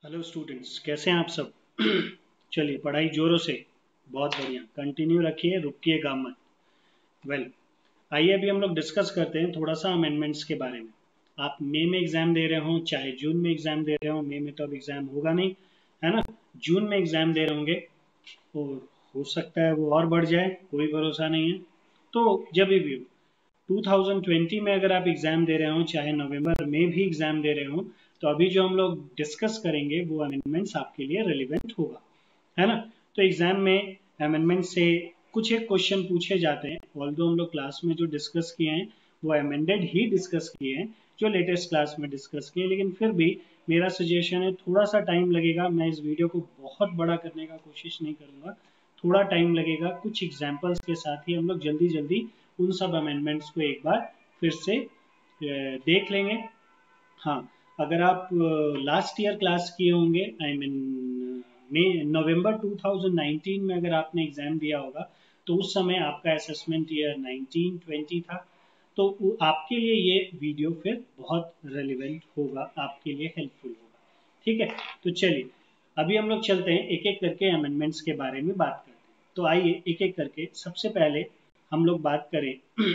Hello students, कैसे हैं आप सब। चलिए पढ़ाई जोरों से, बहुत बढ़िया, कंटिन्यू रखिए, रुकिएगा मत। वेल, आइए अभी हम लोग डिस्कस करते हैं थोड़ा सा अमेंडमेंट्स के बारे में। आप मई में एग्जाम दे रहे हो चाहे जून में एग्जाम दे रहे हो, मई में तो अब एग्जाम होगा नहीं, है ना। जून में एग्जाम दे रहे होंगे और हो सकता है वो और बढ़ जाए, कोई भरोसा नहीं है। तो जब भी हो, 2020 में अगर आप एग्जाम दे रहे हो चाहे नवंबर में भी एग्जाम दे रहे हो, तो अभी जो हम लोग डिस्कस करेंगे वो अमेंडमेंट्स आपके लिए रेलिवेंट होगा, है ना। तो एग्जाम में अमेंडमेंट से कुछ एक क्वेश्चन पूछे जाते हैं। ऑल्दो हम लोग क्लास में जो डिस्कस किए हैं वो अमेंडेड ही डिस्कस किए हैं, जो लेटेस्ट क्लास में डिस्कस किए हैं, लेकिन फिर भी मेरा सजेशन है थोड़ा सा टाइम लगेगा। मैं इस वीडियो को बहुत बड़ा करने का कोशिश नहीं करूंगा, थोड़ा टाइम लगेगा। कुछ एग्जाम्पल्स के साथ ही हम लोग जल्दी जल्दी उन सब अमेंडमेंट्स को एक बार फिर से देख लेंगे। हाँ, अगर आप लास्ट ईयर क्लास किए होंगे, आई मीन मई नवंबर 2019 में अगर आपने एग्जाम दिया होगा, तो उस समय आपका असेसमेंट ईयर 1920 था। तो आपके लिए ये वीडियो फिर बहुत रेलिवेंट होगा, आपके लिए हेल्पफुल होगा। ठीक है, तो चलिए अभी हम लोग चलते हैं, एक एक करके अमेंडमेंट्स के बारे में बात करते हैं। तो आइए एक एक करके सबसे पहले हम लोग बात करें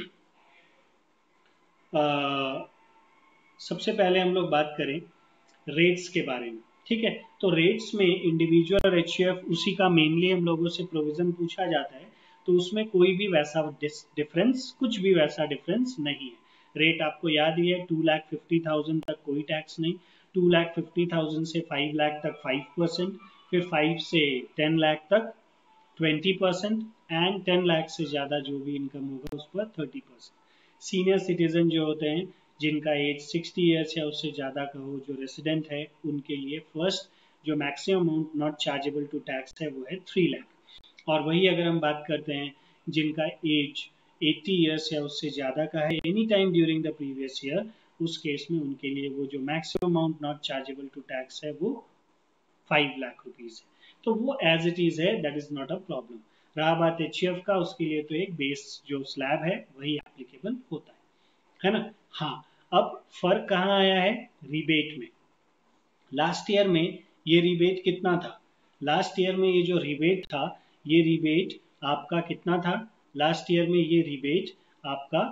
सबसे पहले हम लोग बात करें रेट्स के बारे में। ठीक है, तो रेट्स में इंडिविजुअल और एचयूएफ उसी का मेनली हम लोगों से प्रोविजन पूछा जाता है। तो उसमें कोई भी वैसा डिफरेंस, कुछ भी वैसा डिफरेंस नहीं है। रेट आपको याद ही है, 2,50,000 तक कोई टैक्स नहीं, 2,50,000 से 5 लाख तक 5%, फिर 5 से 10 लाख तक 20% एंड 10 लाख से ज़्यादा जो भी इनकम होगा उस पर 30%। सीनियर सिटीजन जो होते हैं, जिनका एज 60 ईयर्स या उससे ज़्यादा का हो, जो रेसिडेंट है, उनके लिए फर्स्ट जो maximum amount not chargeable to tax है वो है 3 लाख। और वही अगर हम बात करते हैं जिनका एज 80 ईयर्स या उससे ज़्यादा का है any time during the previous year, उस केस में उनके लिए वो जो maximum amount not chargeable to tax है वो 5 लाख रुपीज है। तो वो एज इट इज है, that is not a problem. रहा बात एचयूएफ का, उसके लिए तो एक बेस जो स्लैब है वही एप्लीकेबल होता है ना। हाँ, अब फर्क कहाँ आया है, रिबेट में। लास्ट ईयर में ये रिबेट कितना था, लास्ट ईयर में ये जो रिबेट था, ये रिबेट आपका कितना था, लास्ट ईयर में ये रिबेट आपका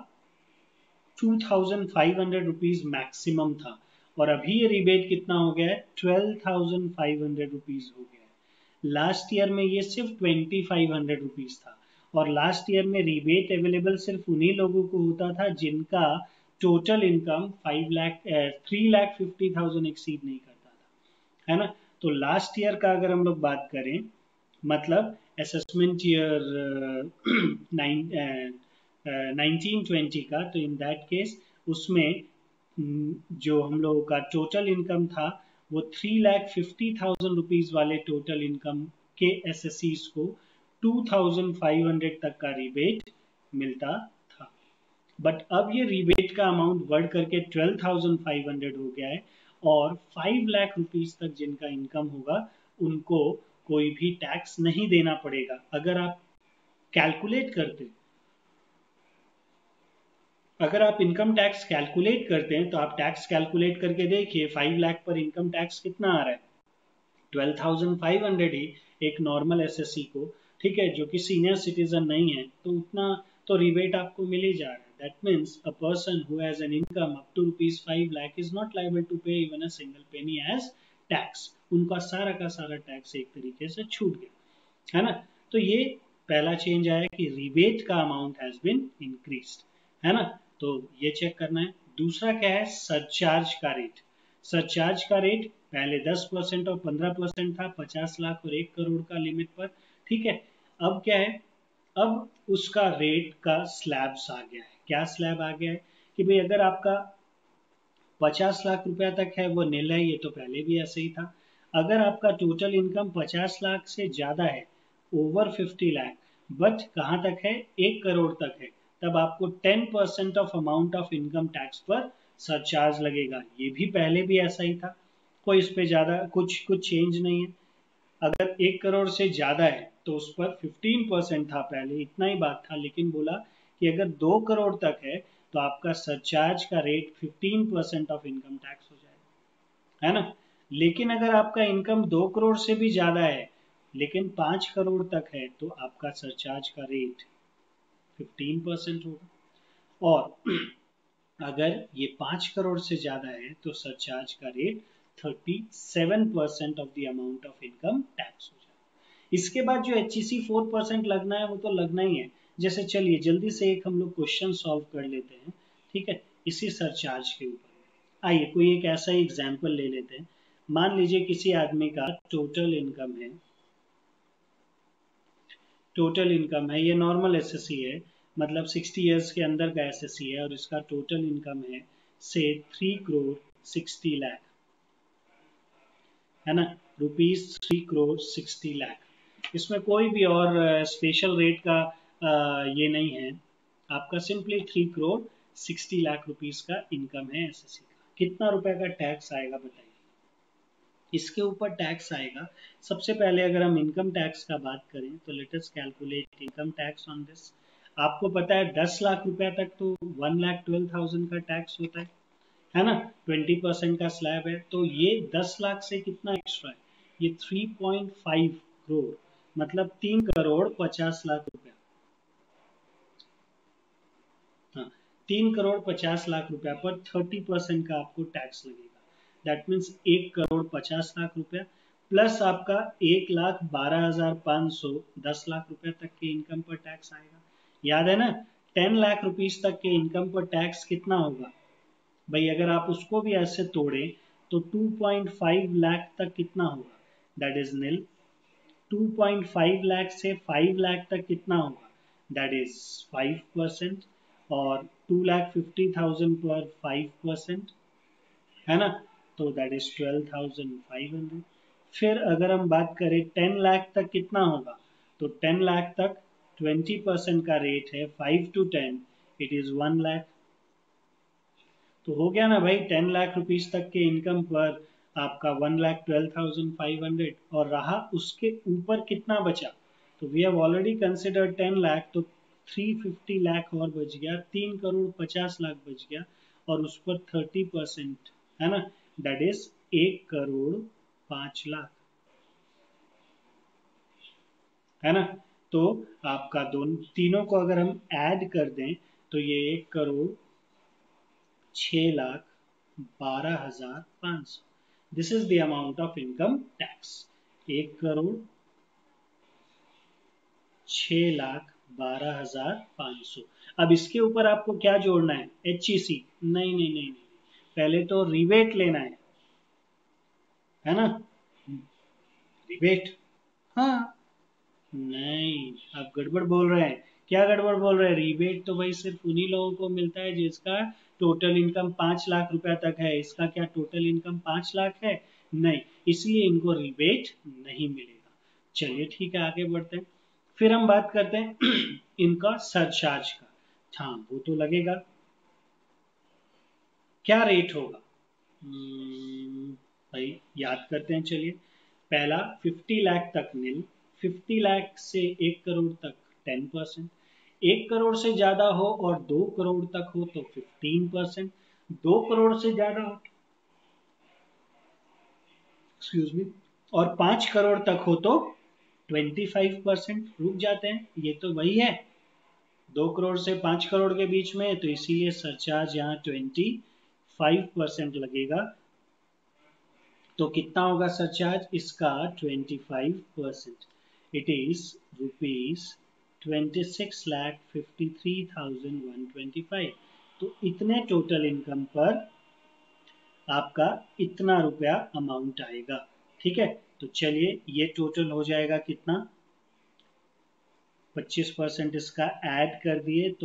2,500 रुपीज मैक्सिमम था। और अभी ये रिबेट कितना हो गया है, 12,500 रुपीज हो गया है। लास्ट ईयर में ये सिर्फ 2,500 रुपीज था। और लास्ट ईयर में रिबेट अवेलेबल सिर्फ उन्हीं लोगों को होता था जिनका टोटल इनकम 3,50,000 एक्सीड नहीं करता था, है ना। तो लास्ट ईयर का अगर हम लोग बात करें, मतलब असेसमेंट ईयर 1920 का, तो इन दैट केस उसमें जो हम लोगों का टोटल इनकम था वो 3,50,000 रुपीज वाले टोटल इनकम के एसएससीज को 2,500 तक का रिबेट मिलता था। बट अब ये रिबेट का अमाउंट बढ़ करके 12,500 हो गया है, और 5 लाख रुपीज तक जिनका इनकम होगा उनको कोई भी टैक्स नहीं देना पड़ेगा। अगर आप कैलकुलेट करते अगर आप इनकम टैक्स कैलकुलेट करते हैं तो आप टैक्स कैलकुलेट करके देखिए, 5 लाख पर इनकम टैक्स कितना आ रहा है, 12,500 ही एक नॉर्मल एसएससी को, ठीक है, जो कि सीनियर सिटीजन नहीं है, तो उतना तो रिबेट आपको मिल ही जा रहा है। That means a person who has an income up to rupees 5 lakh is not liable to pay even a single penny as tax. उनका सारा का सारा टैक्स एक तरीके से छूट गया, है ना। तो ये पहला चेंज आया कि रिबेट का अमाउंट हैज बिन इंक्रीज्ड, है ना। तो ये चेक करना है। दूसरा क्या है, सरचार्ज का रेट। सरचार्ज का रेट पहले 10% और 15% था, 50 लाख और 1 करोड़ का लिमिट पर, ठीक है। अब क्या है, अब उसका रेट का स्लैब्स आ गया है। क्या स्लैब आ गया है कि भाई अगर आपका 50 लाख रुपया तक है वो नील है, ये तो पहले भी ऐसे ही था। अगर आपका टोटल इनकम 50 लाख से ज्यादा है, ओवर 50 लाख, बट कहाँ तक है, 1 करोड़ तक है, तब आपको 10% of amount of income tax पर सरचार्ज लगेगा। ये भी पहले भी ऐसा ही था, कोई इस पे ज्यादा कुछ चेंज नहीं है। अगर 1 करोड़ से ज्यादा है तो उस पर 15% था, पहले इतना ही बात था, लेकिन बोला कि अगर 2 करोड़ तक है तो आपका सरचार्ज का रेट 15% ऑफ इनकम टैक्स हो जाएगा, है ना। लेकिन अगर आपका इनकम 2 करोड़ से भी ज्यादा है लेकिन 5 करोड़ तक है तो आपका सरचार्ज का रेट 15% होगा। और अगर ये 5 करोड़ से ज्यादा है तो सरचार्ज का rate 37% of the amount of income tax हो जाएगा। इसके बाद जो HEC 4% लगना है वो तो लगना ही है। जैसे चलिए जल्दी से एक हम लोग क्वेश्चन सॉल्व कर लेते हैं, ठीक है, इसी सरचार्ज के ऊपर। आइए कोई एक ऐसा ही एग्जाम्पल ले लेते हैं। मान लीजिए किसी आदमी का टोटल इनकम है, ये नॉर्मल एसएससी है, मतलब 60 इयर्स के अंदर का एसएससी है, और इसका टोटल इनकम है से 3 करोड़ 60 लाख, है ना, रुपीज 3 करोड़ 60 लाख। इसमें कोई भी और स्पेशल रेट का ये नहीं है, आपका सिंपली 3 करोड़ 60 लाख रुपीस का इनकम है एसएससी का। कितना रुपए का टैक्स आएगा बताइए। इसके ऊपर टैक्स आएगा, सबसे पहले अगर हम इनकम टैक्स का बात करें तो let us calculate income tax on this. आपको पता है 10 लाख रुपया तक तो 1,12,000 का टैक्स होता है ना, 20% का स्लैब है, तो ये 10 लाख से कितना एक्स्ट्रा है, ये 3.5 करोड़, मतलब 3 करोड़ 50 लाख रुपया। हाँ, 3 करोड़ 50 लाख रुपया पर 30% का आपको टैक्स लगेगा। दैट मीन्स 1 करोड़ 50 लाख रुपया प्लस आपका 1,12,500, 10 लाख रुपया तक के इनकम पर टैक्स आएगा। याद है ना, 10 लाख रुपीज तक के इनकम पर टैक्स कितना होगा भाई, अगर आप उसको भी ऐसे तोड़े तो 2.5 लाख तक कितना होगा, दैट इज नील। 2.5 लाख से 5 लाख तक कितना होगा, दैट इज 5%, और 2,50,000 पर 5%, है ना, तो दैट इज 12,500। फिर अगर हम बात करें 10 लाख तक कितना होगा, तो 10 लाख तक 20% का रेट है 5 to 10, इट इज 1 लाख। तो हो गया ना भाई, 10 लाख रुपीस तक के इनकम पर आपका 1,12,500, और रहा उसके ऊपर कितना बचा, तो we have already consider 10 lakh, तो 350 लाख और बच गया, 3 करोड़ 50 लाख बच गया, और उस पर 30%, है ना, दैट इज 1 करोड़ 5 लाख, है ना। तो आपका दोनों तीनों को अगर हम ऐड कर दें तो ये 1 crore 6,12,500, this is the amount of income tax. 1 crore 6,12,500। अब इसके ऊपर आपको क्या जोड़ना है, HEC? नहीं नहीं नहीं नहीं, पहले तो रिबेट लेना है ना, रिबेट। हाँ, नहीं, आप गड़बड़ बोल रहे हैं। क्या गड़बड़ बोल रहे हैं, रिबेट तो भाई सिर्फ उन्हीं लोगों को मिलता है जिसका टोटल इनकम 5 लाख रुपया तक है। इसका क्या टोटल इनकम 5 लाख है? नहीं, इसलिए इनको रिबेट नहीं मिलेगा। चलिए ठीक है, आगे बढ़ते हैं। फिर हम बात करते हैं इनका सरचार्ज का। हाँ, वो तो लगेगा। क्या रेट होगा? भाई याद करते हैं, चलिए। पहला 50 लाख तक नील, 50 लाख से 1 करोड़ तक 10%, 1 करोड़ से ज्यादा हो और 2 करोड़ तक हो तो 15%, 2 करोड़ से ज्यादा हो, एक्सक्यूज मी, और 5 करोड़ तक हो तो 25%। रुक जाते हैं, ये तो वही है, 2 करोड़ से 5 करोड़ के बीच में, तो इसीलिए सरचार्ज यहाँ 25% लगेगा। तो कितना होगा सरचार्ज इसका, 25%, इट इज रुपीज 26,53,125। तो इतने टोटल इनकम पर आपका इतना रुपया अमाउंट आएगा। ठीक है, तो चलिए ये टोटल हो जाएगा कितना, 25% इसका ऐड कर दिए तो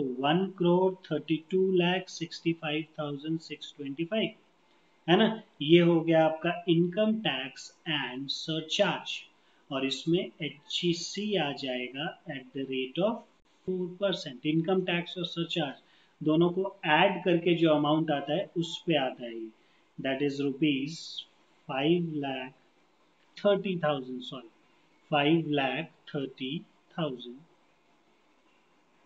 1,32,65,625, है ना। ये हो गया आपका इनकम टैक्स एंड सरचार्ज, और इसमें HEC आ जाएगा at the rate of 4%। Income tax और सरचार्ज दोनों को ऐड करके जो अमाउंट आता है उस पे आता है ये, दैट इज रुपीज 5,30,000, सॉरी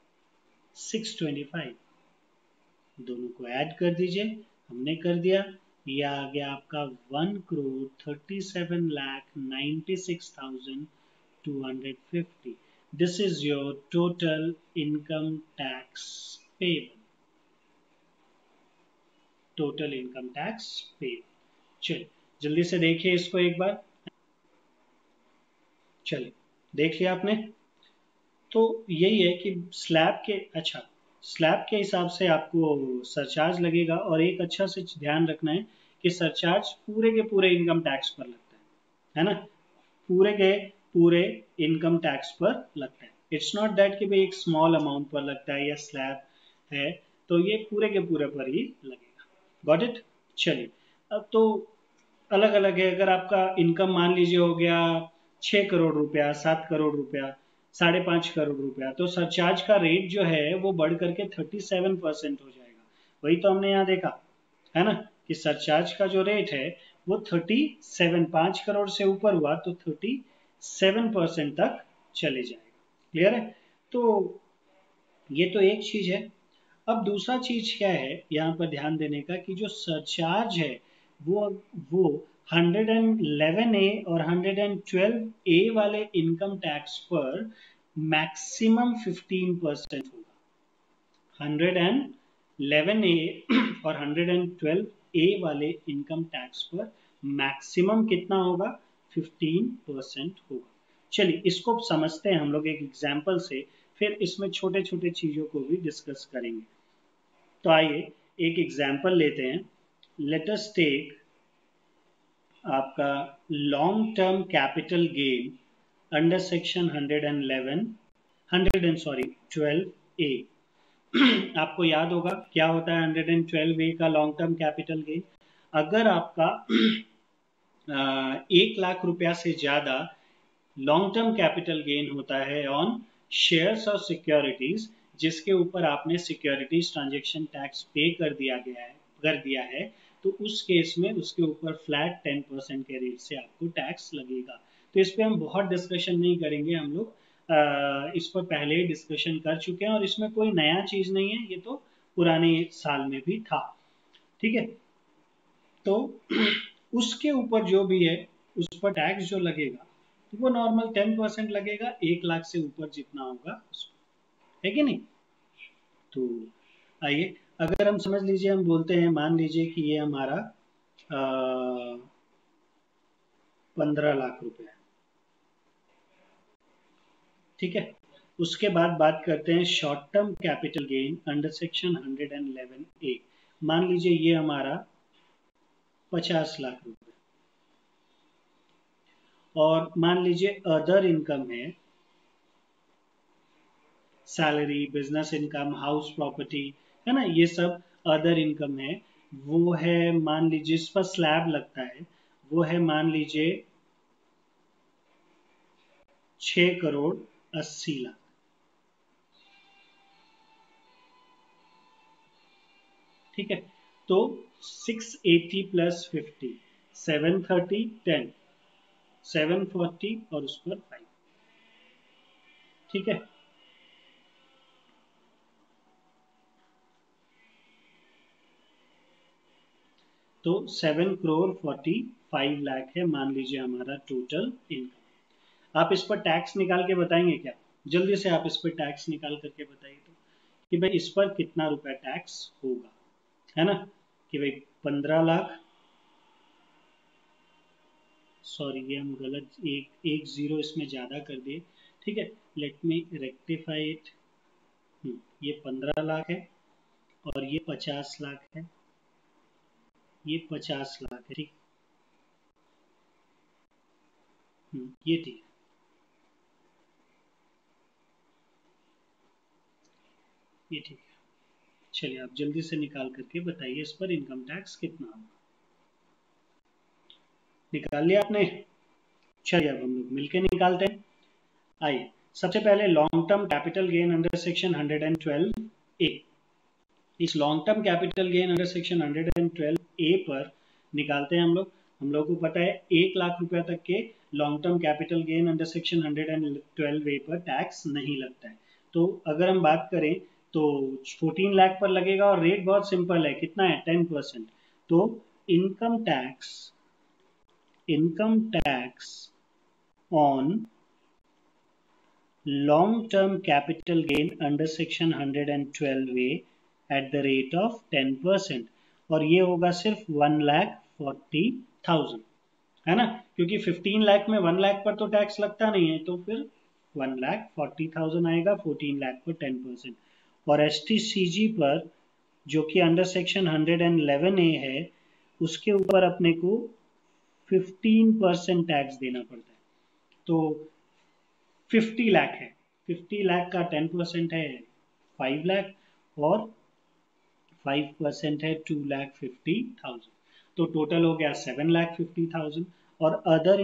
5,30,625। दोनों को ऐड कर दीजिए, हमने कर दिया। ये आ गया आपका 1,37,96,250. This is your total income tax payable. Total income tax payable. चलिए जल्दी से देखिए इसको एक बार. चलिए देख लिया आपने. तो यही है कि स्लैब के हिसाब से आपको सरचार्ज लगेगा. और एक अच्छा से ध्यान रखना है कि सरचार्ज पूरे के पूरे इनकम टैक्स पर लगता है ना. पूरे के पूरे इनकम टैक्स पर लगता है. इट्स नॉट दैट कि भाई एक स्मॉल अमाउंट पर लगता है या स्लैब है, तो ये पूरे के पूरे पर ही लगेगा. Got it. चलिए अब तो अलग अलग है. अगर आपका इनकम मान लीजिए हो गया 6 करोड़ रुपया, 7 करोड़ रुपया, 5.5 करोड़ रुपया, तो सरचार्ज का रेट जो है वो बढ़ करके 37% हो जाएगा. वही तो हमने यहाँ देखा है ना कि सरचार्ज का जो रेट है वो 37, 5 करोड़ से ऊपर हुआ तो 37% तक चले जाएगा. क्लियर है. तो ये तो एक चीज है. अब दूसरा चीज क्या है यहाँ पर ध्यान देने का कि जो सरचार्ज है वो वो 111A और 112A वाले इनकम टैक्स पर मैक्सिमम 15% होगा. 111A और 112A वाले इनकम टैक्स पर मैक्सिमम कितना होगा? 15% होगा. चलिए इसको समझते हैं हम लोग एक एग्जाम्पल से, फिर इसमें छोटे छोटे चीजों को भी डिस्कस करेंगे. तो आइए एक एग्जाम्पल लेते हैं. लेट अस टेक आपका long term capital gain under section 112A. आपको याद होगा क्या होता है 112A का लॉन्ग टर्म कैपिटल गेन. अगर आपका 1 लाख रुपया से ज्यादा लॉन्ग टर्म कैपिटल गेन होता है ऑन शेयर्स और सिक्योरिटीज, जिसके ऊपर आपने सिक्योरिटीज ट्रांजेक्शन टैक्स पे कर दिया है, तो उस केस में उसके ऊपर फ्लैट 10% के रेट से आपको टैक्स लगेगा. तो इस पर हम बहुत डिस्कशन नहीं करेंगे. हम लोग इस पर पहले ही डिस्कशन कर चुके हैं और इसमें कोई नया चीज नहीं है. ये तो पुराने साल में भी था. ठीक है. तो उसके ऊपर जो भी है उस पर टैक्स जो लगेगा तो वो नॉर्मल 10% लगेगा 1 लाख से ऊपर जितना होगा उसको. है कि नहीं. तो आइए अगर हम समझ लीजिए हम बोलते हैं मान लीजिए कि ये हमारा 15 लाख रुपए है. ठीक है. उसके बाद बात करते हैं short term capital gain under section 111A. मान लीजिए ये हमारा 50 लाख रुपए. और मान लीजिए अदर इनकम है, salary, business income, house property, है ना, ये सब अदर इनकम है. वो है मान लीजिए इस पर स्लैब लगता है, वो है मान लीजिए 6 करोड़ 80 लाख. ठीक है. तो 680 प्लस 50, 730, 10, 740 और उस पर 5. ठीक है. तो 7 करोड़ 45 लाख है मान लीजिए हमारा टोटल इनकम. आप इस पर टैक्स निकाल के बताएंगे क्या? जल्दी से आप इस पर टैक्स निकाल करके बताइए तो कि भाई इस पर कितना रुपया टैक्स होगा. है ना कि भाई 15 लाख, सॉरी ये हम गलत एक जीरो इसमें ज़्यादा कर दिए. ठीक है. Let me rectify it. ये 15 लाख है और ये 50 लाख है. ये 50 लाख है. ठीक. ये ठीक. ये ठीक है. चलिए आप जल्दी से निकाल करके बताइए इस पर इनकम टैक्स कितना होगा. निकाल लिया आपने. चलिए अब हम लोग मिलकर निकालते हैं. आइए सबसे पहले long term capital gain under section 112A. इस long term capital gain under section 112A पर निकालते हैं हम लोग. हम लोग को पता है 1 लाख रुपया तक के long term capital gain under section 112A पर टैक्स नहीं लगता है. तो अगर हम बात करें तो 14 लाख पर लगेगा और रेट बहुत सिंपल है. कितना है? 10%. तो income tax on long-term capital gain under section 112A at the rate of 10%, और ये होगा सिर्फ 1,40,000, है ना, क्योंकि 15 लाख में 1 लाख पर तो टैक्स लगता नहीं है, तो फिर 1,40,000 आएगा 14 लाख पर 10%। और STCG पर जो कि अंडर सेक्शन 111A है, उसके ऊपर अपने को 15% टैक्स देना पड़ता है। तो 50 लाख है, 50 लाख का 10% है 5 लाख, और 5% है 2,50,000, तो टोटल हो गया 7,50,000। और अदर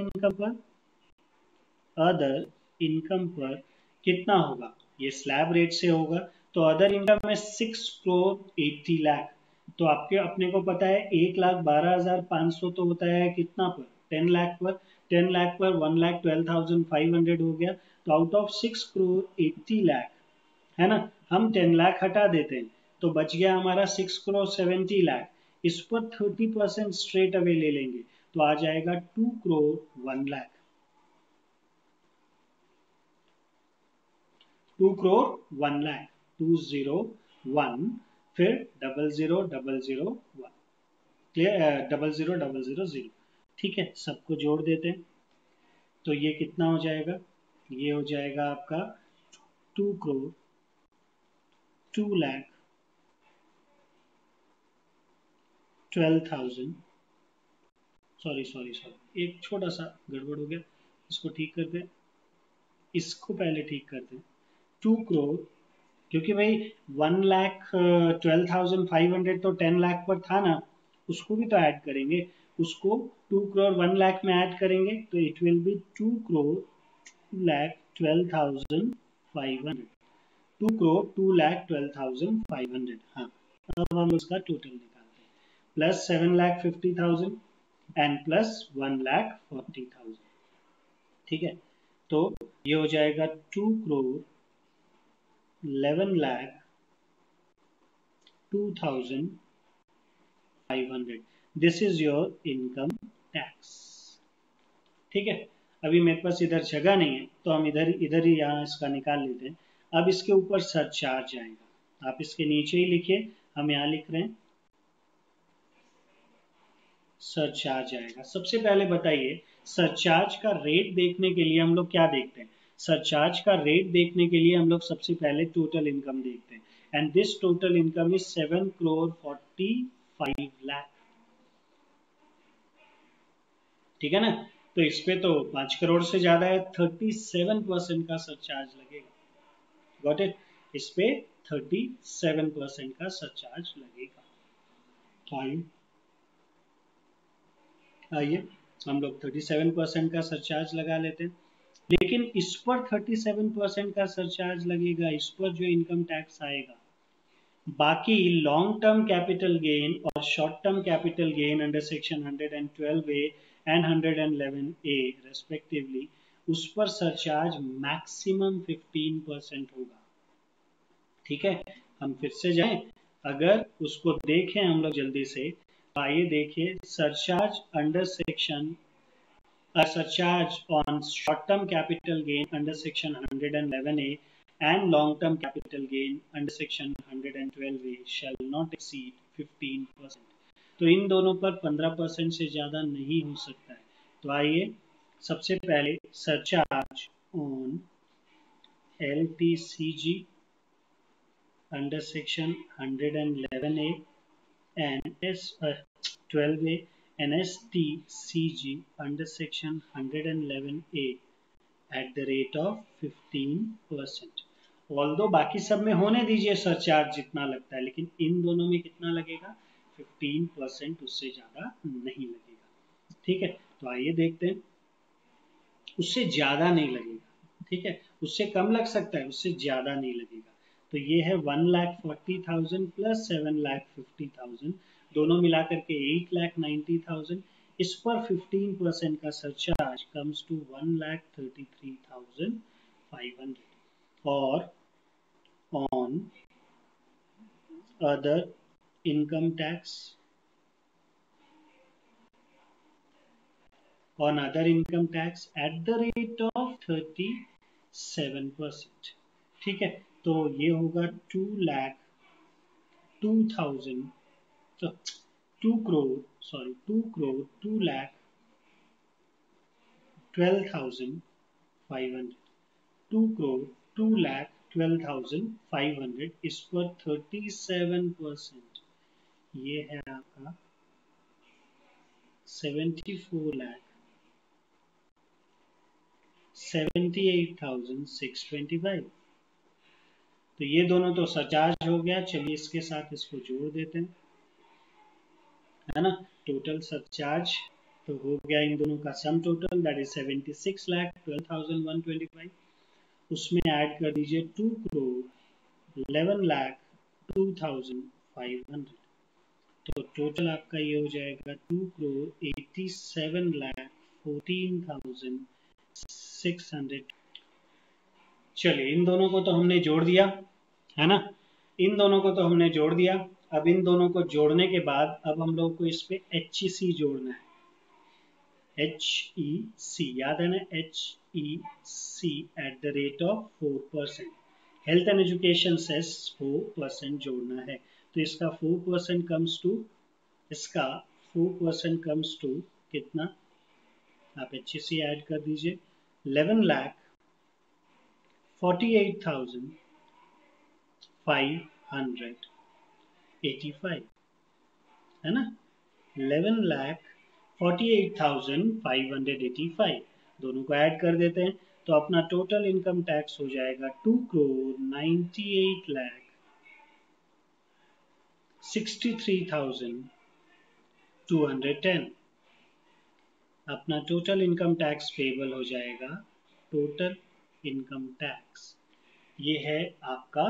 इनकम पर कितना होगा, ये स्लैब रेट से होगा, तो अदर इनकम में 6,80,00,000। तो आपके अपने को पता है 1,12,500 तो होता है कितना पर, 10 लाख पर, 10 लाख पर 1,12,500 हो गया, तो आउट ऑफ 6,80,00,000, है ना, हम 10 लाख हटा देते हैं तो बच गया हमारा 6,70,00,000। इस पर 30% स्ट्रेट अवे ले लेंगे तो आ जाएगा 2,01,00,000, 2,01,00,000, 201, फिर 0,0,0,0,1, क्लियर, 0,0,0,0,0, ठीक है, सबको जोड़ देते हैं तो ये कितना हो जाएगा, ये हो जाएगा आपका 2,02,12,000, सॉरी, एक छोटा सा गड़बड़ हो गया, इसको ठीक करते हैं, इसको पहले ठीक करते हैं। 2 करोड़, क्योंकि भाई 1,12,500 तो 10 लाख पर था ना, उसको भी तो ऐड करेंगे, उसको 2 करोड़ 1 लाख में ऐड करेंगे तो it will be 2 crore 2,12,500, 2 crore 2,12,500। हाँ, अब हम उसका टोटल निकालते हैं, प्लस 7,50,000 एंड प्लस 1,40,000, ठीक है, तो ये हो जाएगा 2 crore 11,02,500। This is your income tax, ठीक है। अभी मेरे पास इधर जगह नहीं है तो हम इधर ही यहाँ इसका निकाल लेते हैं। अब इसके ऊपर सरचार्ज आएगा, आप इसके नीचे ही लिखिए, हम यहाँ लिख रहे हैं सरचार्ज आएगा। सबसे पहले बताइए, सरचार्ज का रेट देखने के लिए हम लोग क्या देखते हैं, सरचार्ज का रेट देखने के लिए हम लोग सबसे पहले टोटल इनकम देखते हैं, and this total income is 7,45,00,000, ठीक है ना, तो इस पे तो 5 करोड़ से ज्यादा है, 37% का सरचार्ज लगेगा, गॉट इट, इस पे 37% का सरचार्ज लगेगा। तो आइए हम लोग 37% का सरचार्ज लगा लेते हैं, लेकिन इस पर 37% का सरचार्ज लगेगा, इस पर जो इनकम टैक्स आएगा, बाकी लॉन्ग टर्म कैपिटल गेन और short term capital gain under section 112A and 111A respectively, उस पर सरचार्ज मैक्सिमम 15% होगा, ठीक है। हम फिर से जाएं, अगर उसको देखें हम लोग जल्दी से, आइए देखिए, surcharge under section surcharge on short-term capital gain under section 111A and long-term capital gain under section 112A shall not exceed 15%। तो इन दोनों पर 15% से ज़्यादा नहीं हो सकता है। तो आइए सबसे पहले surcharge on LTCG under section 111A and 12A and STCG under section 111A at the rate of 15%। Although बाकी सब में होने दीजिए सरचार्ज जितना लगता है, लेकिन इन दोनों में कितना लगेगा, 15%, उससे ज़्यादा नहीं लगेगा, ठीक है। तो आइए देखते हैं, उससे ज़्यादा नहीं लगेगा, ठीक है, उससे कम लग सकता है, उससे ज़्यादा नहीं लगेगा। तो ये है 1,40,000 प्लस 7,50,000, दोनों मिलाकर के 8,90,000, इस पर 15% का सरचार्ज कम्स टू 1,33,500। और on other income tax on other income tax at the rate of 37%। ठीक है, तो ये होगा 2,02,000, तो 2,02,12,500, 2,02,12,500 इस पर 37%, ये है आपका 74,78,625। तो ये दोनों तो सरचार्ज हो गया, चलिए इसके साथ इसको जोड़ देते हैं, है ना। टोटल सरचार्ज तो हो गया इन दोनों का सम टोटल, दैट इज 76,12,125। उसमें ऐड कर दीजिए 2,11,02,500, तो टोटल आपका ये हो जाएगा 2,87,14,600। चलिए इन दोनों को तो हमने जोड़ दिया, है ना, इन दोनों को तो हमने जोड़ दिया। अब इन दोनों को जोड़ने के बाद अब हम लोग को इस पे HEC जोड़ना है। HEC याद है ना, HEC at the rate of 4%। Health and education cess 4% जोड़ना है, तो इसका 4% कम्स टू, इसका 4% कम्स टू कितना, आप HEC ऐड कर दीजिए, 11,48,585, है ना, 11,48,585, दोनों को ऐड कर देते हैं, तो अपना टोटल इनकम टैक्स हो जाएगा 2,98,63,210। अपना टोटल इनकम टैक्स पेबल हो जाएगा, टोटल इनकम टैक्स ये है आपका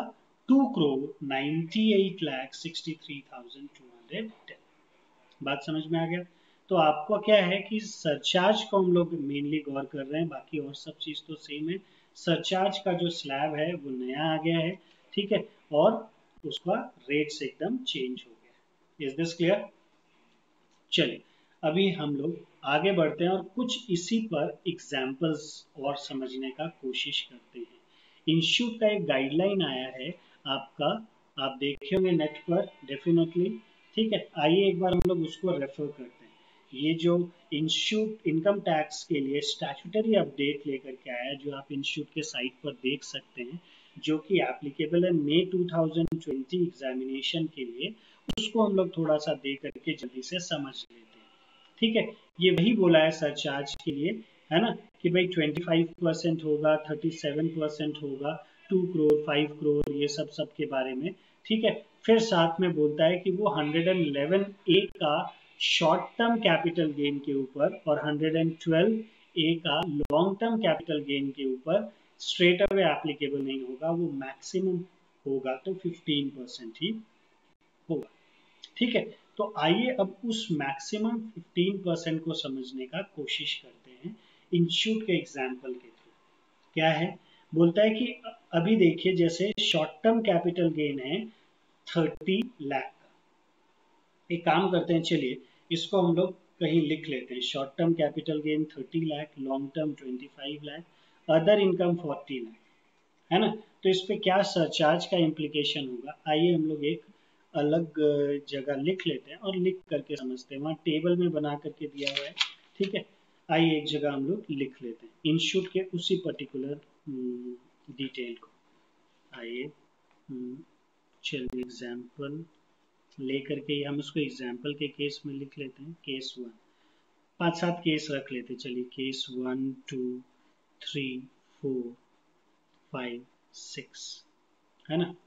2,98,63,210। बात समझ में आ गया। तो आपको क्या है कि सरचार्ज को हम लोग मेनली गौर कर रहे हैं, बाकी और सब चीज तो सेम है। सरचार्ज का जो स्लैब है वो नया आ गया है, ठीक है, और उसका रेट्स एकदम चेंज हो गया। Is this clear? चलिए अभी हम लोग आगे बढ़ते हैं और कुछ इसी पर एग्जाम्पल्स और समझने का कोशिश करते हैं। इंस्टीट्यूट का एक गाइडलाइन आया है आपका, आप देखे होंगे नेट पर डेफिनेटली, ठीक है, आइए एक बार हम लोग उसको रेफर करते हैं। ये जो इंस्टीट्यूट इनकम टैक्स के लिए स्टैट्यूटरी अपडेट लेकर के आया है, जो आप इंस्टीट्यूट के साइट पर देख सकते हैं, जो कि एप्लीकेबल है मई 2020 एग्जामिनेशन के लिए, उसको हम लोग थोड़ा सा देख करके जल्दी से समझ लेते हैं। ठीक है, ये वही बोला है सरचार्ज के लिए, है ना, कि भाई 25% होगा, 37% होगा, 2 करोड़ 5 करोड़ ये सब के बारे में। ठीक है, फिर साथ में बोलता है कि वो 111A का शॉर्ट टर्म कैपिटल गेन के ऊपर और 112A का लॉन्ग टर्म कैपिटल गेन के ऊपर स्ट्रेट अवे एप्लीकेबल नहीं होगा, वो मैक्सिमम होगा तो 15% ही होगा। ठीक है, तो आइए अब उस मैक्सिमम 15% को समझने का कोशिश करते हैं इंस्टीट्यूट के एग्जाम्पल के थ्रू। क्या है, बोलता है कि अभी देखिए जैसे शॉर्ट टर्म कैपिटल गेन है 30 लाख का। एक काम करते हैं, चलिए इसको हम लोग कहीं लिख लेते हैं, short term capital gain 30 lakh, long term 25 lakh, other income 40 lakh, है ना। तो इस पे क्या सरचार्ज का इम्प्लीकेशन होगा, आइए हम लोग एक अलग जगह लिख लेते हैं और लिख करके समझते हैं, वहाँ टेबल में बना करके दिया हुआ है। ठीक है, आइए एक जगह हम लोग लिख लेते हैं इंस्टीट्यूट के उसी पर्टिकुलर डिटेल को। आइए चलिए एग्जाम्पल लेकर के हम उसको एग्जाम्पल के केस में लिख लेते हैं, केस 1, 5-7 केस रख लेते हैं, चलिए केस 1 2 3 4 5 6, है ना।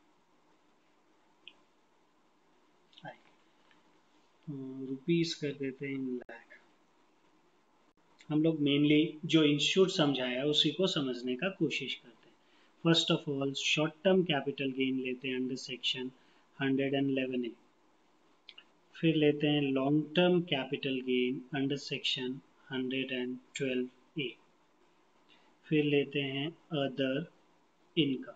रुपीस कर देते हैं इन लाख। हम लोग मेनली जो इंस्टीट्यूट समझाया उसी को समझने का कोशिश करते हैं। First of all short term capital gain लेते हैं अंडर सेक्शन 111A, फिर लेते हैं long term capital gain under section 112A, फिर लेते हैं अदर इनकम,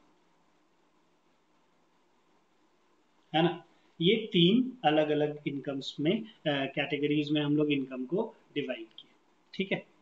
है ना। ये 3 अलग अलग इनकम्स में कैटेगरीज में हम लोग इनकम को डिवाइड किए। ठीक है।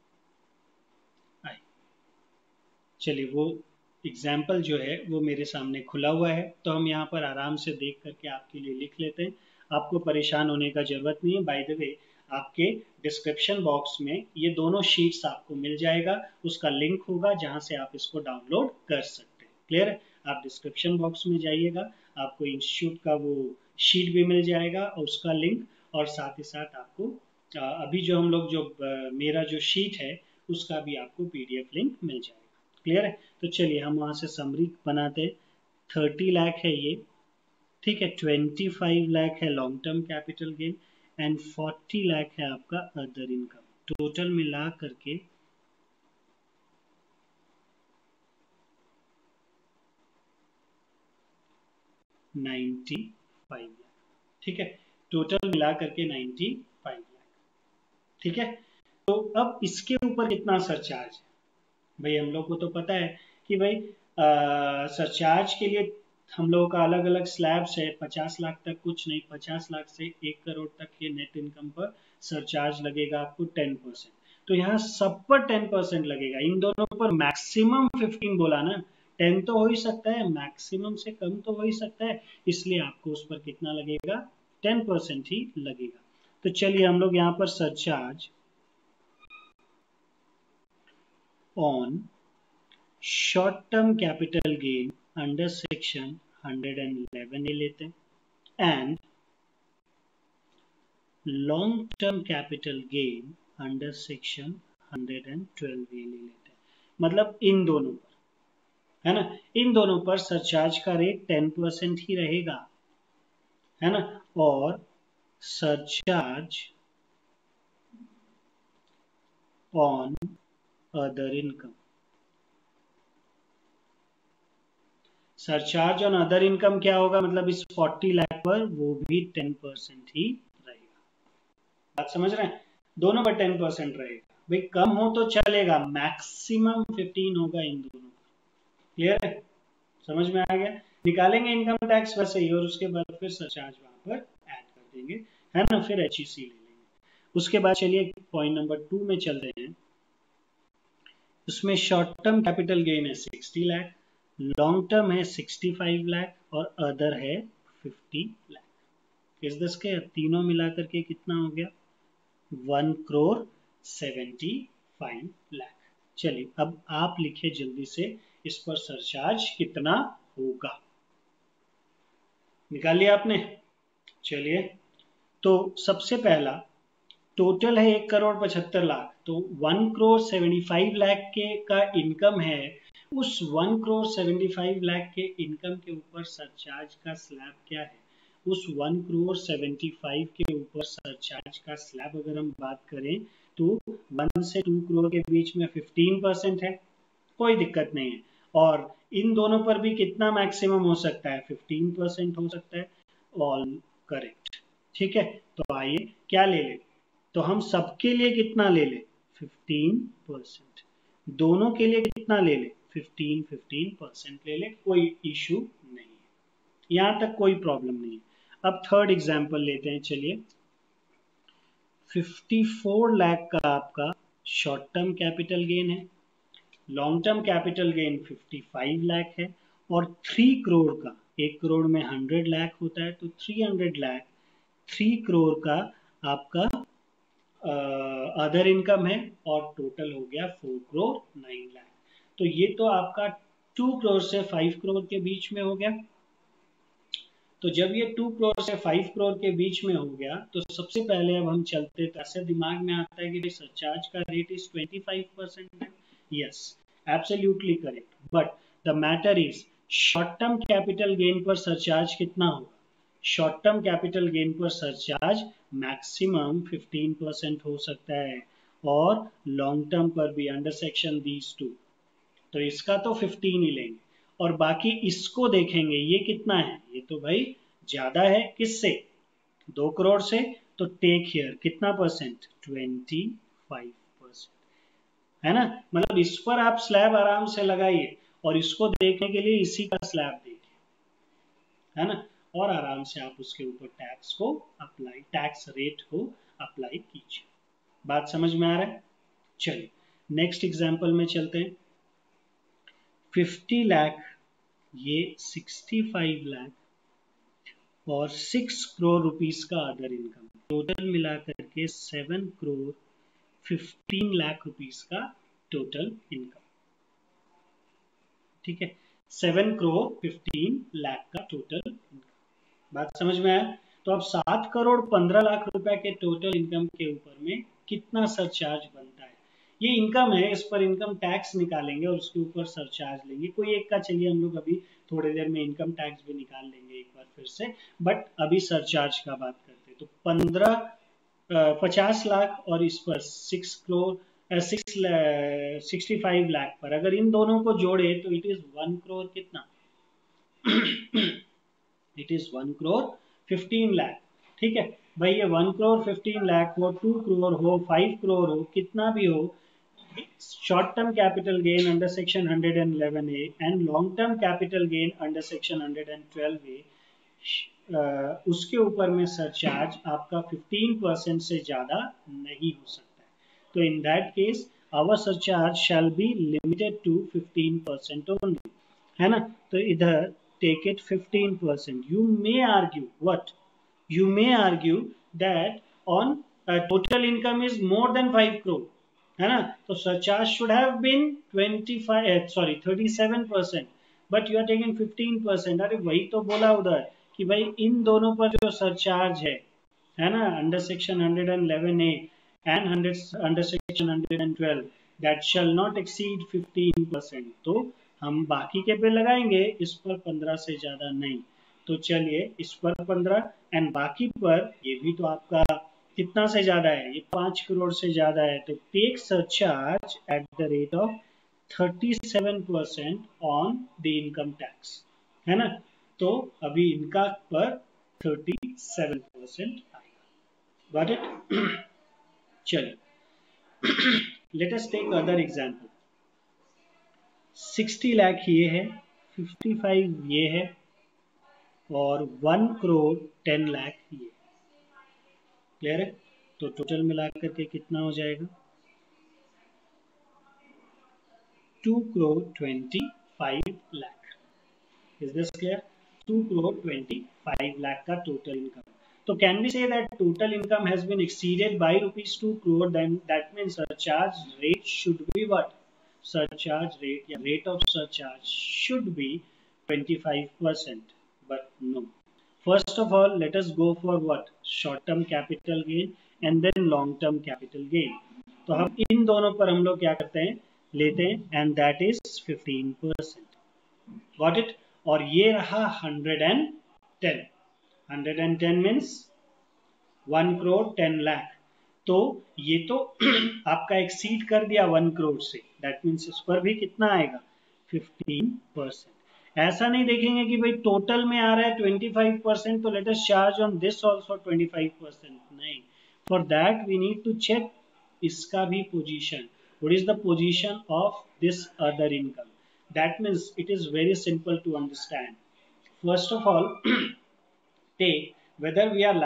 चलिए वो एग्जाम्पल जो है वो मेरे सामने खुला हुआ है, तो हम यहाँ पर आराम से देख करके आपके लिए लिख लेते हैं। आपको परेशान होने का जरूरत नहीं है। बाय द वे, आपके डिस्क्रिप्शन बॉक्स में ये दोनों शीट्स आपको मिल जाएगा, उसका लिंक होगा जहाँ से आप इसको डाउनलोड कर सकते हैं। क्लियर है? आप डिस्क्रिप्शन बॉक्स में जाइएगा, आपको इंस्टीट्यूट का वो शीट भी मिल जाएगा और उसका लिंक, और साथ ही साथ आपको अभी जो हम लोग जो मेरा जो शीट है उसका भी आपको पीडीएफ लिंक मिल जाएगा। क्लियर है? तो चलिए हम वहां से समरी बनाते हैं। 30 लाख है ये, ठीक है। 25 लाख है long term capital gain and 40 lakh है आपका अदर इनकम। टोटल मिला करके 95 लाख, ठीक है। टोटल मिला करके 95 लाख, ठीक है। तो अब इसके ऊपर कितना सरचार्ज है? भाई हम लोग को तो पता है कि भाई सरचार्ज के लिए हम लोगों का अलग अलग स्लैब्स है। 50 लाख तक कुछ नहीं, 50 लाख से 1 करोड़ तक के नेट इनकम पर सरचार्ज लगेगा आपको 10%। तो यहाँ सब पर 10% लगेगा। इन दोनों पर मैक्सिमम 15 बोला ना, 10 तो हो ही सकता है, मैक्सिमम से कम तो हो ही सकता है, इसलिए आपको उस पर कितना लगेगा? 10% ही लगेगा। तो चलिए हम लोग यहाँ पर surcharge on short term capital gain under section 111 ले लेते हैं and long term capital gain under section 112 ले लेते हैं। मतलब इन दोनों पर, है ना, इन दोनों पर सरचार्ज का रेट 10% ही रहेगा, है ना। और surcharge on other income, surcharge on other income क्या होगा? मतलब इस 40 लाख पर वो भी 10% ही रहेगा। बात समझ रहे हैं? दोनों पर 10% रहेगा। भाई कम हो तो चलेगा, मैक्सिमम 15 होगा इन दोनों का। क्लियर है? समझ में आ गया? निकालेंगे इनकम टैक्स वैसे ही, और उसके बाद फिर सरचार्ज वहां पर ऐड कर देंगे, है ना। फिर एचईसी ले लेंगे। उसके बाद चलिए पॉइंट नंबर 2 में चलते हैं। उसमें शॉर्ट टर्म कैपिटल गेन है 60 लाख, लॉन्ग टर्म है 65 लाख और अदर है 50 लाख। इस दस के तीनों मिलाकर के कितना हो गया? 1 करोड़ 75 लाख। चलिए अब आप लिखिए जल्दी से, इस पर सरचार्ज कितना होगा? निकाल लिया आपने? चलिए, तो सबसे पहला टोटल है 1 करोड़ 75 लाख, तो 1 करोड़ 75 लाख के का इनकम है। उस 1 करोड़ 75 लाख के इनकम के ऊपर सरचार्ज का स्लैब क्या है? उस 1 करोड़ 75 के ऊपर सरचार्ज का स्लैब अगर हम बात करें तो 1 से 2 करोड़ के बीच में 15% है, कोई दिक्कत नहीं है। और इन दोनों पर भी कितना मैक्सिमम हो सकता है? 15% हो सकता है। ऑल करेक्ट, ठीक है। तो आइए क्या ले लें, तो हम सबके लिए कितना ले लें? 15%। दोनों के लिए कितना ले लें? 15% ले लें, कोई इशू नहीं है, यहां तक कोई प्रॉब्लम नहीं है। अब थर्ड एग्जाम्पल लेते हैं। चलिए 54 लाख का आपका शॉर्ट टर्म कैपिटल गेन है, long term capital gain 55 lakh है, और 3 करोड़ का, 1 करोड़ में 100 लाख होता है, तो 300 लाख 3 करोड़ का आपका अदर इनकम है, और टोटल हो गया 4 करोड़ 9 लाख। तो ये तो आपका 2 करोड़ से 5 करोड़ के बीच में हो गया। तो जब ये 2 करोड़ से 5 करोड़ के बीच में हो गया, तो सबसे पहले अब हम चलते, तो ऐसे दिमाग में आता है कि सरचार्ज का रेट इज 25% है। Yes, absolutely correct, but the matter is short term capital gain पर सरचार्ज कितना होगा? शॉर्ट टर्म कैपिटल गेन पर सरचार्ज मैक्सिमम 15% हो सकता है, और लॉन्ग टर्म पर भी अंडर सेक्शन दीज टू, तो इसका तो 15 ही लेंगे। और बाकी इसको देखेंगे, ये कितना है? ये तो भाई ज्यादा है, किससे? 2 करोड़ से। तो टेक हियर कितना परसेंट? 25%, है ना। मतलब इस पर आप स्लैब आराम से लगाइए, और इसको देखने के लिए इसी का स्लैब देखिए, है ना। और आराम से आप उसके ऊपर टैक्स रेट को अप्लाई कीजिए। बात समझ में आ रहा है? चलिए नेक्स्ट एग्जांपल में चलते हैं। 50 लाख, ये 65 लाख और 6 करोड़ रुपीस का अदर इनकम, टोटल मिलाकर के 7 करोड़ 15 लाख रुपीस का टोटल इनकम। ठीक है, 7 करोड़ 15 लाख का टोटल इनकम। बात समझ में आया? तो अब 7 करोड़ 15 लाख रुपए के टोटल इनकम के ऊपर में कितना सरचार्ज बनता है? ये इनकम है, इस पर इनकम टैक्स निकालेंगे और उसके ऊपर सरचार्ज लेंगे। कोई एक का, चलिए हम लोग अभी थोड़ी देर में इनकम टैक्स भी निकाल लेंगे एक बार फिर से, बट अभी सरचार्ज का बात करते हैं। तो 50 लाख और इस पर 6 करोड़ 65 लाख पर अगर इन दोनों को जोड़े तो इट इज 1 करोड़ कितना? It is 1 crore 15 lakh. ठीक है भाई, ये 1 करोड़ 15 लाख हो, 2 करोड़ हो, 5 करोड़ हो, कितना भी हो, short term capital gain under section 111A and long term capital gain under section 112A, उसके ऊपर में सरचार्ज आपका 15% से ज्यादा नहीं हो सकता है। तो in that case our surcharge shall be limited to 15% only, है ना? तो इधर take it 15%। You may argue what? You may argue that on total income is more than 5 crore, है ना? तो surcharge should have been 37%, but you are taking 15%। अरे वही तो बोला उधर कि भाई इन दोनों पर जो सरचार्ज है ना, under section 111A and under section 112, that shall not exceed 15%। तो हम बाकी के पे लगाएंगे, इस पर 15 से ज्यादा नहीं। तो चलिए इस पर 15 एंड बाकी पर, ये भी तो आपका कितना से ज्यादा है? ये 5 करोड़ से ज्यादा है। तो take surcharge at the rate of 37% on the income tax, है ना? तो अभी इनका पर 37% आएगा। Got it? चलिए let us take other example. 60 lakh ये है, 55 ये है और 1 करोड़ 10 लाख ये। क्लियर है? तो टोटल मिलाकर के कितना हो जाएगा? 2 crore 25 lakh. Is this clear? 2 crore 25 lakh का टोटल इनकम। तो can we say that total income has been exceeded by ₹2 crore, then that means surcharge rate should be what? Surcharge rate या rate of surcharge should be 25%, but no. First of all, let us go for what? Short-term capital gain and then long-term capital gain. तो हम इन दोनों पर हम लोग क्या करते हैं? लेते हैं, and that is 15%. Got it? और ये रहा 110. 110 means 1 करोड़ 10 लाख। तो ये तो आपका एक्सीड कर दिया 1 करोड़ से, दैट मीन्स इस पर भी कितना आएगा? 15%। ऐसा नहीं देखेंगे कि भाई टोटल में आ रहा है 25%, तो let us charge on this also 25%। नहीं, for that we need to check इसका भी position. What is the position of this other income? That means it is very simple to understand. First of all take whether we are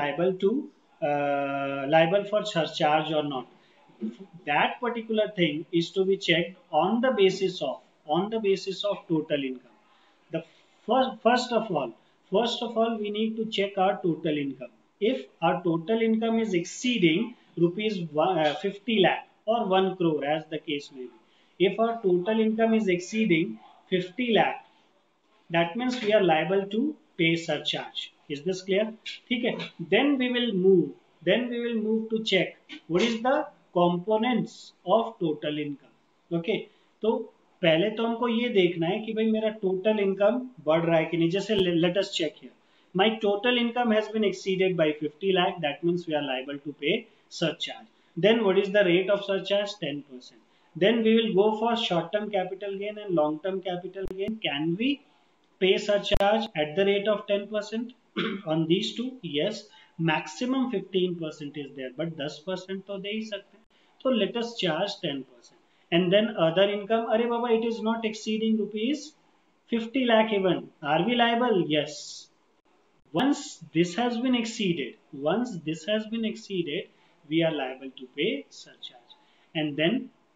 liable for surcharge or not. That particular thing is to be checked on the basis of total income. The first of all we need to check our total income. If our total income is exceeding rupees 50 lakh or 1 crore as the case may be, if our total income is exceeding 50 lakh, that means we are liable to pay surcharge. Is this clear? ठीक है? Then we will move to check what is the components of total income. Okay? तो पहले तो हमको ये देखना है कि भाई मेरा टोटल इनकम बढ़ रहा है कि नहीं। जैसे let us check here. My total income has been exceeded by 50 lakh. That means we are liable to pay surcharge. Then what is the rate of surcharge? 10%. Then we will go for short-term capital gain and long-term capital gain. Can we pay surcharge at the rate of 10% on these two? Yes, maximum 15% is there, but 10% तो दे ही सकते हैं। तो let us charge 10%. And then other income, अरे बाबा it is not exceeding rupees 50 lakh even. Are we liable? Yes. Once this has been exceeded, we are liable to pay surcharge. And then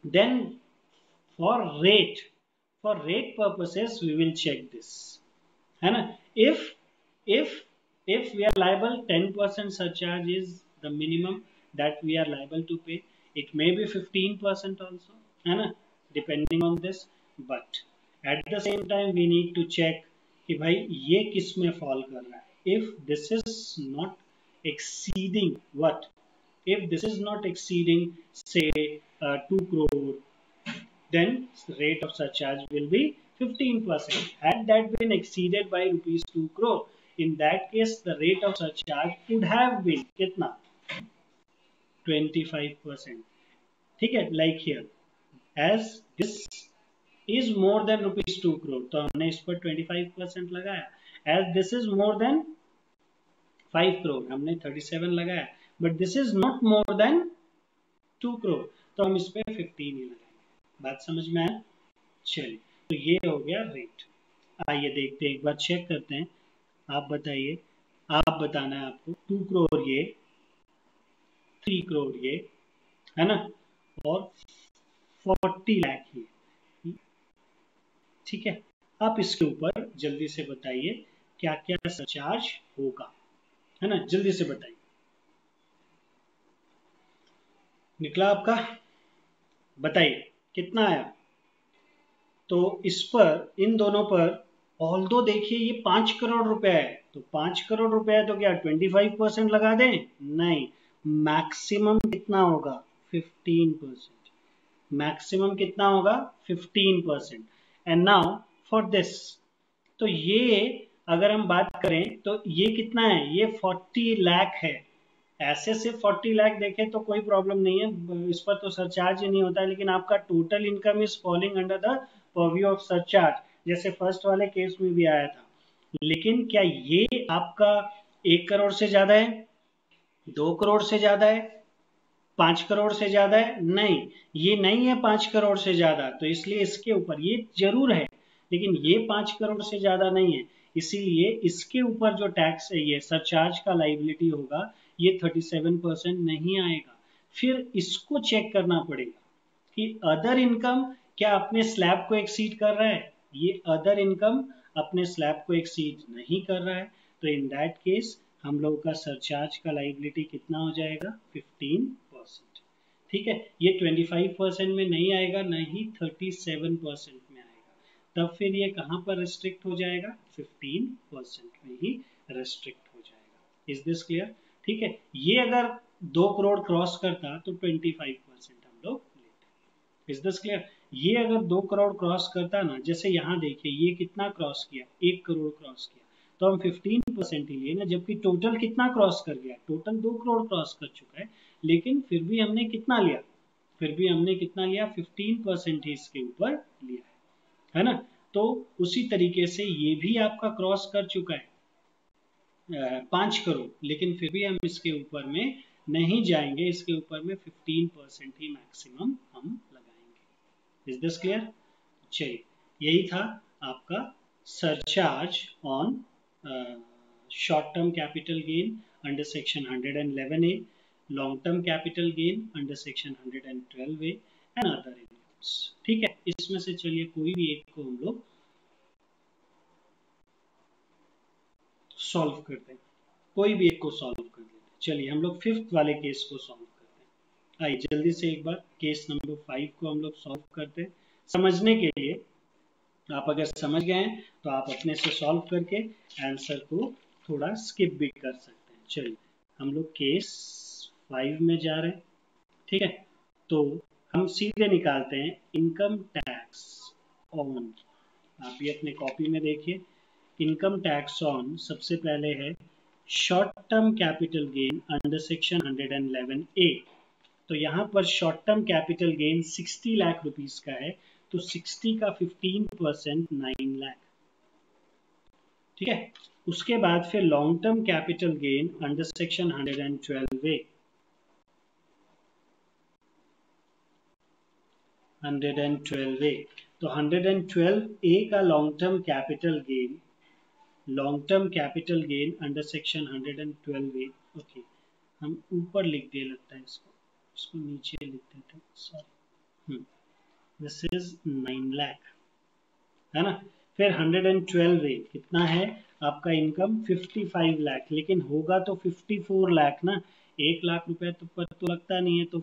Then for rate purposes we will check this, है ना? if if we are liable, 10% surcharge is the minimum that we are liable to pay. It may be 15% also, है ना, depending on this. But at the same time we need to check कि भाई ये किस में fall कर रहा है. If this is not exceeding what, if this is not exceeding say 2 crore, then rate of surcharge will be 15%. Had that been exceeded by rupees 2 crore, in that case the rate of surcharge would have been कितना, 25%. ठीक है, like here, as this is more than rupees 2 crore, तो हमने इस पर 25% लगाया. As this is more than 5 crore, हमने 37 लगाया. But this is not more than 2 crore, तो हम इस पर 15 ही लगाएंगे. बात समझ में आया? चलिए, तो ये हो गया रेट. आइए देखते हैं, एक बार चेक करते हैं. आप बताइए, आप बताना है आपको. 2 करोड़ ये, 3 करोड़ ये, है ना, और 40 लाख ये. ठीक है, आप इसके ऊपर जल्दी से बताइए क्या क्या सरचार्ज होगा, है ना, जल्दी से बताइए. निकला आपका? बताइए कितना आया. तो इस पर, इन दोनों पर, ऑल्दो देखिए ये 5 करोड़ रुपए है, तो 5 करोड़ रुपए है तो क्या 25% लगा दें? नहीं, मैक्सिमम कितना होगा? 15%. मैक्सिमम कितना होगा? 15%. एंड नाउ फॉर दिस, तो ये अगर हम बात करें तो ये कितना है? ये 40 लाख है. ऐसे से 40 लाख देखें तो कोई प्रॉब्लम नहीं है, इस पर तो सरचार्ज ही नहीं होता है. लेकिन आपका total income is falling under the purview of surcharge, जैसे फर्स्ट वाले केस में भी आया था. लेकिन क्या ये आपका 1 करोड़ से ज्यादा है, 2 करोड़ से ज्यादा है, 5 करोड़ से ज्यादा है? नहीं, ये नहीं है 5 करोड़ से ज्यादा, तो इसलिए इसके ऊपर ये जरूर है, लेकिन ये 5 करोड़ से ज्यादा नहीं है. इसीलिए इसके ऊपर जो टैक्स है, ये सरचार्ज का लाइबिलिटी होगा, ये 37% नहीं आएगा. फिर इसको चेक करना पड़ेगा कि अदर इनकम क्या अपने स्लैब को एक्सीड कर रहा है. ये अदर इनकम अपने स्लैब को एक्सीड नहीं कर रहा है, तो इन दैट केस हम लोगों का सरचार्ज का लाइबिलिटी कितना हो जाएगा? 15%. ठीक है, ये 25% में नहीं आएगा, ना ही 37% में आएगा. तब फिर ये कहाँ पर रिस्ट्रिक्ट हो जाएगा? 15% में ही रिस्ट्रिक्ट हो जाएगा. Is this clear? ठीक है, ये अगर 2 करोड़ क्रॉस करता तो 25% हम लोग लेते. Is this clear? ये अगर 2 करोड़ क्रॉस करता ना, जैसे यहाँ देखिए ये कितना क्रॉस किया? 1 करोड़ क्रॉस किया, तो हम 15% ही लिए ना, जबकि टोटल कितना क्रॉस कर गया? टोटल 2 करोड़ क्रॉस कर चुका है, लेकिन फिर भी हमने कितना लिया? फिर भी हमने कितना लिया? 15% ही इसके ऊपर लिया है ना. तो उसी तरीके से ये भी आपका क्रॉस कर चुका है 5 करोड़, लेकिन फिर भी हम इसके ऊपर में नहीं जाएंगे, इसके ऊपर में 15% ही मैक्सिमम हम लगाएंगे. Is this clear? चलिए, यही था आपका surcharge on short term capital gain under section 111A, long term capital gain under section 112A and other incomes. ठीक है, इसमें से चलिए कोई भी एक को हम लोग सॉल्व करते हैं, कोई भी एक को सॉल्व कर देते हैं. चलिए हम लोग 5th वाले केस को सॉल्व करते हैं. आइए जल्दी से एक बार केस नंबर 5 को हम लोग सॉल्व करते हैं. समझने के लिए, आप अगर समझ गए हैं तो आप अपने से सॉल्व करके आंसर को थोड़ा स्किप भी कर सकते हैं. चलिए हम लोग केस 5 में जा रहे हैं. ठीक है, तो हम सीधे निकालते हैं इनकम टैक्स ऑन. आप भी अपने कॉपी में देखिए, इनकम टैक्स ऑन सबसे पहले है short term capital gain under section 111A. तो यहाँ पर short term capital gain 60 lakh rupees का है, तो 60 का 15% 9 लाख. ठीक है, उसके बाद फिर long term capital gain under section 112A. 112A, तो 112A का long term capital gain, long term capital gain under section 112A. Okay, हम ऊपर लिख दिए लगता है इसको नीचे लिख देते हैं, सॉरी. दिस इज 9 लाख, है ना। फिर 112 कितना है आपका इनकम 55 लाख, लेकिन होगा तो 54 लाख ना, 1 लाख रुपए तो पर तो लगता नहीं है, तो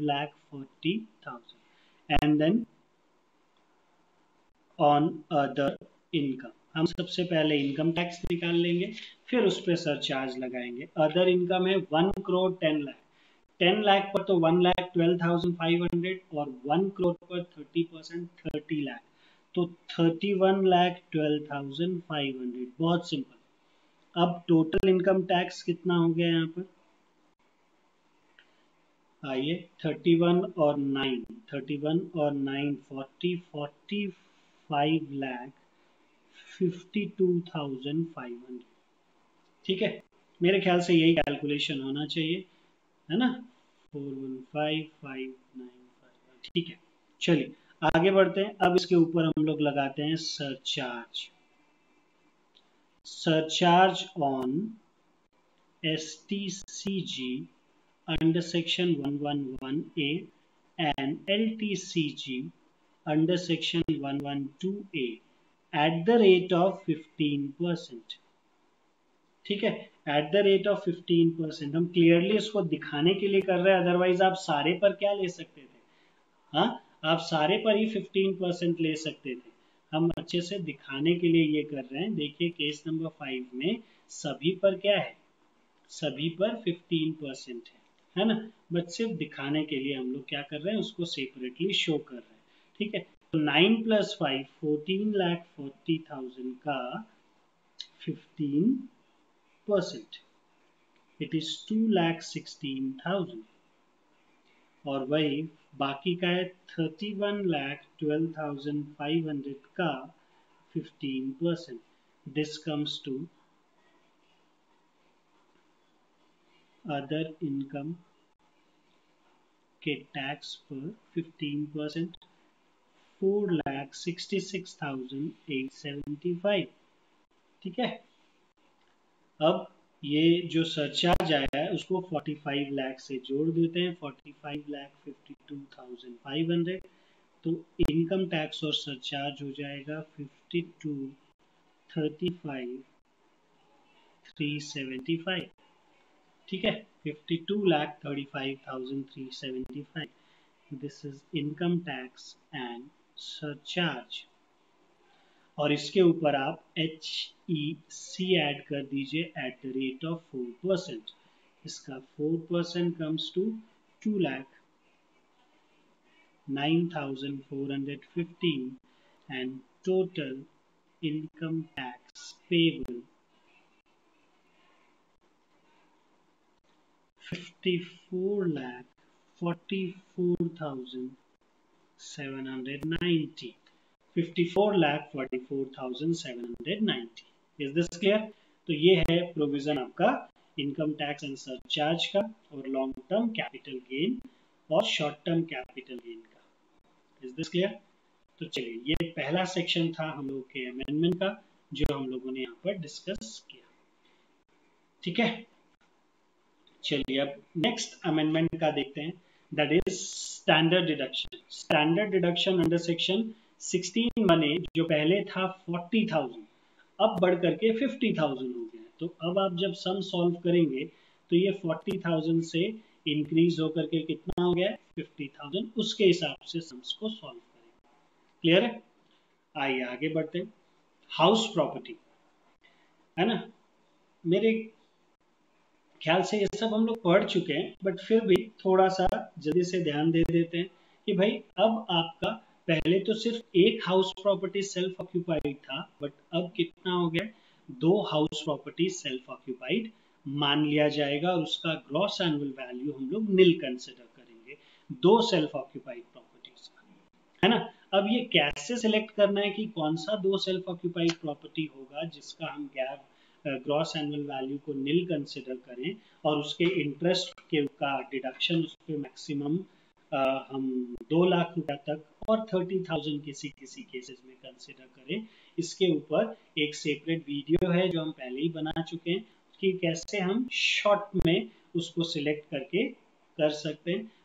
5,40,000 and then on other income. हम सबसे पहले इनकम टैक्स निकाल लेंगे, फिर उस पर सरचार्ज लगाएंगे। अदर इनकम है 1 करोड़ 10 लाख, 10 लाख पर तो 1,12,500 और 1 करोड़ पर 30% 30 लाख, तो 31,12,500। बहुत सिंपल। अब टोटल इनकम टैक्स कितना हो गया यहाँ पर, आइए 31 और 9, 31 और 9 45,52,500। ठीक है, मेरे ख्याल से यही कैलकुलेशन होना चाहिए, है ना। 415,595। ठीक है, चलिए आगे बढ़ते हैं। अब इसके ऊपर हम लोग लगाते हैं surcharge. Surcharge on STCG under section 111A and LTCG under section 112A at the rate of 15%। ठीक है, एट द रेट ऑफ 15%। हम क्लियरली इसको दिखाने के लिए कर रहे हैं, अदरवाइज आप सारे पर क्या ले सकते थे, हाँ आप सारे पर ही 15% ले सकते थे। हम अच्छे से दिखाने के लिए ये कर रहे हैं। देखिए केस नंबर 5 में सभी पर क्या है, सभी पर 15% है ना, बट सिर्फ दिखाने के लिए हम लोग क्या कर रहे हैं, उसको सेपरेटली शो कर रहे हैं। ठीक है, तो 9 + 5 14,40,000 का 15%, इट इज 2,16,000। और वही बाकी का है 31,12,500 का 15%। This comes to other income के टैक्स पर 15%, 4,66,875। ठीक है, अब ये जो सरचार्ज आया है उसको 45 लाख से जोड़ देते हैं, 45,52,500। तो इनकम टैक्स और सरचार्ज हो जाएगा 52,35,375। ठीक है, 52,35,375। This is income tax and surcharge. और इसके ऊपर आप HEC ऐड कर दीजिए एट द रेट ऑफ 4%। इसका 4% comes to 2,09,415 and total income tax payable 54,44,790। 54,44,790। Is this clear? तो ये है प्रोविजन आपका इनकम टैक्स एंड सरचार्ज का, और लॉन्ग टर्म कैपिटल गेन और शॉर्ट टर्म कैपिटल गेन का। Is this clear? तो चलिए, ये पहला सेक्शन था हम लोग के अमेंडमेंट का, जो हम लोगों ने यहाँ पर डिस्कस किया। ठीक है, चलिए अब नेक्स्ट अमेंडमेंट का देखते हैं, that is standard deduction. Standard deduction under section 16 बने, जो पहले था 40,000, अब बढ़ करके 50,000 हो गया। तो अब आप जब सम सॉल्व करेंगे तो ये 40,000 से इंक्रीज होकर के कितना हो गया 50,000, उसके हिसाब से सम्स को सॉल्व करेंगे। क्लियर है? आइए आगे बढ़ते हैं। हाउस प्रॉपर्टी, है ना, मेरे ख्याल से ये सब हम लोग पढ़ चुके हैं, बट फिर भी थोड़ा सा जल्दी से ध्यान दे देते हैं कि भाई अब आपका पहले तो सिर्फ एक हाउस प्रॉपर्टी सेल्फ ऑक्यूपाइड था, बट अब कितना हो गया, 2 हाउस प्रॉपर्टी सेल्फ ऑक्यूपाइड मान लिया जाएगा, और उसका ग्रॉस एनुअल वैल्यू हम लोग निल कंसिडर करेंगे 2 सेल्फ ऑक्यूपाइड प्रॉपर्टीज का, है ना। अब ये कैसे सिलेक्ट करना है कि कौन सा 2 सेल्फ ऑक्यूपाइड प्रॉपर्टी होगा जिसका हम गैप ग्रॉस एनुअल वैल्यू को निल कंसिडर करें, और उसके इंटरेस्ट के का डिडक्शन उस पर मैक्सिमम हम 2 लाख रुपए तक और 30,000 किसी किसी केसेस में कंसिडर करें। इसके ऊपर एक सेपरेट वीडियो है जो हम पहले ही बना चुके हैं कि कैसे हम शॉर्ट में उसको सिलेक्ट करके कर सकते हैं।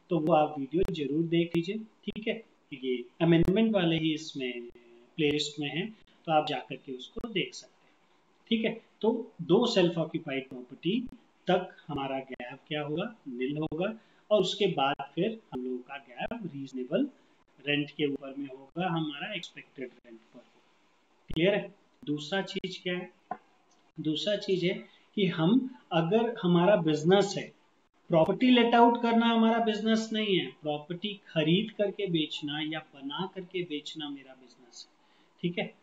तो वो आप वीडियो जरूर देख लीजिए, ठीक है। ये अमेंडमेंट वाले ही इसमें प्लेलिस्ट में है, तो आप जाकर के उसको देख सकते हैं, ठीक है। तो 2 सेल्फ ऑक्यूपाइड प्रॉपर्टी तक हमारा गैप क्या होगा, नील होगा, और उसके बाद फिर हम लोगों का गैप रीजनेबल रेंट के ऊपर में होगा, हमारा एक्सपेक्टेड रेंट पर। क्लियर है। दूसरा चीज क्या है, दूसरा चीज है कि हम अगर हमारा बिजनेस है, प्रॉपर्टी लेट आउट करना हमारा बिजनेस नहीं है, प्रॉपर्टी खरीद करके बेचना या बना करके बेचना मेरा बिजनेस है, ठीक है।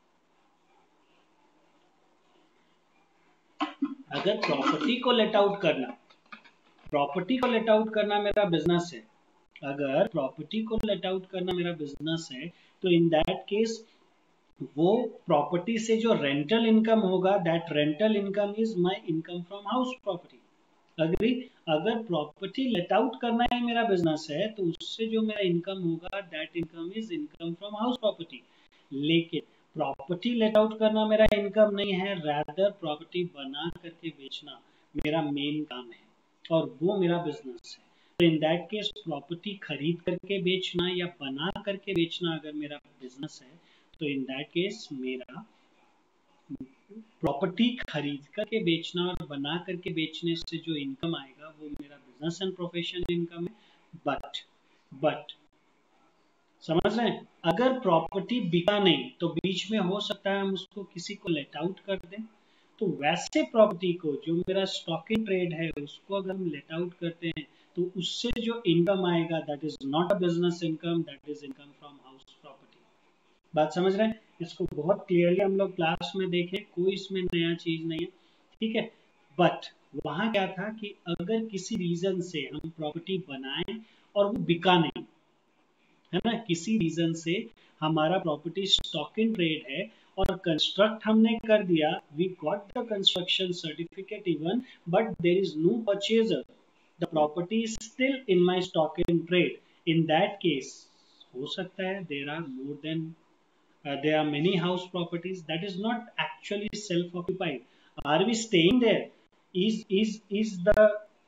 अगर प्रॉपर्टी को लेट आउट करना, प्रॉपर्टी को लेट आउट करना मेरा बिजनेस है, अगर प्रॉपर्टी को लेट आउट करना मेरा बिजनेस है, तो इन दैट केस वो प्रॉपर्टी से जो रेंटल इनकम होगा, that rental income is my income from house property. Agree. अगर प्रॉपर्टी लेट आउट करना ही मेरा बिजनेस है, तो उससे जो मेरा इनकम होगा, that income is income from house property. लेकिन प्रॉपर्टी लेट आउट करना मेरा इनकम नहीं है, रैदर प्रॉपर्टी बना करके बेचना मेरा मेन काम है और वो मेरा बिजनेस है। तो इन दैट केस प्रॉपर्टी खरीद करके बेचना या बना करके बेचना अगर मेरा बिजनेस है, तो इन दैट केस मेरा प्रॉपर्टी खरीद करके बेचना और बना करके बेचने से जो इनकम आएगा वो मेरा बिजनेस एंड प्रोफेशनल इनकम है। बट समझ रहे हैं, अगर प्रॉपर्टी बिका नहीं तो बीच में हो सकता है हम उसको किसी को लेट आउट कर दें, तो वैसे प्रॉपर्टी को जो मेरा स्टॉक इन ट्रेड है उसको अगर हम लेट आउट करते हैं, तो उससे जो इनकम आएगा that is not a business income, that is income from house property. बात समझ रहे हैं, इसको बहुत क्लियरली हम लोग क्लास में देखें, कोई इसमें नया चीज नहीं है, ठीक है। बट वहां क्या था कि अगर किसी रीजन से हम प्रॉपर्टी बनाएं और वो बिका नहीं, है ना, किसी रीजन से हमारा प्रॉपर्टी स्टॉक इन ट्रेड है और कंस्ट्रक्ट हमने कर दिया, we got the construction certificate even, but there is no purchaser, the property is still in my stock in trade. In that case हो सकता है there are more than there are many house properties that is not actually self occupied. Are we staying there? Is the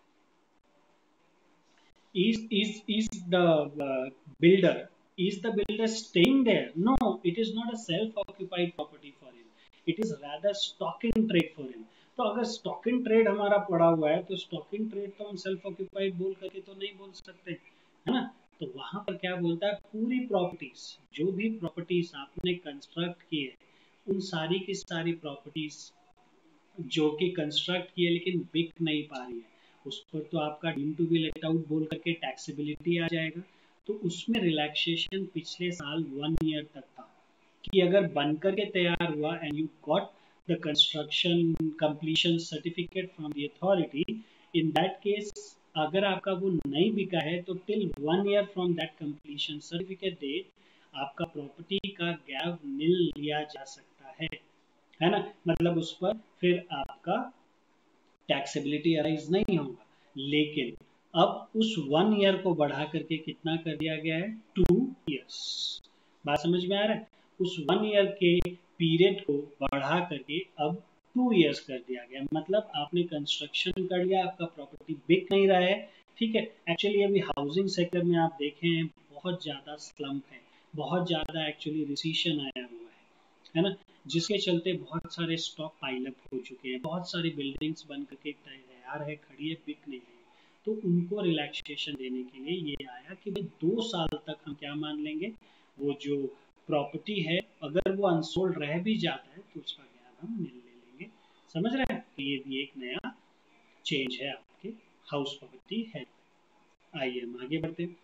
is the builder, is the builder staying there? No, it is not a self occupied property for him, it is rather stock in trade for him. तो अगर stock in trade हमारा पड़ा हुआ है, तो stock in trade तो हम self occupied बोल करके तो नहीं बोल सकते, है ना। तो वहां पर क्या बोलता है, पूरी प्रॉपर्टीज, जो भी प्रॉपर्टीज आपने कंस्ट्रक्ट की है, उन सारी की सारी प्रॉपर्टीज जो कि कंस्ट्रक्ट की है लेकिन बिक नहीं पा रही है, उस पर तो आपका deem to be let out बोल करके टैक्सेबिलिटी आ जाएगा। तो उसमें रिलैक्सेशन पिछले साल 1 ईयर तक था कि अगर बनकर के तैयार हुआ and you got the construction completion certificate from the authority, in that case अगर आपका वो नहीं बिका है, तो till 1 year from that completion certificate date आपका प्रॉपर्टी का गैप नील लिया जा सकता है ना। मतलब उस पर फिर आपका टैक्सेबिलिटी अराइज नहीं होगा। लेकिन अब उस 1 ईयर को बढ़ा करके कितना कर दिया गया है, 2 ईयर्स। बात समझ में आ रहा है, उस 1 ईयर के पीरियड को बढ़ा करके अब 2 ईयर्स कर दिया गया। मतलब आपने कंस्ट्रक्शन कर लिया, आपका प्रॉपर्टी बिक नहीं रहा है, ठीक है। एक्चुअली अभी हाउसिंग सेक्टर में आप देखें बहुत ज्यादा स्लम्प है, बहुत ज्यादा एक्चुअली रिसीशन आया हुआ है ना, जिसके चलते बहुत सारे स्टॉक पाइलअप हो चुके हैं, बहुत सारी बिल्डिंग्स बन करके तैयार है, खड़ी है, बिक नहीं रही। तो उनको रिलैक्सेशन देने के लिए ये आया कि भाई 2 साल तक हम क्या मान लेंगे, वो जो प्रॉपर्टी है अगर वो अनसोल्ड रह भी जाता है तो उसका ज्ञान हम ले लेंगे। समझ रहे हैं, तो ये भी एक नया चेंज है आपके हाउस प्रॉपर्टी है। आइए हम आगे बढ़ते हैं।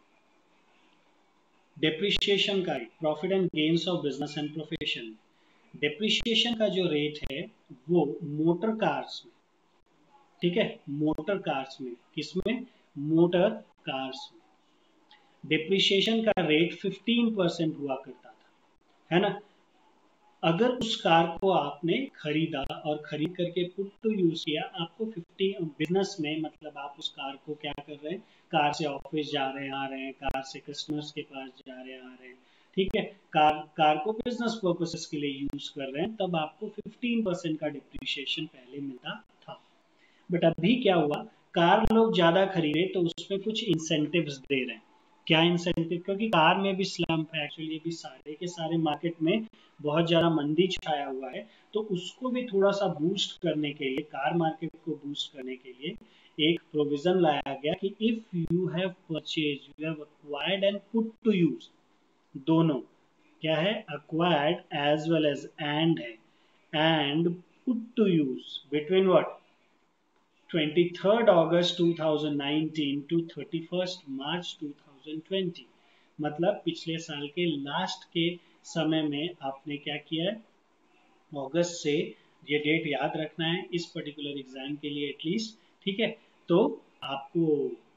डेप्रिशिएशन का profit and gains of business and profession. Depreciation का जो रेट है वो मोटर कार्स में, ठीक है, मोटर कार्स में, किसमें, मोटर कार्स में डेप्रिशिएशन का रेट 15% हुआ करता था, है ना। अगर उस कार को आपने खरीदा और खरीद करके पुट टू यूज किया, आपको 50 बिजनेस में, मतलब आप उस कार को क्या कर रहे हैं, कार से ऑफिस जा रहे हैं आ रहे हैं, कार से कस्टमर्स के पास जा रहे हैं आ रहे हैं, ठीक है, कार को बिजनेस पर्पसेस के लिए यूज कर रहे हैं, तब आपको 15% का डिप्रिशिएशन पहले मिलता था। बट अभी क्या हुआ, कार लोग ज्यादा खरीदे तो उसमें कुछ इंसेंटिव्स दे रहे हैं। क्या इंसेंटिव? क्योंकि कार में भी स्लम्प है एक्चुअली, अभी सारे के सारे मार्केट में बहुत ज्यादा मंदी छाया हुआ है, तो उसको भी थोड़ा सा बूस्ट करने के लिए, कार मार्केट को बूस्ट करने के लिए एक प्रोविजन लाया गया कि if you have purchase, you have acquired and put to use, दोनों क्या है, acquired as well as and है, and put to use between what 23rd August 2019 to 31st March 2020, मतलब पिछले साल के लास्ट के समय में आपने क्या किया है, अगस्त से, ये डेट याद रखना है इस पर्टिकुलर एग्जाम के लिए एटलीस्ट, ठीक है। तो आपको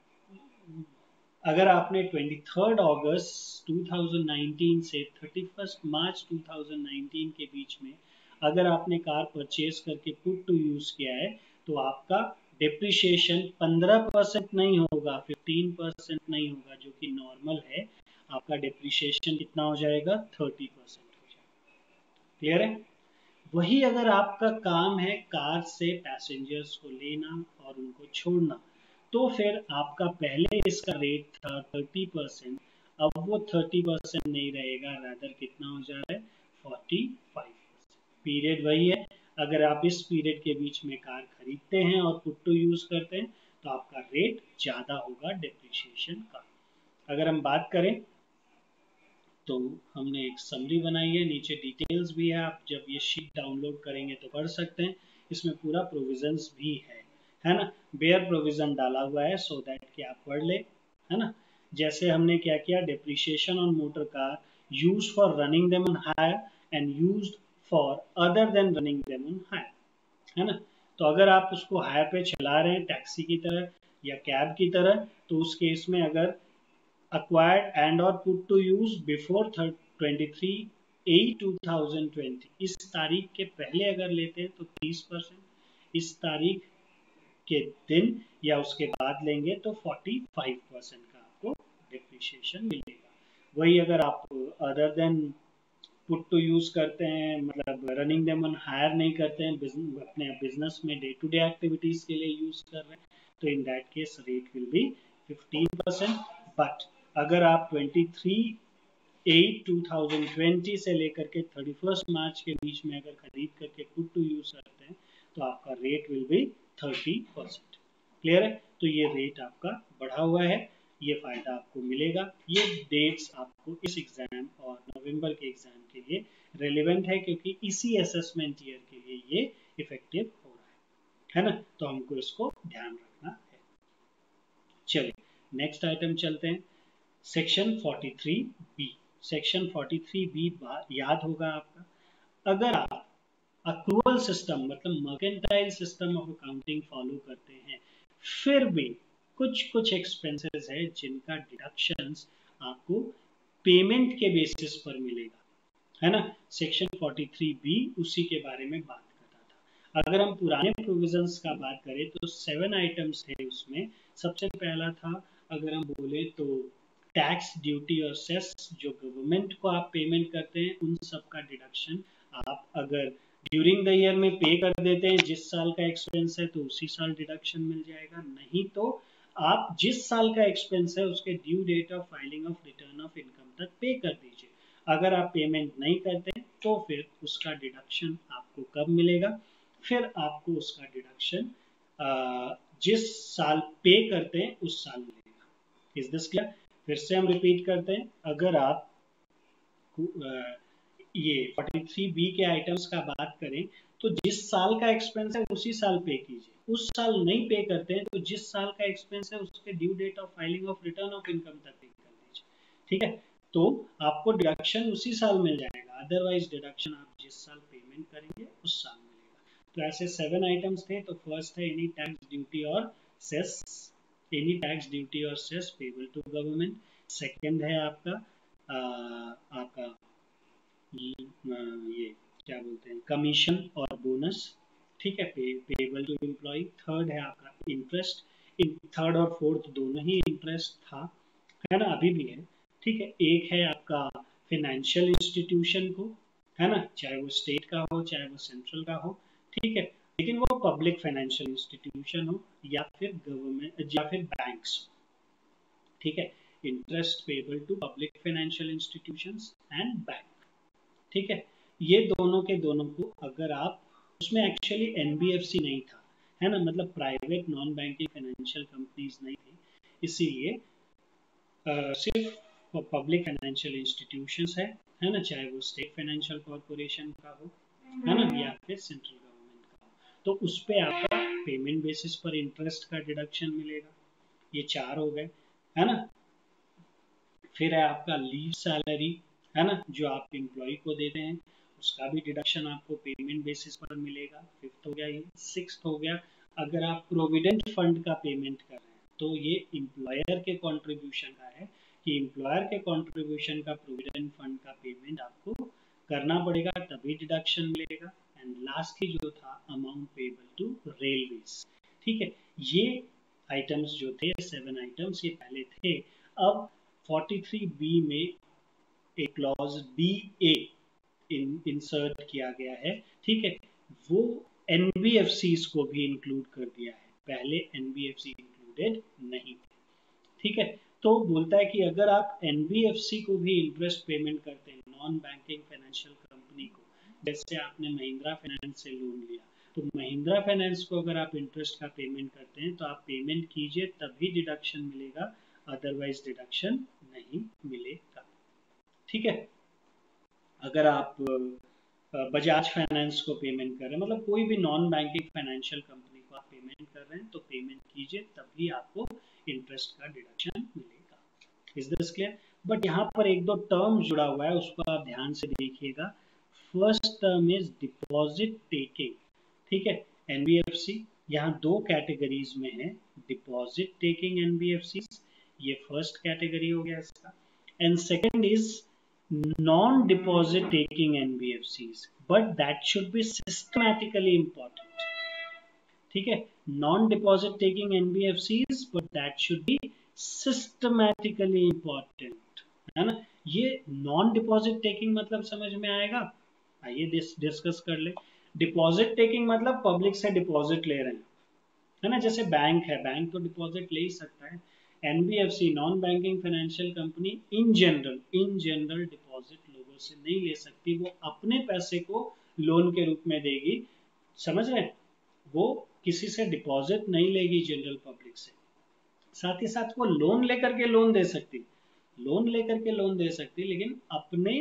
अगर आपने 23rd अगस्त 2019 से 31st मार्च 2019 के बीच में अगर आपने कार परचेज करके पुट टू यूज किया है, तो आपका डिप्रिशिएशन 15% नहीं होगा, 15% नहीं होगा, जो कि नॉर्मल है। आपका डिप्रिशिएशन कितना हो जाएगा, 30% हो जाएगा। क्लियर है? वही अगर आपका काम है कार से पैसेंजर्स को लेना और उनको छोड़ना, तो फिर आपका पहले इसका रेट था 30%, अब वो 30% नहीं रहेगा, रादर कितना हो जा रहा है, 45%। पीरियड वही है, अगर आप इस पीरियड के बीच में कार खरीदते हैं और पुट टू यूज करते हैं तो आपका रेट ज्यादा होगा डिप्रिशिएशन का। अगर हम बात करें तो हमने एक समरी बनाई है, नीचे डिटेल्स भी है, आप जब ये शीट डाउनलोड करेंगे तो पढ़ सकते हैं, इसमें पूरा प्रोविजंस भी है ना। बेयर प्रोविजन डाला हुआ है सो दैट कि आप पढ़ ले, है ना। जैसे हमने क्या किया, depreciation on motor car use for running them on hire and used for other than running them on hire, है ना। तो अगर आप उसको हायर पे चला रहे हैं टैक्सी की तरह या कैब की तरह, तो उस केस में अगर acquired and or put to use before 23/8/2020, इस तारीख के पहले अगर लेते हैं तो 30%, इस तारीख के दिन या उसके बाद लेंगे तो 45% का आपको डिप्रिशिएशन मिलेगा। वही अगर आप other than put to use करते हैं, मतलब रनिंग देम ऑन हायर नहीं करते हैं, अपने बिजनेस में डे टू डे एक्टिविटीज के लिए यूज कर रहे हैं, तो in that case rate will be 15%। But अगर आप 23/8/2020 से लेकर के 31st मार्च के बीच में अगर खरीद करके पुट टू यूज करते हैं तो आपका रेट विल बी 30%। क्लियर है? तो ये रेट आपका बढ़ा हुआ है, ये फायदा आपको मिलेगा। ये डेट्स आपको इस एग्जाम और नवंबर के एग्जाम के लिए रेलिवेंट है, क्योंकि इसी असेसमेंट ईयर के लिए ये इफेक्टिव हो रहा है ना। तो हमको इसको ध्यान रखना है। चलिए नेक्स्ट आइटम चलते हैं, सेक्शन 43B। सेक्शन 43B याद होगा आपका, अगर आप अक्रूवल सिस्टम मतलब mercantile system of accounting follow करते हैं, फिर भी कुछ एक्सपेंसेस है जिनका डिडक्शंस आपको पेमेंट के बेसिस पर मिलेगा, है ना। सेक्शन 43B उसी के बारे में बात करता था। अगर हम पुराने प्रोविजंस का बात करें तो 7 आइटम्स थे उसमें। सबसे पहला था, अगर हम बोले तो टैक्स, ड्यूटी और सेस जो गवर्नमेंट को आप पेमेंट करते हैं, उन सब का डिडक्शन आप अगर ड्यूरिंग द ईयर में पे कर देते हैं, जिस साल का एक्सपेंस है तो उसी साल डिडक्शन मिल जाएगा, नहीं तो आप जिस साल का एक्सपेंस है उसके due date of filing of return of income तक पे कर दीजिए। अगर आप पेमेंट नहीं करते तो फिर उसका डिडक्शन आपको कब मिलेगा, फिर आपको उसका डिडक्शन जिस साल पे करते हैं उस साल मिलेगा। Is this clear? फिर से हम रिपीट करते हैं, अगर आप ये 43B के आइटम्स का बात करें तो जिस साल का एक्सपेंस है उसी साल पे कीजिए, उस साल नहीं पे करते हैं तो जिस साल का एक्सपेंस है उसके due date of filing of return of income तक पे कर दीजिए, ठीक है। तो आपको डिडक्शन उसी साल मिल जाएगा, अदरवाइज डिडक्शन आप जिस साल पेमेंट करेंगे उस साल मिलेगा। तो ऐसे 7 आइटम्स थे। तो फर्स्ट है एनी टैक्स ड्यूटी और सेस, एनी टैक्स ड्यूटी और cess payable to government. Second है आपका ये क्या बोलते हैं, कमीशन और बोनस, ठीक है, पेबल टू एम्प्लॉय। थर्ड है आपका इंटरेस्ट, थर्ड और फोर्थ दोनों ही इंटरेस्ट था, है ना, अभी भी है, ठीक है। एक है आपका फाइनेंशियल इंस्टीट्यूशन को, है ना, चाहे वो स्टेट का हो चाहे वो सेंट्रल का हो, ठीक है। लेकिन वो पब्लिक फाइनेंशियल इंस्टीट्यूशन हो या फिर गवर्नमेंट या फिर बैंक्स, ठीक है। Interest payable to public financial institutions and bank, ठीक है। ये दोनों के दोनों को अगर आप, उसमें एक्चुअली एनबीएफसी नहीं था, है ना, मतलब private non banking financial companies नहीं थी, इसीलिए सिर्फ पब्लिक फाइनेंशियल इंस्टीट्यूशंस है ना, चाहे वो स्टेट फाइनेंशियल कॉर्पोरेशन का हो, है ना, या फिर सेंट्रल गवर्नमेंट का हो, तो उस पे आपका पेमेंट बेसिस पर इंटरेस्ट का डिडक्शन मिलेगा। ये 4 हो गए, है ना। फिर है आपका लीव सैलरी, है ना, जो आप एम्प्लॉय को देते हैं, उसका भी डिडक्शन आपको पेमेंट बेसिस पर मिलेगा। 5th हो गया ये। 6th हो गया, अगर आप प्रोविडेंट फंड का पेमेंट कर रहे हैं तो ये एम्प्लॉयर के कंट्रीब्यूशन का है, कि एम्प्लॉयर के कंट्रीब्यूशन का प्रोविडेंट फंड का पेमेंट आपको करना पड़ेगा, तभी डिडक्शन मिलेगा। एंड लास्टली जो था अमाउंट पेबल टू रेलवेज, ठीक है। ये आइटम्स जो थे 7 आइटम्स, ये पहले थे। अब 43B में एक क्लॉज DA इंसर्ट किया गया है, ठीक है। वो एनबीएफसीज को भी इंक्लूड कर दिया है, पहले एनबीएफसी इंक्लूडेड नहीं थे, ठीक है। तो बोलता है कि अगर आप एनबीएफसी को भी इंटरेस्ट पेमेंट करते हैं, नॉन बैंकिंग फाइनेंशियल कंपनी को, जैसे आपने महिंद्रा फाइनेंस से लोन लिया, तो महिंद्रा फाइनेंस को अगर आप इंटरेस्ट का पेमेंट करते हैं तो आप पेमेंट कीजिए तभी डिडक्शन मिलेगा, अदरवाइज डिडक्शन नहीं मिलेगा, ठीक है। अगर आप बजाज फाइनेंस को पेमेंट कर रहे हैं, मतलब कोई भी नॉन बैंकिंग फाइनेंशियल कंपनी को आप पेमेंट कर रहे हैं तो पेमेंट कीजिए तभी आपको इंटरेस्ट का डिडक्शन मिलेगा। Is this clear? बट यहाँ पर एक दो टर्म जुड़ा हुआ है, उसको आप ध्यान से देखिएगा। First term is deposit taking, ठीक है। एनबीएफसी यहाँ 2 कैटेगरीज में है, डिपॉजिट टेकिंग एनबीएफसी, ये फर्स्ट कैटेगरी हो गया इसका। And second is non-deposit taking NBFCs, but that should be systematically important, ठीक है। non-deposit taking NBFCs, but that should be systematically important, है ना। ये non-deposit taking मतलब समझ में आएगा? आइए डिस्कस कर ले। डिपॉजिट टेकिंग मतलब पब्लिक से डिपॉजिट ले रहे हैं, है ना, जैसे बैंक है, बैंक तो डिपॉजिट ले ही सकता है। NBFC non banking financial company in general deposit लोगों से नहीं ले सकती, वो अपने पैसे को लोन के रूप में देगी, समझ रहे हैं, वो किसी से डिपॉजिट नहीं लेगी जनरल पब्लिक से। साथ ही साथ वो लोन लेकर के लोन दे सकती, लेकिन अपने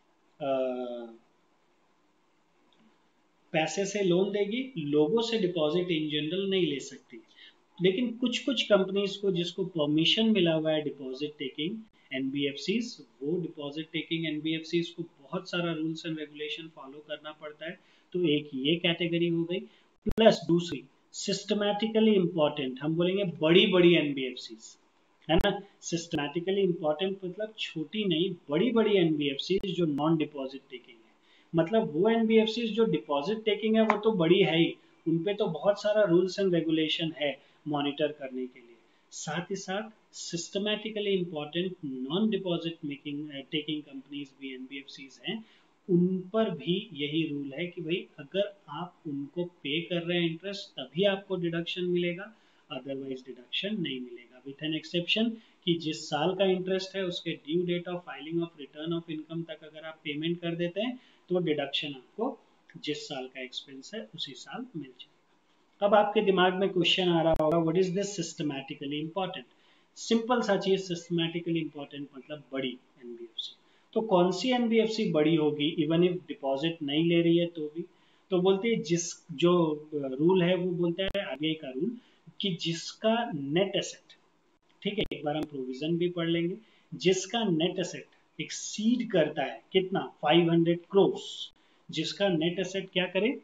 पैसे से लोन देगी, लोगों से डिपॉजिट इन जनरल नहीं ले सकती। लेकिन कुछ कुछ कंपनीज को जिसको परमिशन मिला हुआ है डिपॉजिट टेकिंग एनबीएफसीज, वो डिपॉजिट टेकिंग एनबीएफसीज को बहुत सारा रूल्स एंड रेगुलेशन फॉलो करना पड़ता है, तो एक ये कैटेगरी हो गई। प्लस दूसरी सिस्टमैटिकली इंपॉर्टेंट, हम बोलेंगे बड़ी बड़ी एनबीएफसीज, है ना। सिस्टमैटिकली इंपॉर्टेंट मतलब छोटी नहीं, बड़ी बड़ी एनबीएफसीज जो नॉन डिपॉजिट टेकिंग है, मतलब वो एनबीएफसीज जो डिपॉजिट टेकिंग है वो तो बड़ी है ही, उनपे तो बहुत सारा रूल्स एंड रेगुलेशन है मॉनिटर करने के लिए। साथ ही साथ systematically important non deposit making taking companies भी एनबीएफसीज हैं, उन पर भी यही रूल है कि भाई अगर आप उनको पे कर रहे हैं इंटरेस्ट तभी आपको डिडक्शन मिलेगा, अदरवाइज डिडक्शन नहीं मिलेगा, विथ एन एक्सेप्शन कि जिस साल का इंटरेस्ट है उसके due date of filing of return of income तक अगर आप पेमेंट कर देते हैं तो डिडक्शन आपको जिस साल का एक्सपेंस है उसी साल मिल जाएगा। अब आपके दिमाग में क्वेश्चन आ रहा होगा, what is this systematically important? Simple सा चीज, सिस्टमैटिकली इंपॉर्टेंट मतलब बड़ी एनबीएफसी। तो कौन सी एनबीएफसी बड़ी होगी इवन इफ डिपॉजिट नहीं ले रही है तो भी? तो बोलते हैं जिस जो रूल है वो बोलता है आरबीआई का रूल कि जिसका नेट एसेट, ठीक है, एक बार हम प्रोविजन भी पढ़ लेंगे, जिसका नेट एसेट एक्सीड करता है कितना, 500 करोड़, जिसका नेट एसेट क्या करे,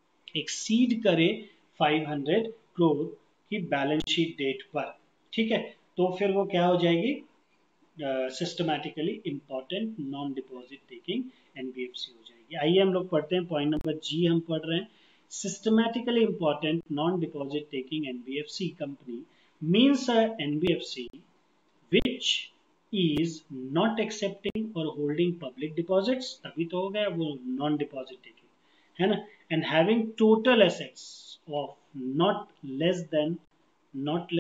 एक्सीड करे 500 करोड़ की बैलेंस शीट डेट पर, ठीक है, तो फिर वो क्या हो जाएगी, systematically important non deposit taking NBFC हो जाएगी। आइए हम लोग पढ़ते हैं, पॉइंट नंबर जी हम पढ़ रहे हैं। Systematically important non deposit taking NBFC company means NBFC which is not accepting or holding public deposits, तभी तो हो गया वो नॉन डिपॉजिट टेकिंग, है ना, and having total assets of not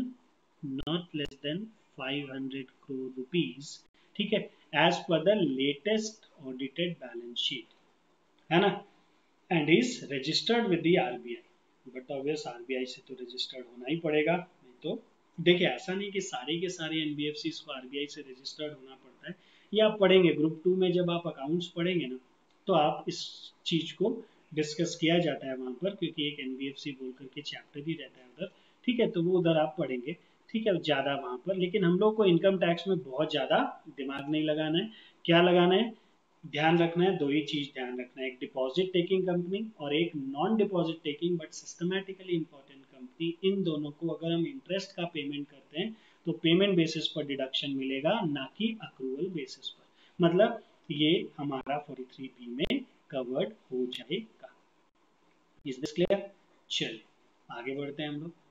less than 500 crore rupees, ठीक है, as per the latest audited balance sheet, है ना, and is registered with the RBI. But obvious RBI से तो रजिस्टर्ड होना ही पड़ेगा, नहीं तो देखिए ऐसा नहीं कि सारे के सारे NBFCs को RBI से रजिस्टर्ड होना पड़ता है, ये आप पढ़ेंगे ग्रुप 2 में जब आप अकाउंट्स पढ़ेंगे ना, तो आप इस चीज को डिस्कस किया जाता है वहां पर, क्योंकि एक NBFC बोल करके चैप्टर ही रहता है उधर, ठीक है, तो वो उधर आप पढ़ेंगे, ठीक है, ज्यादा वहां पर। लेकिन हम लोग को इनकम टैक्स में बहुत ज्यादा दिमाग नहीं लगाना है, क्या लगाना है, ध्यान रखना है, दो ही चीज ध्यान रखना है, एक डिपॉजिट टेकिंग कंपनी और एक non deposit taking but systematically important company. इन दोनों को अगर हम इंटरेस्ट का पेमेंट करते हैं तो पेमेंट बेसिस पर डिडक्शन मिलेगा, ना कि अक्रूवल बेसिस पर। मतलब ये हमारा 43B में कवर्ड हो जाएगा। Is this clear? चलिए आगे बढ़ते हैं हम लोग,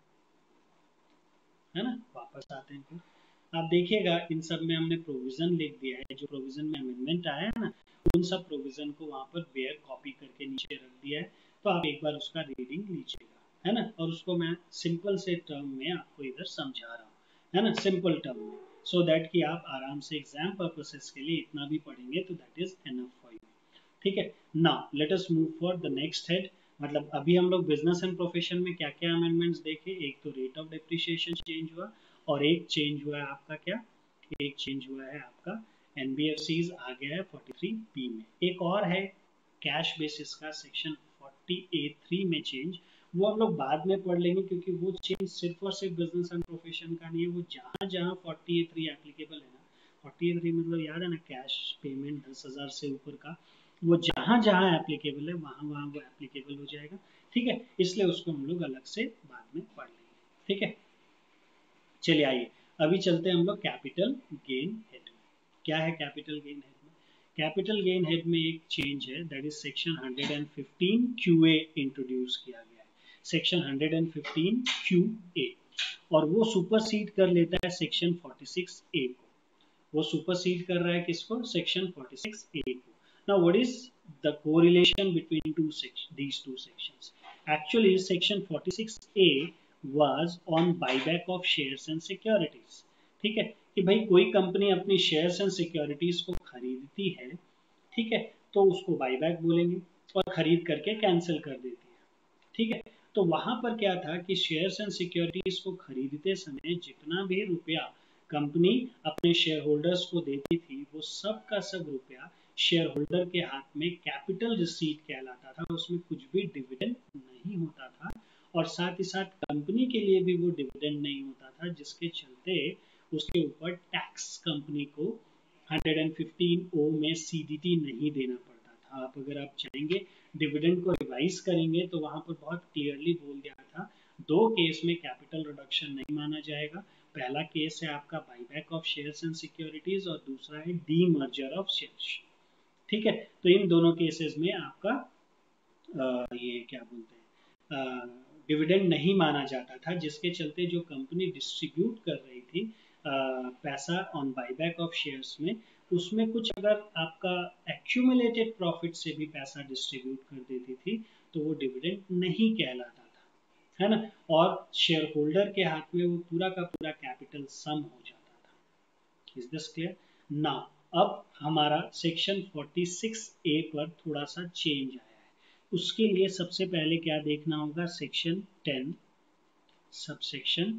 है ना, वापस आते हैं फिर। आप देखिएगा इन सब में हमने प्रोविजन लिख दिया है, जो प्रोविजन में अमेंडमेंट आया है ना, उन सब प्रोविजन को वहां पर बेयर कॉपी करके नीचे रख दिया है, तो आप एक बार उसका रीडिंग लीजिएगा, है ना, और उसको मैं सिंपल से टर्म में आपको इधर समझा रहा हूँ, है ना, सिंपल टर्म में, सो दैट कि आप आराम से एग्जाम पर्पसेस के लिए इतना भी पढ़ेंगे तो that is enough for you, ठीक है। Now let us move for the next head. मतलब अभी हम लोग बिजनेस एंड प्रोफेशन में क्या क्या अमेंडमेंट्स देखे, एक तो रेट ऑफ डेप्रिसिएशन चेंज हुआ, और एक चेंज हुआ है आपका क्या, एक चेंज हुआ है आपका एनबीएफसीज आ गया है 43B में। एक और है कैश बेसिस का सेक्शन 40A3 में चेंज, वो हम लोग बाद में पढ़ लेंगे, क्योंकि वो चेंज सिर्फ और सिर्फ बिजनेस एंड प्रोफेशन का नहीं है, वो जहाँ जहाँ 40A3 एप्लीकेबल है ना, 40A3 मतलब याद है ना, कैश पेमेंट 10,000 से ऊपर का, वो जहां जहां एप्लीकेबल है वहां वहां वो एप्लीकेबल हो जाएगा, ठीक है, इसलिए उसको हम लोग अलग से बाद में पढ़ लेंगे, ठीक है। चलिए आइए अभी चलते हैं हम लोग कैपिटल गेन हेड में। क्या है कैपिटल गेन हेड में? कैपिटल गेन हेड में एक चेंज है, that is section 115 QA introduce किया गया है, सेक्शन 115 QA, और वो सुपरसीड कर लेता है सेक्शन 46A को, वो सुपरसीड कर रहा है किसको, सेक्शन 46A को। Now, what is the correlation between these two sections? Actually, section 46A was on buyback of shares and securities. ठीक है, कि भाई कोई कंपनी अपनी शेयर्स एंड सिक्योरिटीज को खरीदती है, ठीक है, तो उसको बाईबैक बोलेंगे, और खरीद करके कैंसिल कर देती है, ठीक है। तो वहां पर क्या था कि शेयर्स एंड सिक्योरिटीज को खरीदते समय जितना भी रुपया कंपनी अपने शेयर होल्डर्स को देती थी, वो सब का सब रुपया शेयर होल्डर के हाथ में कैपिटल रिसीट कहलाता था, उसमें कुछ भी डिविडेंड नहीं होता था, और साथ ही साथ कंपनी के लिए भी वो डिविडेंड नहीं होता था, जिसके चलते उसके ऊपर टैक्स कंपनी को 115O में CDT नहीं देना पड़ता था। आप अगर आप चाहेंगे डिविडेंड को रिवाइज करेंगे तो वहां पर बहुत क्लियरली बोल दिया था, दो केस में कैपिटल रिडक्शन नहीं माना जाएगा। पहला केस है आपका buyback of shares and securities, और दूसरा है डीमर्जर ऑफ शेयर्स, ठीक है। तो इन दोनों केसेस में आपका ये क्या बोलते हैं, डिविडेंड नहीं माना जाता था, जिसके चलते जो कंपनी डिस्ट्रीब्यूट कर रही थी पैसा ऑन बाईबैक ऑफ शेयर्स में, उसमें कुछ अगर आपका एक्यूमुलेटेड प्रॉफिट से भी पैसा डिस्ट्रीब्यूट कर देती थी तो वो डिविडेंड नहीं कहलाता था, है ना, और शेयर होल्डर के हाथ में वो पूरा का पूरा कैपिटल सम हो जाता था। Is this clear? नाउ अब हमारा सेक्शन 46A पर थोड़ा सा चेंज आया है, उसके लिए सबसे पहले क्या देखना होगा, section 10 subsection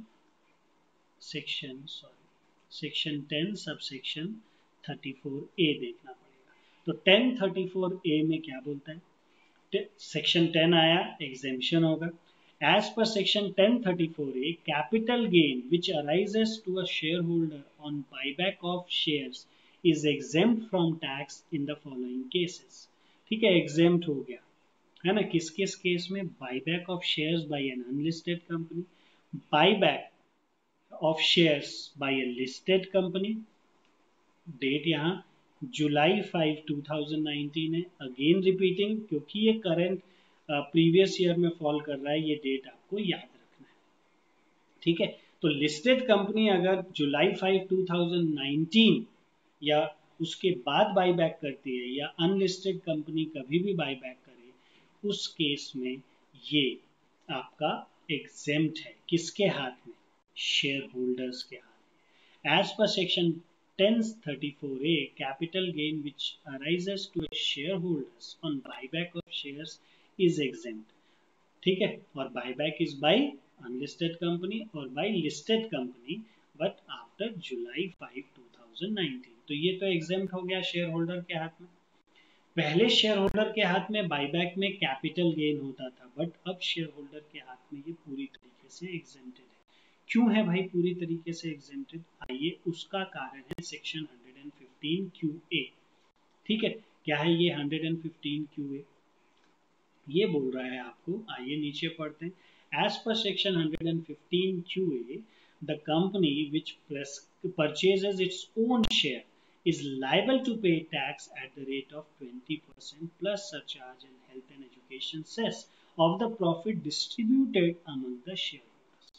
section 10 subsection 34A देखना पड़ेगा। तो 1034A में क्या बोलता है, सेक्शन 10 आया, एग्जेम्पशन होगा। As per section 1034A, capital gain which arises to a shareholder on buyback of shares is exempt from tax in the following cases. ठीक है, exempt हो गया, है ना, किस किस केस में, buyback of shares by an unlisted company, buyback of shares by a listed company, date यहाँ जुलाई 5, 2019 है, अगेन रिपीटिंग क्योंकि ये करंट प्रीवियस ईयर में फॉल कर रहा है, ये डेट आपको याद रखना है, ठीक है। तो लिस्टेड कंपनी अगर जुलाई 5, 2019 या उसके बाद बाईबैक करती है, या अनलिस्टेड कंपनी कभी भी बाईबैक करे, उस केस में ये आपका एग्जेम्प्ट है, किसके हाथ में? शेयर होल्डर्स के हाथ में। As per section 1034A, capital gain which arises to a shareholders on buyback of shares is exempt. ठीक है, और buyback is by unlisted company और by listed company but after July 5, 2019। तो ये तो एग्जेम्प्ट हो गया शेयर होल्डर के हाथ में। पहले शेयर होल्डर के हाथ में बायबैक में कैपिटल गेन होता था, बट अब शेयर होल्डर के हाथ में ये पूरी तरीके से एग्जेम्प्टेड है। क्यों है भाई पूरी तरीके से एग्जेम्प्टेड? आइए, उसका कारण है सेक्शन 115QA। ठीक है, क्या है ये 115QA? ये बोल रहा है आपको, आइए नीचे पढ़ते हैं। As per section 115QA, the company which purchases its own share is liable to pay tax at the rate of 20% plus surcharge and health and education cess of the profit distributed among the shareholders।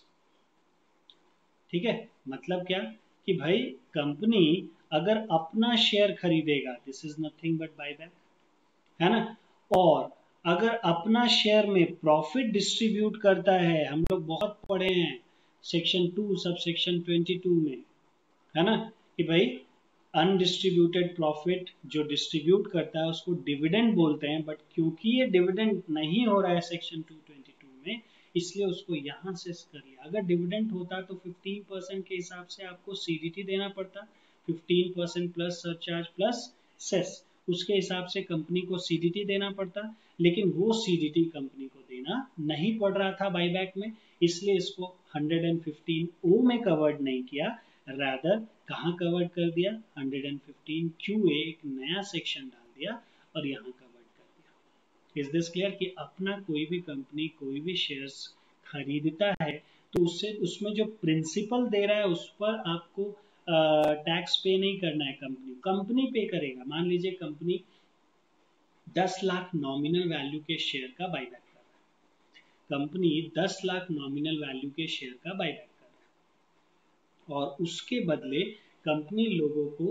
ठीक है, मतलब क्या कि भाई company अगर अपना share खरीदेगा, this is nothing but buyback, है ना, और अगर अपना शेयर में प्रॉफिट डिस्ट्रीब्यूट करता है, हम लोग बहुत पढ़े हैं सेक्शन 2 सब सेक्शन 22 में, है ना, कि भाई अनडिस्ट्रीब्यूटेड प्रॉफिट जो डिस्ट्रीब्यूट करता है उसको डिविडेंड बोलते हैं, बट क्योंकि ये डिविडेंड नहीं हो रहा है सेक्शन 222 में, इसलिए उसको यहां से कर लिया। अगर डिविडेंड होता तो 15% के हिसाब से आपको सीडीटी देना पड़ता, 15% प्लस सरचार्ज प्लस सेस, उसके हिसाब से कंपनी को सीडीटी देना पड़ता, लेकिन वो सीडीटी कंपनी को देना नहीं पड़ रहा था बाईबैक में, इसलिए इसको 115O में कवर्ड नहीं किया, रादर कहाँ कवर्ड कर दिया? 115QA एक नया सेक्शन डाल दिया और यहाँ कवर्ड कर दिया। इज दिस क्लियर कि अपना कोई भी कंपनी कोई भी शेयर्स खरीदता है तो उससे उसमें जो प्रिंसिपल दे रहा है उस पर आपको टैक्स पे नहीं करना है, कंपनी पे करेगा। मान लीजिए कंपनी 10 लाख नॉमिनल वैल्यू के शेयर का बाईबैक कर रहा है, कंपनी 10 लाख नॉमिनल वैल्यू के शेयर का बाईबैक और उसके बदले कंपनी लोगों को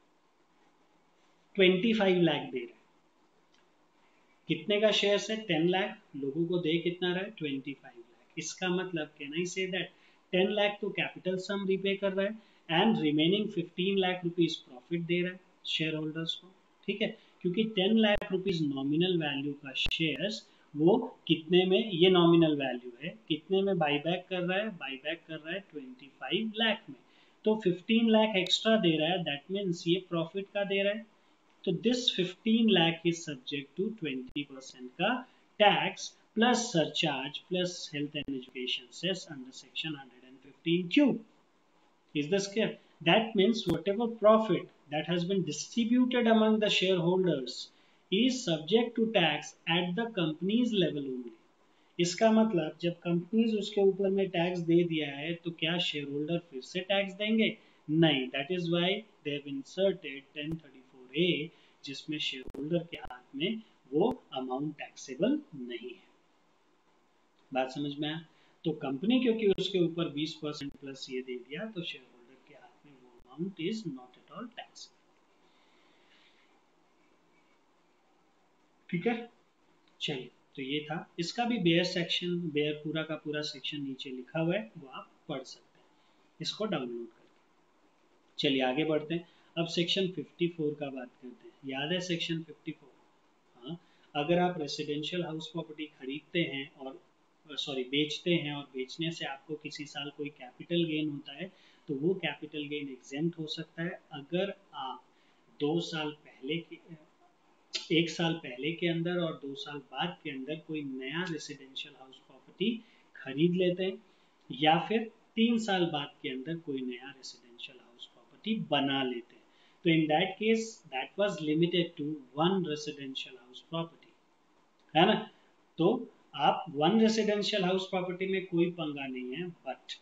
25 लाख दे रहा है। कितने का शेयर है? 10 लाख, लोगों को दे कितना रहा है? 25 लाख। इसका मतलब can I say that 10 lakh तो कैपिटल सम रीपे कर रहा है and remaining 15 lakh rupees profit दे रहा है शेयर होल्डर्स को। ठीक है, क्योंकि 10 लाख रुपीज नॉमिनल वैल्यू का शेयर्स वो कितने में, ये नॉमिनल वैल्यू है, कितने में बाईबैक कर रहा है? बाईबैक कर रहा है 25 लाख में, तो 15 लाख एक्स्ट्रा दे रहा है, दैट मीन्स ये प्रॉफिट का दे रहा है। तो this 15 lakh is subject to 20% का tax plus surcharge plus health and education cess under section 115Q। Is this clear? That means whatever profit that has been distributed among the shareholders is subject to tax at the company's level only। इसका मतलब जब companies उसके ऊपर में tax दे दिया है तो क्या शेयर होल्डर फिर से टैक्स देंगे? नहीं। That is why they have inserted 1034A, जिसमें शेयर होल्डर के हाथ में वो अमाउंट टैक्सेबल नहीं है। बात समझ में आया? तो कंपनी क्योंकि उसके ऊपर 20% प्लस ये दे दिया तो शेयर होल्डर के हाथ में वो amount is not at all tax. ठीक है, चलिए, तो ये था। इसका भी बेयर सेक्शन, बेयर पूरा का पूरा सेक्शन नीचे लिखा हुआ है, वो आप पढ़ सकते हैं इसको डाउनलोड करके। चलिए आगे बढ़ते हैं। अब सेक्शन 54 का बात करते हैं। याद है सेक्शन 54? हाँ, अगर आप रेसिडेंशियल हाउस प्रॉपर्टी खरीदते हैं और बेचते हैं और बेचने से आपको किसी साल कोई कैपिटल गेन होता है तो वो कैपिटल गेन एग्जेम्प्ट हो सकता है अगर आप 2 साल पहले के 1 साल पहले के अंदर और 2 साल बाद के अंदर कोई नया रेसिडेंशियल हाउस प्रॉपर्टी खरीद लेते हैं या फिर 3 साल बाद के अंदर कोई नया रेसिडेंशियल हाउस प्रॉपर्टी बना लेते हैं। तो in that case that was limited to 1 residential house property, है ना। तो आप 1 रेसिडेंशियल हाउस प्रॉपर्टी में कोई पंगा नहीं है, बट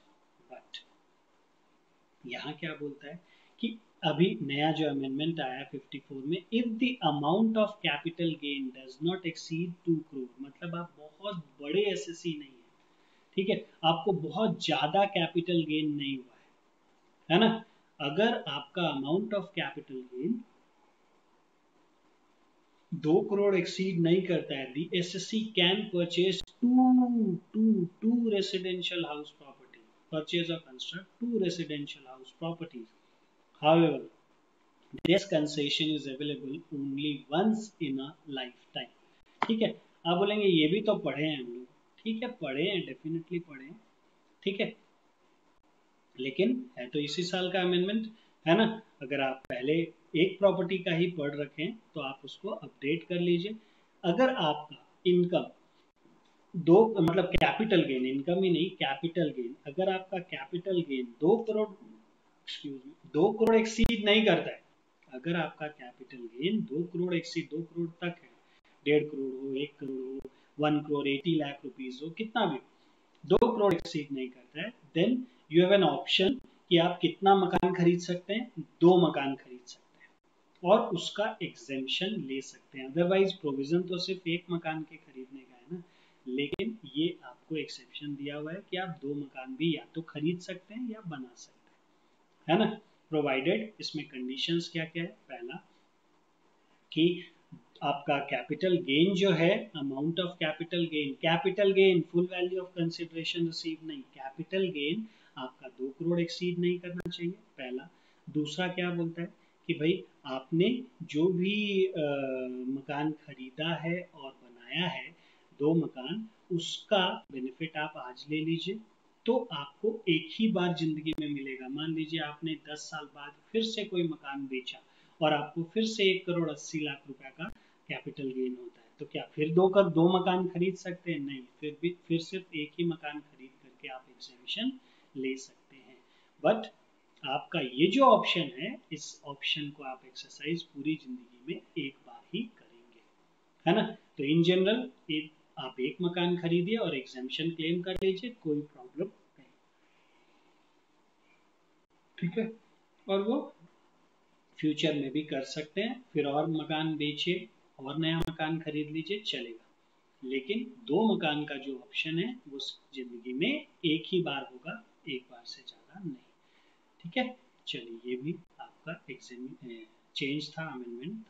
यहाँ क्या बोलता है कि अभी नया जो अमेंडमेंट आया 54 में, if the amount of capital gain does not exceed 2 crore, मतलब आप बहुत बड़े एसएससी नहीं है, ठीक है, आपको बहुत ज्यादा कैपिटल गेन नहीं हुआ है ना। अगर आपका amount of capital gain 2 crore exceed नहीं करता है, the assessee can purchase two residential house property, purchase or construct two residential house properties. However, this concession is available only once in a lifetime. ठीक है, आप बोलेंगे ये भी तो पढ़े हैं हम लोग, ठीक है पढ़े हैं, डेफिनेटली पढ़े हैं, ठीक है, लेकिन है तो इसी साल का अमेंडमेंट है ना। अगर आप पहले एक प्रॉपर्टी का ही पढ़ रखें तो आप उसको अपडेट कर लीजिए। अगर आपका इनकम दो मतलब कैपिटल गेन, इनकम ही नहीं कैपिटल गेन, अगर आपका कैपिटल गेन 2 करोड़ एक्सीड नहीं करता है, अगर आपका capital gain 2 crore exceed 2 crore तक है, 1.5 करोड़ हो, 1 करोड़ हो, 1 करोड़ 80 लाख रुपीज हो, कितना भी 2 करोड़ एक्सीड नहीं करता है, then you have an option कि आप कितना मकान खरीद सकते हैं, 2 मकान खरीद सकते हैं और उसका एग्जेम्पशन ले सकते हैं। अदरवाइज प्रोविजन तो सिर्फ एक मकान के खरीदने का है ना, लेकिन ये आपको एक्सेप्शन दिया हुआ है कि आप 2 मकान भी या तो खरीद सकते हैं या बना सकते हैं, है ना। प्रोवाइडेड, इसमें कंडीशंस क्या क्या है, पहला कि आपका कैपिटल गेन जो है, amount of capital gain full value of consideration receive नहीं, कैपिटल गेन आपका 2 करोड़ एक्सीड नहीं करना चाहिए, पहला। दूसरा क्या बोलता है कि भाई आपने जो भी मकान खरीदा है और बनाया है 2 मकान, उसका बेनिफिट आप आज ले लीजिए तो आपको एक ही बार जिंदगी में मिलेगा। मान लीजिए आपने 10 साल बाद फिर से कोई मकान बेचा और आपको फिर से 1 करोड़ 80 लाख रुपए का कैपिटल गेन होता है, तो क्या फिर 2 मकान खरीद सकते हैं? नहीं, फिर सिर्फ एक ही मकान खरीद करके आप एग्जेम्पशन ले सकते हैं। बट आपका ये जो ऑप्शन है, इस ऑप्शन को आप एक्सरसाइज पूरी जिंदगी में एक बार ही करेंगे, है ना। तो इन जनरल आप एक मकान खरीदिए और एग्जेम्पशन क्लेम कर लीजिए, कोई प्रॉब्लम नहीं, ठीक है। और वो फ्यूचर में भी कर सकते हैं, फिर और मकान बेचिए और नया मकान खरीद लीजिए, चलेगा। लेकिन 2 मकान का जो ऑप्शन है वो जिंदगी में एक ही बार होगा, एक बार से ज्यादा नहीं, ठीक है। चलिए, ये भी आपका चेंज था, अमेंडमेंट।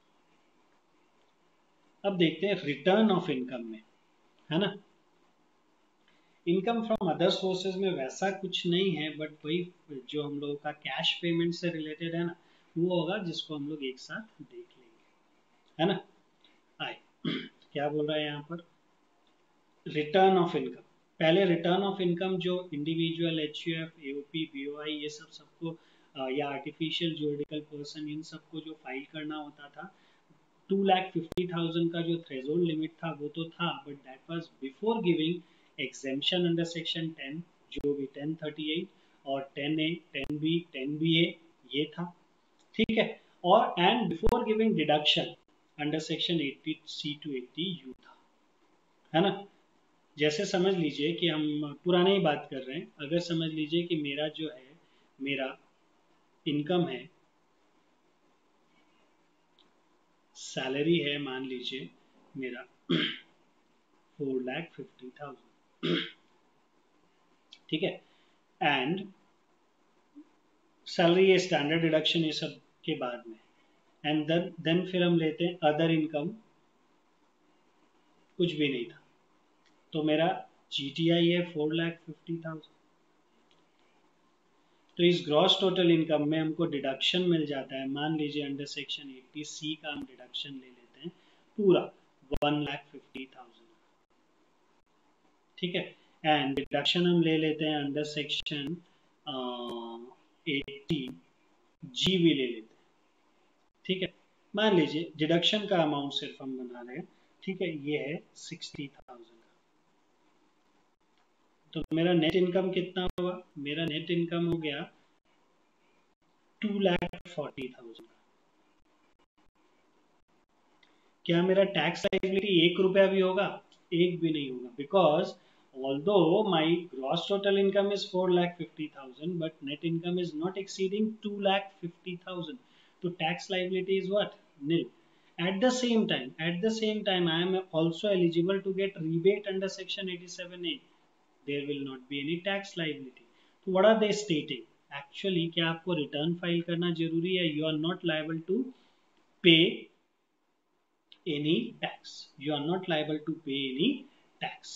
अब देखते हैं रिटर्न ऑफ इनकम में, है ना। इनकम फ्रॉम अदर सोर्सेज में वैसा कुछ नहीं है, बट वही जो हम लोगों का कैश पेमेंट से रिलेटेड है ना, वो होगा जिसको हम लोग एक साथ देख लेंगे, है ना। आए क्या बोल रहा है यहाँ पर, रिटर्न ऑफ इनकम। पहले रिटर्न ऑफ इनकम जो इंडिविजुअल, एचयूएफ, एओपी, बीओआई, ये सबको या आर्टिफिशियल ज्यूरिडिकल पर्सन, इन सबको जो फाइल करना होता था, 2,50,000 का जो थ्रेशोल्ड लिमिट था वो तो था, but that was before giving exemption under section 10, जो भी 1038 और 10A, 10B, 10BA ये था, ठीक है। और and before giving deduction under section 80C to 80U था, है ना। जैसे समझ लीजिए कि हम पुराने ही बात कर रहे हैं, अगर समझ लीजिए कि मेरा जो है, मेरा इनकम है, सैलरी है, मान लीजिए मेरा 4,50,000, ठीक है। एंड सैलरी है, स्टैंडर्ड डिडक्शन ये सब के बाद में, एंड देन फिर हम लेते हैं अदर इनकम, कुछ भी नहीं था, तो मेरा जीटीआई है 4,50,000। तो इस ग्रॉस टोटल इनकम में हमको डिडक्शन मिल जाता है, मान लीजिए अंडर सेक्शन 80C का हम डिडक्शन ले लेते हैं पूरा 1,50,000, ठीक है। एंड डिडक्शन हम ले लेते हैं अंडर सेक्शन 80G भी ले लेते हैं, ठीक है। मान लीजिए डिडक्शन का अमाउंट सिर्फ हम बना रहे हैं, ठीक है, ये है 60,000 का। तो मेरा नेट इनकम कितना हुआ, मेरा नेट इनकम हो गया 2,40,000। क्या मेरा टैक्स लायबिलिटी 1 रुपया भी होगा? एक भी नहीं होगा, because although my gross total income is 4,50,000 but net income is not exceeding 2,50,000, so tax liability is what? Nil. At the same time I am also eligible to get rebate under section 87A. There will not be any tax liability. So what are they stating? Actually क्या आपको return file करना जरूरी है? You are not liable to pay any tax. You are not liable to pay any tax.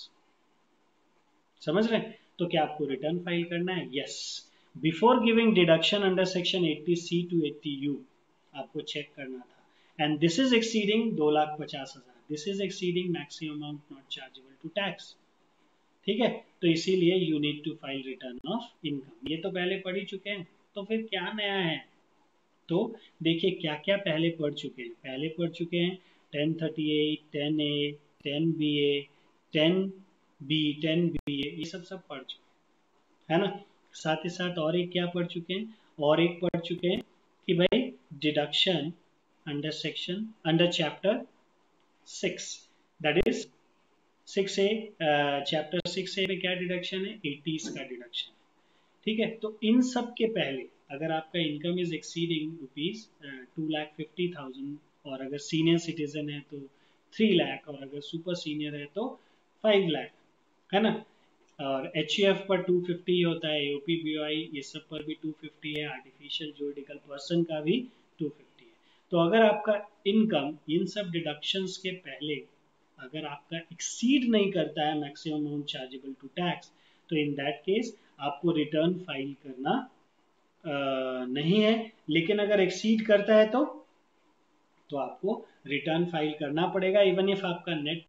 समझ रहे हैं? तो क्या आपको रिटर्न फाइल करना है? Yes. Before giving deduction under section 80C to 80U आपको चेक करना था। And this is exceeding 2,50,000, this is exceeding maximum amount not chargeable to tax. ठीक है, तो इसीलिए you need to file return of income. ये तो पहले पढ़ ही चुके हैं, तो फिर क्या नया है? तो देखिए क्या क्या पहले पढ़ चुके हैं। पहले पढ़ चुके हैं 1038, 10A, 10BA, 10B, 10BA, ये सब पढ़ चुके हैं, है ना। साथ ही साथ और एक क्या पढ़ चुके हैं, और एक पढ़ चुके हैं कि भाई deduction under chapter 6, that is 6A, chapter 6A में क्या डिडक्शन है? 80s का डिडक्शन। ठीक है, तो इन सब के पहले अगर आपका इनकम इज एक्सीडिंग रुपीज 2,50,000 और अगर सीनियर सिटीजन है तो 3 लाख और अगर सुपर सीनियर है तो 5 लाख, है ना। और HUF पर 250 होता है, OPBY ये सब पर भी 250 है, आर्टिफिशियल जुरिडिकल पर्सन का भी 250 है। तो अगर आपका इनकम इन सब डिडक्शंस के पहले अगर आपका एक्सीड नहीं करता है maximum amount chargeable to tax, तो इन दैट केस आपको रिटर्न फाइल करना नहीं है। लेकिन अगर एक्सीड करता है तो आपको रिटर्न फाइल करना पड़ेगा, इवन इफ आपका नेट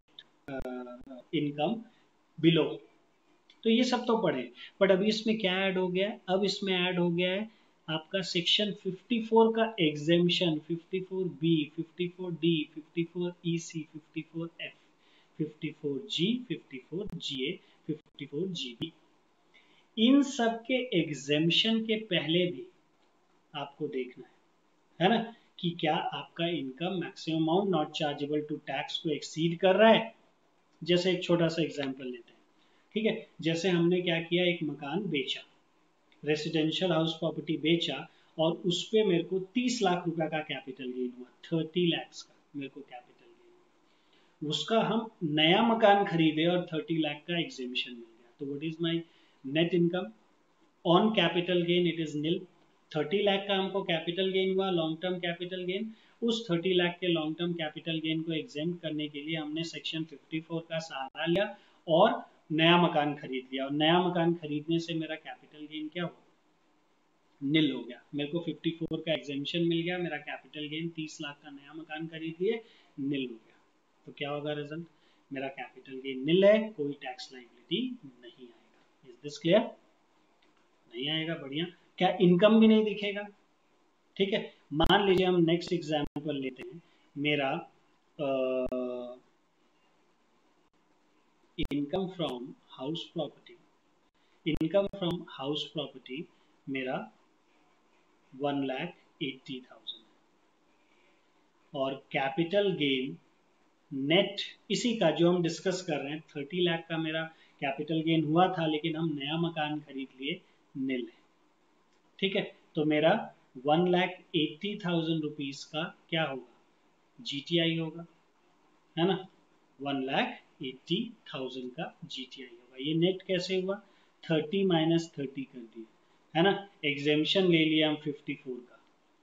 इनकम बिलो। तो ये सब तो पढ़े, बट अभी इसमें क्या ऐड हो गया है? अब इसमें ऐड हो गया है आपका सेक्शन 54 का exemption, 54B, 54D, 54EC, 54F, 54G, 54GA, 54GB। इन सब के एग्जेम्पशन के पहले भी आपको देखना है ना, कि क्या आपका income maximum amount not chargeable to tax को एक्सीड कर रहा है। जैसे एक छोटा सा एग्जांपल लेते हैं। ठीक है, जैसे हमने क्या किया, एक मकान बेचा, रेसिडेंशियल हाउस प्रॉपर्टी बेचा, और उस पे मेरे को 30 लाख रुपए का कैपिटल गेन हुआ, 30 lakhs का मेरे को कैपिटल गेन। उसका हम नया मकान खरीदे और 30 लाख का एग्जेम्पशन मिल गया, तो what is my net income on capital gain? It is nil. 30 lakh का हमको कैपिटल गेन हुआ, लॉन्ग टर्म कैपिटल गेन। उस 30 लाख के लॉन्ग टर्म कैपिटल गेन को एग्जेम्प्ट करने के लिए हमने सेक्शन 54 का सहारा लिया और नया मकान खरीद लिया, और नया मकान खरीदने से मेरा कैपिटल गेन क्या हुआ? निल हो गया। मेरे को 54 का एग्जेम्पशन मिल गया, मेरा कैपिटल गेन 30 लाख का नया मकान खरीद लिए, निल हो गया। तो क्या होगा रिजल्ट? मेरा कैपिटल गेन निल है, कोई टैक्स लाइबिलिटी नहीं आएगा। Is this clear? नहीं आएगा, बढ़िया। क्या इनकम भी नहीं दिखेगा? ठीक है, मान लीजिए हम नेक्स्ट एग्जाम्पल लेते हैं। मेरा income from house property, income from house property मेरा 1,80,000 और कैपिटल गेन नेट इसी का जो हम डिस्कस कर रहे हैं 30 लाख का मेरा कैपिटल गेन हुआ था, लेकिन हम नया मकान खरीद लिए, निल है। ठीक है, तो मेरा 1,80,000 रुपीज का क्या होगा? GTI होगा, है ना। 1,80,000 का GTI होगा। ये नेट कैसे हुआ? 30 माइनस 30 कर दिए, है ना। एग्जेम्पशन ले लिया हम 54 का।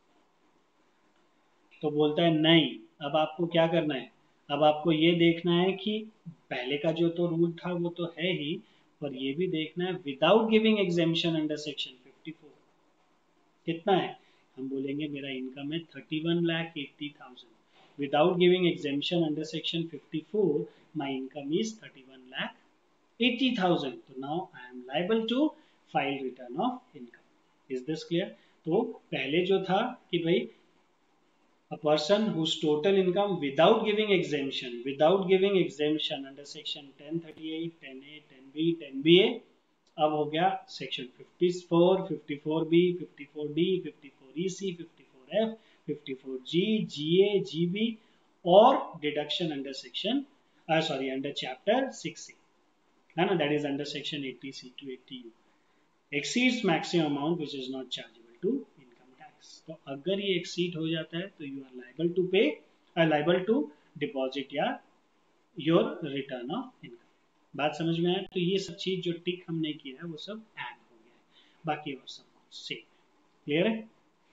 तो बोलता है नहीं, अब आपको क्या करना है? अब आपको ये देखना है कि पहले का जो तो रूल था वो तो है ही, पर ये भी देखना है without giving exemption under section 54 कितना है। हम बोलेंगे मेरा इनकम है 31,80,000 without giving exemption under section 54 my income is 31,80,000। तो now I am liable to file return of income. Is this clear? तो पहले जो था कि भाई a person whose total income without giving exemption under section 1038, 10A, 10B, 10BA, अब हो गया section 54, 54B, 54D, 54EC, 54F, 54G, GA, GB और deduction under section under chapter 6A, है ना, that is under section 80C to 80U, exceeds maximum amount which is not chargeable to income tax। तो अगर ये exceed हो जाता है तो you are liable to pay, liable to deposit या योर रिटर्न ऑफ इनकम। बात समझ में आया? तो ये सब चीज जो टिक हमने किया है वो सब ऐड हो गया है, बाकी और सब सेम। क्लियर है?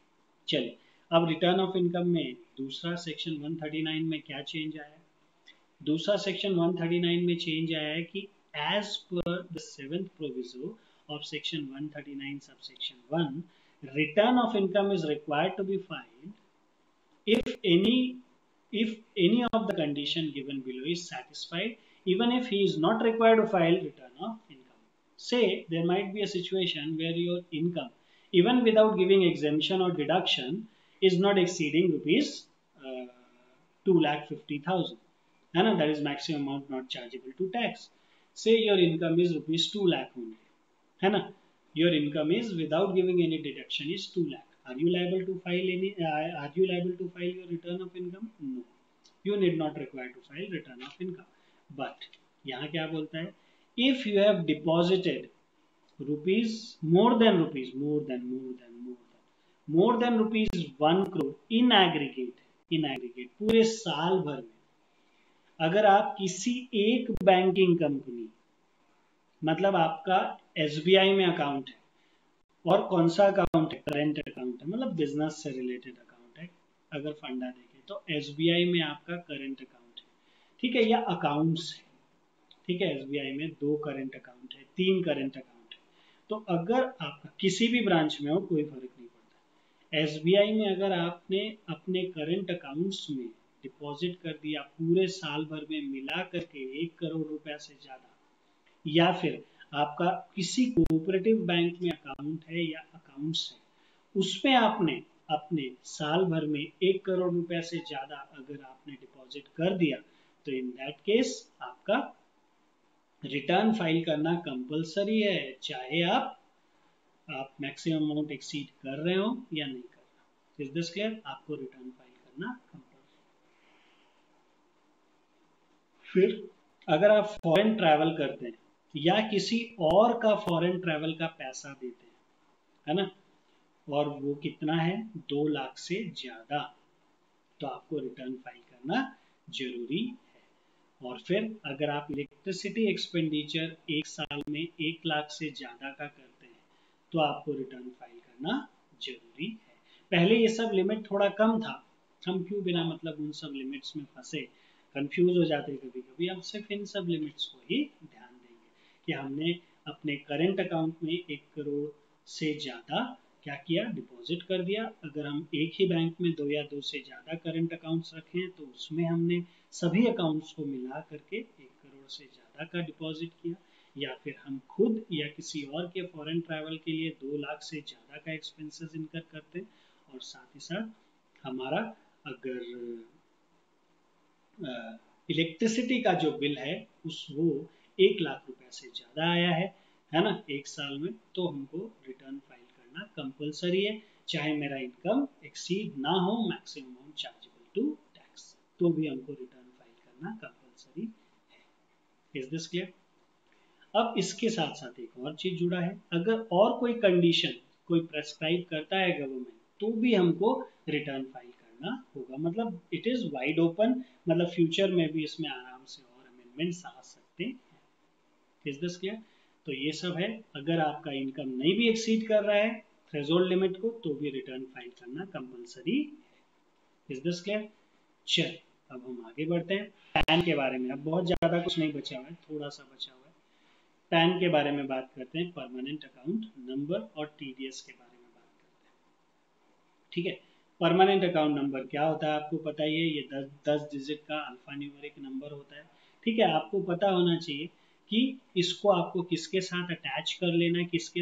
चलिए, अब रिटर्न ऑफ इनकम में दूसरा सेक्शन 139 में क्या चेंज आया? दूसरा सेक्शन 139 में चेंज आया है कि as per the 7th proviso of section 139 subsection 1 return of income is required to be filed if any of the condition given below is satisfied, even if he is not required to file return of income. Say there might be a situation where your income, even without giving exemption or deduction, is not exceeding rupees 2,50,000. And that is maximum amount not chargeable to tax. Say your income is rupees 2 lakh only. Your income is without giving any deduction is 2 lakh. Are you liable to file your return of income? No. You need not require to file return of income. But यहाँ क्या बोलता है? If you have deposited more than rupees 1 crore in aggregate पूरे साल भर में, अगर आप किसी एक बैंकिंग कंपनी, मतलब आपका SBI में अकाउंट है, और कौन सा अकाउंट है? करेंट अकाउंट है, मतलब बिजनेस से रिलेटेड अकाउंट है। अगर फंडा देखें तो SBI में आपका करेंट अकाउंट है, ठीक है, या अकाउंट्स है, ठीक है। SBI में 2 करेंट अकाउंट है, 3 करेंट अकाउंट है। तो अगर आपका किसी भी ब्रांच में हो कोई फर्क नहीं पड़ता। SBI में अगर आपने अपने करेंट अकाउंट्स में डिपॉजिट कर दिया पूरे साल भर में मिला करके 1 करोड़ रुपया से ज्यादा, या फिर आपका किसी कोऑपरेटिव बैंक में अकाउंट है या अकाउंट्स है, उसमें आपने अपने साल भर में 1 करोड़ रुपया से ज्यादा अगर आपने डिपॉजिट कर दिया, तो इन दैट केस आपका रिटर्न फाइल करना कंपलसरी है, चाहे आप मैक्सिमम अमाउंट एक्सीड कर रहे हो या नहीं कर रहे हो। Is this clear? आपको रिटर्न फाइल करना कंपलसरी। फिर अगर आप फॉरेन ट्रैवल करते हैं या किसी और का फॉरेन ट्रैवल का पैसा देते हैं, है ना, और वो कितना है? 2 लाख से ज्यादा, तो आपको रिटर्न फाइल करना जरूरी है। और फिर अगर आप इलेक्ट्रिसिटी एक्सपेंडिचर 1 साल में 1 लाख से ज्यादा का करते हैं, तो आपको रिटर्न फाइल करना जरूरी है। पहले ये सब लिमिट थोड़ा कम था, हम क्यों बिना मतलब उन सब लिमिट्स में फंसे, कंफ्यूज हो जाते कभी कभी। हम सिर्फ इन सब लिमिट्स को ही ध्यान देंगे कि हमने अपने करेंट अकाउंट में 1 करोड़ से ज्यादा क्या किया? डिपॉजिट कर दिया। अगर हम एक ही बैंक में 2 या 2 से ज्यादा करंट अकाउंट्स रखें तो उसमें हमने सभी अकाउंट्स को मिला करके 1 करोड़ से ज्यादा का डिपॉजिट किया, या फिर हम खुद या किसी और के फॉरेन ट्रैवल के लिए 2 लाख से ज्यादा का एक्सपेंसेस इनकर करते हैं, और साथ ही साथ हमारा अगर इलेक्ट्रिसिटी का जो बिल है वो 1 लाख रुपए से ज्यादा आया है ना, 1 साल में, तो हमको रिटर्न फाइल करना कंपलसरी है, चाहे मेरा इनकम एक्सीड ना हो maximum amount chargeable to tax, तो भी हमको रिटर्न फाइल करना कंपलसरी है। Is this clear? अब इसके साथ साथ एक और चीज जुड़ा है, अगर और कोई कंडीशन कोई प्रेस्क्राइब करता है गवर्नमेंट, तो भी हमको रिटर्न फाइल करना होगा। मतलब इट इज वाइड ओपन, मतलब फ्यूचर में भी इसमें आराम से और अमेंडमेंट्स आ सकते हैं। Is this clear? तो ये सब है, अगर आपका इनकम नहीं भी एक्सीड कर रहा है थ्रेशोल्ड लिमिट को, तो भी रिटर्न फाइल करना कंपलसरी है। Is this clear? चल अब हम आगे बढ़ते हैं पैन के बारे में। अब बहुत ज्यादा कुछ नहीं बचा हुआ है, थोड़ा सा बचा हुआ है। पैन के बारे में बात करते हैं, परमानेंट अकाउंट नंबर और TDS के बारे में बात करते हैं। ठीक है, परमानेंट अकाउंट नंबर क्या होता है आपको पता ही है, ये 10 डिजिट का अल्फा न्यूमेरिक नंबर होता है। ठीक है, आपको पता होना चाहिए कि इसको आपको किसके साथ अटैच कर लेना है,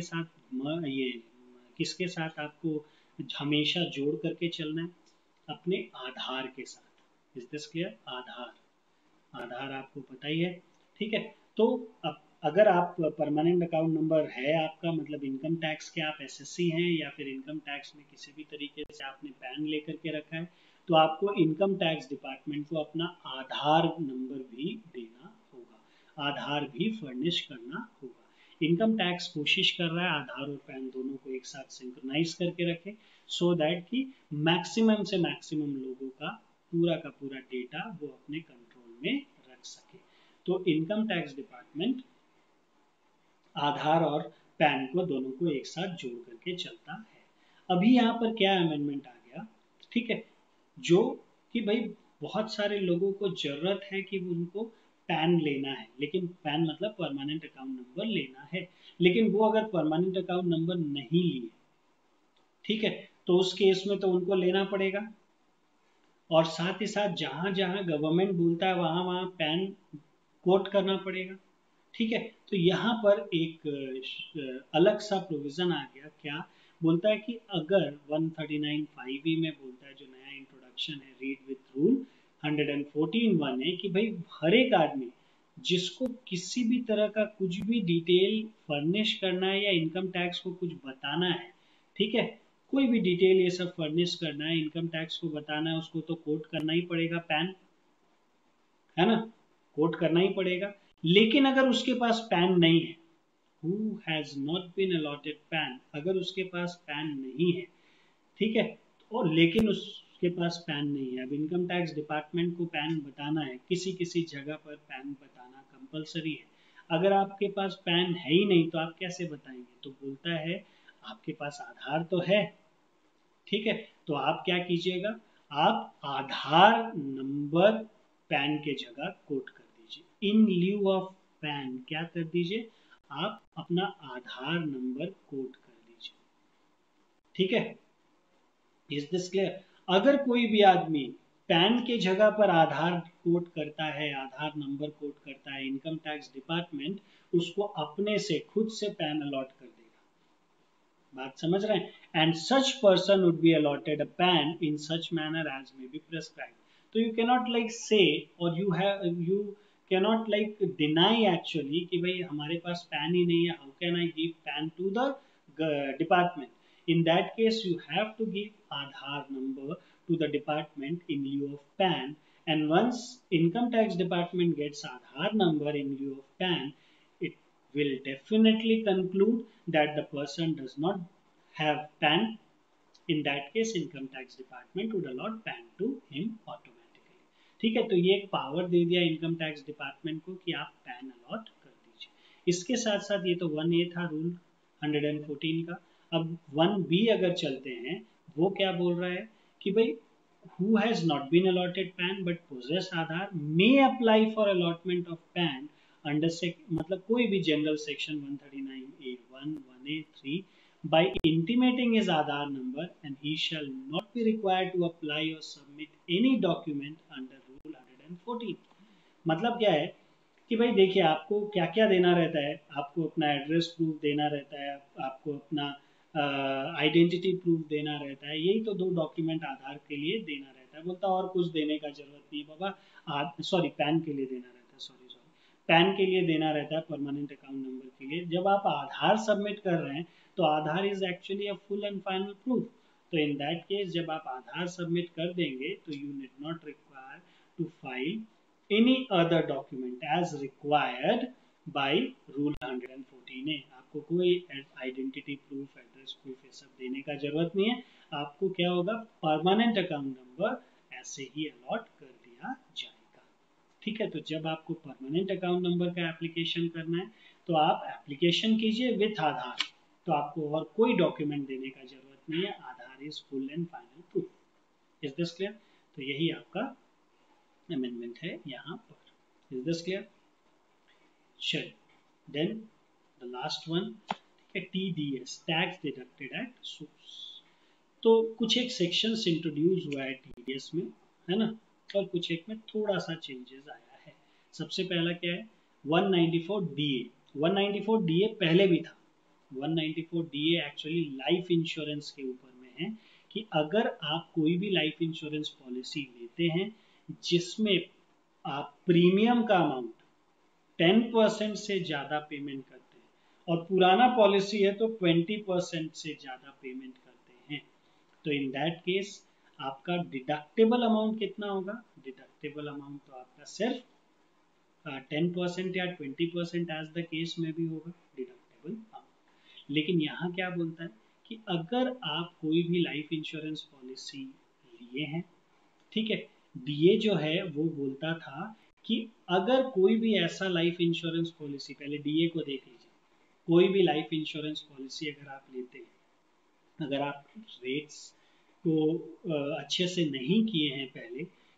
किसके साथ आपको हमेशा जोड़ करके चलना है, अपने आधार के साथ। Is this clear? आधार आपको पता ही है। ठीक है, तो अब अगर आप परमानेंट अकाउंट नंबर है आपका, मतलब इनकम टैक्स के आप SSC हैं या फिर इनकम टैक्स में किसी भी तरीके से आपने पैन लेकर के रखा है, तो आपको इनकम टैक्स डिपार्टमेंट को अपना आधार नंबर भी देना होगा, आधार भी फर्निश करना होगा। इनकम टैक्स कोशिश कर रहा है आधार और पैन दोनों को एक साथ सिंक्रोनाइज करके रखे, सो दैट कि मैक्सिमम से मैक्सिमम लोगों का पूरा डेटा वो अपने कंट्रोल में रख सके। तो इनकम टैक्स डिपार्टमेंट आधार और पैन को दोनों को एक साथ जोड़ करके चलता है। अभी यहाँ पर क्या अमेंडमेंट आ गया? ठीक है, जो कि भाई बहुत सारे लोगों को जरूरत है कि उनको पैन लेना है, लेकिन पैन मतलब परमानेंट अकाउंट नंबर लेना है, लेकिन वो अगर परमानेंट अकाउंट नंबर नहीं लिए, ठीक है, तो उस केस में तो उनको लेना पड़ेगा। और साथ ही साथ जहां जहां गवर्नमेंट बोलता है वहां वहां पैन कोट करना पड़ेगा, ठीक है। तो यहाँ पर एक अलग सा प्रोविजन आ गया, क्या बोलता है कि अगर 139(5)E में बोलता है, जो नया इंट्रोडक्शन है रीड विथ रूल 114(1) है कि भाई हर एक आदमी जिसको किसी भी तरह का कुछ भी डिटेल फर्निश करना है या इनकम टैक्स को कुछ बताना है, ठीक है, कोई भी डिटेल ये सब फर्निश करना है, इनकम टैक्स को बताना है, उसको तो कोट करना ही पड़ेगा पैन, है ना, कोट करना ही पड़ेगा। लेकिन अगर उसके पास पैन नहीं है, who has not been allotted PAN, अगर उसके पास पैन नहीं है, ठीक है, और लेकिन उसके पास पैन नहीं है, अब इनकम टैक्स डिपार्टमेंट को पैन बताना है, किसी किसी जगह पर पैन बताना कंपलसरी है। अगर आपके पास पैन है ही नहीं तो आप कैसे बताएंगे, तो बोलता है आपके पास आधार तो है, ठीक है, तो आप क्या कीजिएगा, आप आधार नंबर पैन के जगह कोट कर दीजिए, इन ल्यू ऑफ पैन क्या कर दीजिए, आप अपना आधार नंबर कोट कर दीजिए, ठीक है। Is this clear? अगर कोई भी आदमी पैन के जगह पर आधार कोट करता है, आधार नंबर कोट करता है, इनकम टैक्स डिपार्टमेंट उसको अपने से खुद से पैन अलॉट कर देगा, बात समझ रहे हैं, and such person would be allotted a PAN in such manner as may be prescribe. तो यू कैनॉट लाइक से, और you cannot like deny actually कि भाई हमारे पास पैन ही नहीं है, how can I give PAN to the department, in that case you have to give Aadhaar number to the department in lieu of PAN, and once income tax department gets Aadhaar number in lieu of PAN, it will definitely conclude that the person does not have PAN. In that case income tax department would allot PAN to him automatically, ठीक है। तो ये एक power दे दिया income tax department को कि आप pan allot कर दीजिए। इसके साथ साथ ये तो 1A था रूल 114 का। अब 1B अगर चलते हैं, वो क्या बोल रहा है कि भाई who has not been allotted PAN but possess Aadhaar may apply for allotment of PAN under मतलब कोई भी general section 139(a)(1), 1A(3) by intimating his Aadhaar number, and he shall not be required to apply or submit any document under rule 114। मतलब क्या है कि भाई देखिए आपको क्या क्या देना रहता है, आपको अपना एड्रेस प्रूफ देना रहता है, आपको अपना आइडेंटिटी प्रूफ देना रहता है, यही तो दो डॉक्यूमेंट आधार के लिए देना रहता है। बोलता और कुछ देने का जरूरत नहीं बाबा, सॉरी पैन के लिए देना रहता है, सॉरी पैन के लिए देना रहता है, परमानेंट अकाउंट नंबर के लिए। जब आप आधार सबमिट कर रहे हैं तो Aadhaar is actually a full and final proof, तो इन दैट केस जब आप आधार सबमिट कर देंगे तो you need not require to file any other document as required by rule 114A। आपको कोई आइडेंटिटी प्रूफ, एड्रेस प्रूफ ये सब देने का जरूरत नहीं है। आपको क्या होगा, परमानेंट अकाउंट नंबर ऐसे ही अलॉट कर दिया जाएगा, ठीक है। तो जब आपको परमानेंट अकाउंट नंबर का एप्लीकेशन करना है तो आप एप्लीकेशन कीजिए विथ आधार, तो आपको और कोई डॉक्यूमेंट देने का जरूरत नहीं है, Aadhaar is full and final proof. Is this clear? तो यही आपका अमेंडमेंट है यहाँ पर। Is this clear? चलिए, देन द लास्ट वन, ठीक है, TDS, tax deducted at source. तो कुछ एक सेक्शंस इंट्रोड्यूस हुआ है TDS में, है ना, और कुछ एक में थोड़ा सा चेंजेस आया है। सबसे पहला क्या है, 194DA। 194DA पहले भी था। 194DA एक्चुअली लाइफ इंश्योरेंस के ऊपर में है कि अगर आप कोई भी लाइफ इंश्योरेंस पॉलिसी लेते हैं जिसमें आप प्रीमियम का अमाउंट 10% से ज्यादा पेमेंट करते हैं और पुराना पॉलिसी है तो 20% से ज्यादा पेमेंट करते हैं, तो इन दैट केस आपका डिडक्टेबल अमाउंट कितना होगा, डिडक्टेबल अमाउंट तो आपका सिर्फ 10% या 20% एज द केस में भी होगा डिडक्टेबल अमाउंट। लेकिन यहाँ क्या बोलता है कि अगर आप कोई भी लाइफ इंश्योरेंस पॉलिसी लिए हैं, ठीक है, डीए जो है वो बोलता था कि अगर कोई भी ऐसा लाइफ इंश्योरेंस पॉलिसी, पहले डीए को देख लीजिए, कोई भी लाइफ इंश्योरेंस पॉलिसी अगर आप लेते हैं, अगर आप रेट्स को अच्छे से नहीं किए हैं पहले,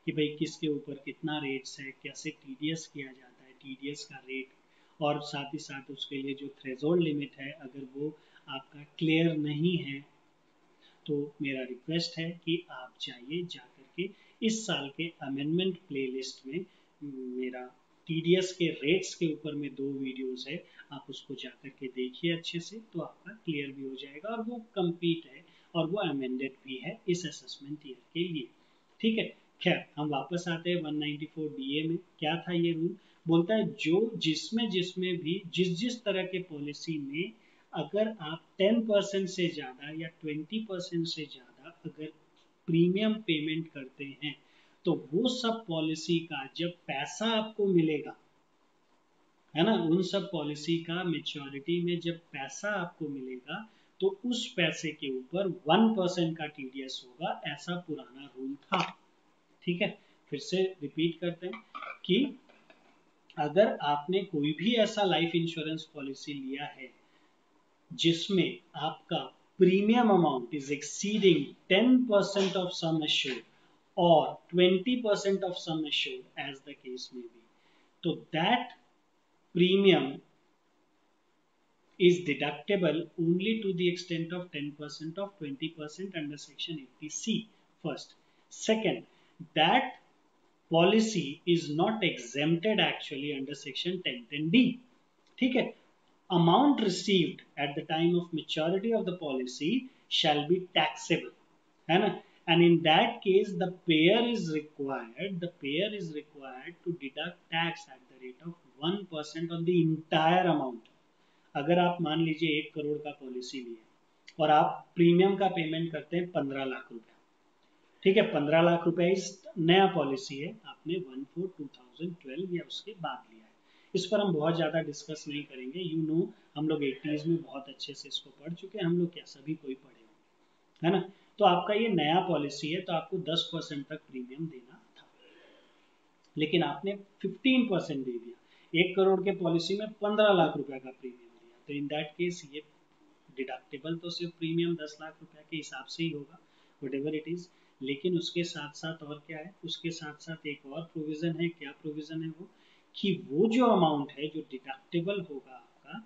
कि भाई किसके ऊपर कितना रेट्स है, कैसे टीडीएस किया जाता है, टीडीएस का रेट, और साथ ही साथ उसके लिए जो थ्रेशोल्ड लिमिट है अगर वो आपका क्लियर नहीं है तो मेरा रिक्वेस्ट है कि आप जाइए जाकर के इस साल के अमेंडमेंट प्लेलिस्ट में मेरा टीडीएस के रेट्स के ऊपर में 2 वीडियोस है, आप उसको जाकर के देखिए अच्छे से, तो आपका क्लियर भी हो जाएगा और वो कंप्लीट है और वो अमेंडेड भी है इस असेसमेंट ईयर के लिए। ठीक है, खैर हम वापस आते हैं 194 डीए में। क्या था ये रूल? बोलता है जो जिसमें भी जिस तरह के पॉलिसी में अगर आप 10% से ज़्यादा या 20% से ज़्यादा अगर प्रीमियम पेमेंट करते हैं तो वो सब पॉलिसी का जब पैसा आपको मिलेगा, है ना, उन सब पॉलिसी का मेच्योरिटी में जब पैसा आपको मिलेगा तो उस पैसे के ऊपर 1% का टीडीएस होगा, ऐसा पुराना रूल था। ठीक है, फिर से रिपीट करते हैं कि अगर आपने कोई भी ऐसा लाइफ इंश्योरेंस पॉलिसी लिया है जिसमें आपका premium amount is exceeding 10% of sum assured और 20% of sum assured as the case में बी, तो that premium is deductible only to the extent of 10% of 20% under section 80C first. Second, that policy is not exempted actually under section 1010D. ठीक है, amount received at the time of maturity of the policy shall be taxable, है ना, and in that case the payer is required to deduct tax at the rate of 1% on the entire amount. अगर आप मान लीजिए 1 करोड़ का policy लिए और आप प्रीमियम का पेमेंट करते हैं 15 लाख रुपया, ठीक है, 15 लाख रुपया इस नया पॉलिसी है, आपने 1/4/2012 या उसके बाद लिया है। इस पर हम बहुत ज़्यादा डिस्कस नहीं करेंगे, यू नो हम लोग 80s में बहुत अच्छे से इसको पढ़ चुके हैं, हम लोग क्या सभी कोई पढ़े होंगे, है ना। तो आपका ये नया पॉलिसी है तो आपको 10% तक प्रीमियम देना था, लेकिन आपने 15% दे दिया। 1 करोड़ के पॉलिसी में 15 लाख रुपया का प्रीमियम दिया, तो इन दैट केस ये डिडक्टेबल तो सिर्फ प्रीमियम 10 लाख रुपया के हिसाब से ही होगा, व्हाटएवर इट इज। लेकिन उसके साथ साथ और क्या है, उसके साथ साथ एक और प्रोविजन है। क्या प्रोविजन है वो? कि वो जो अमाउंट है जो डिडक्टेबल होगा आपका,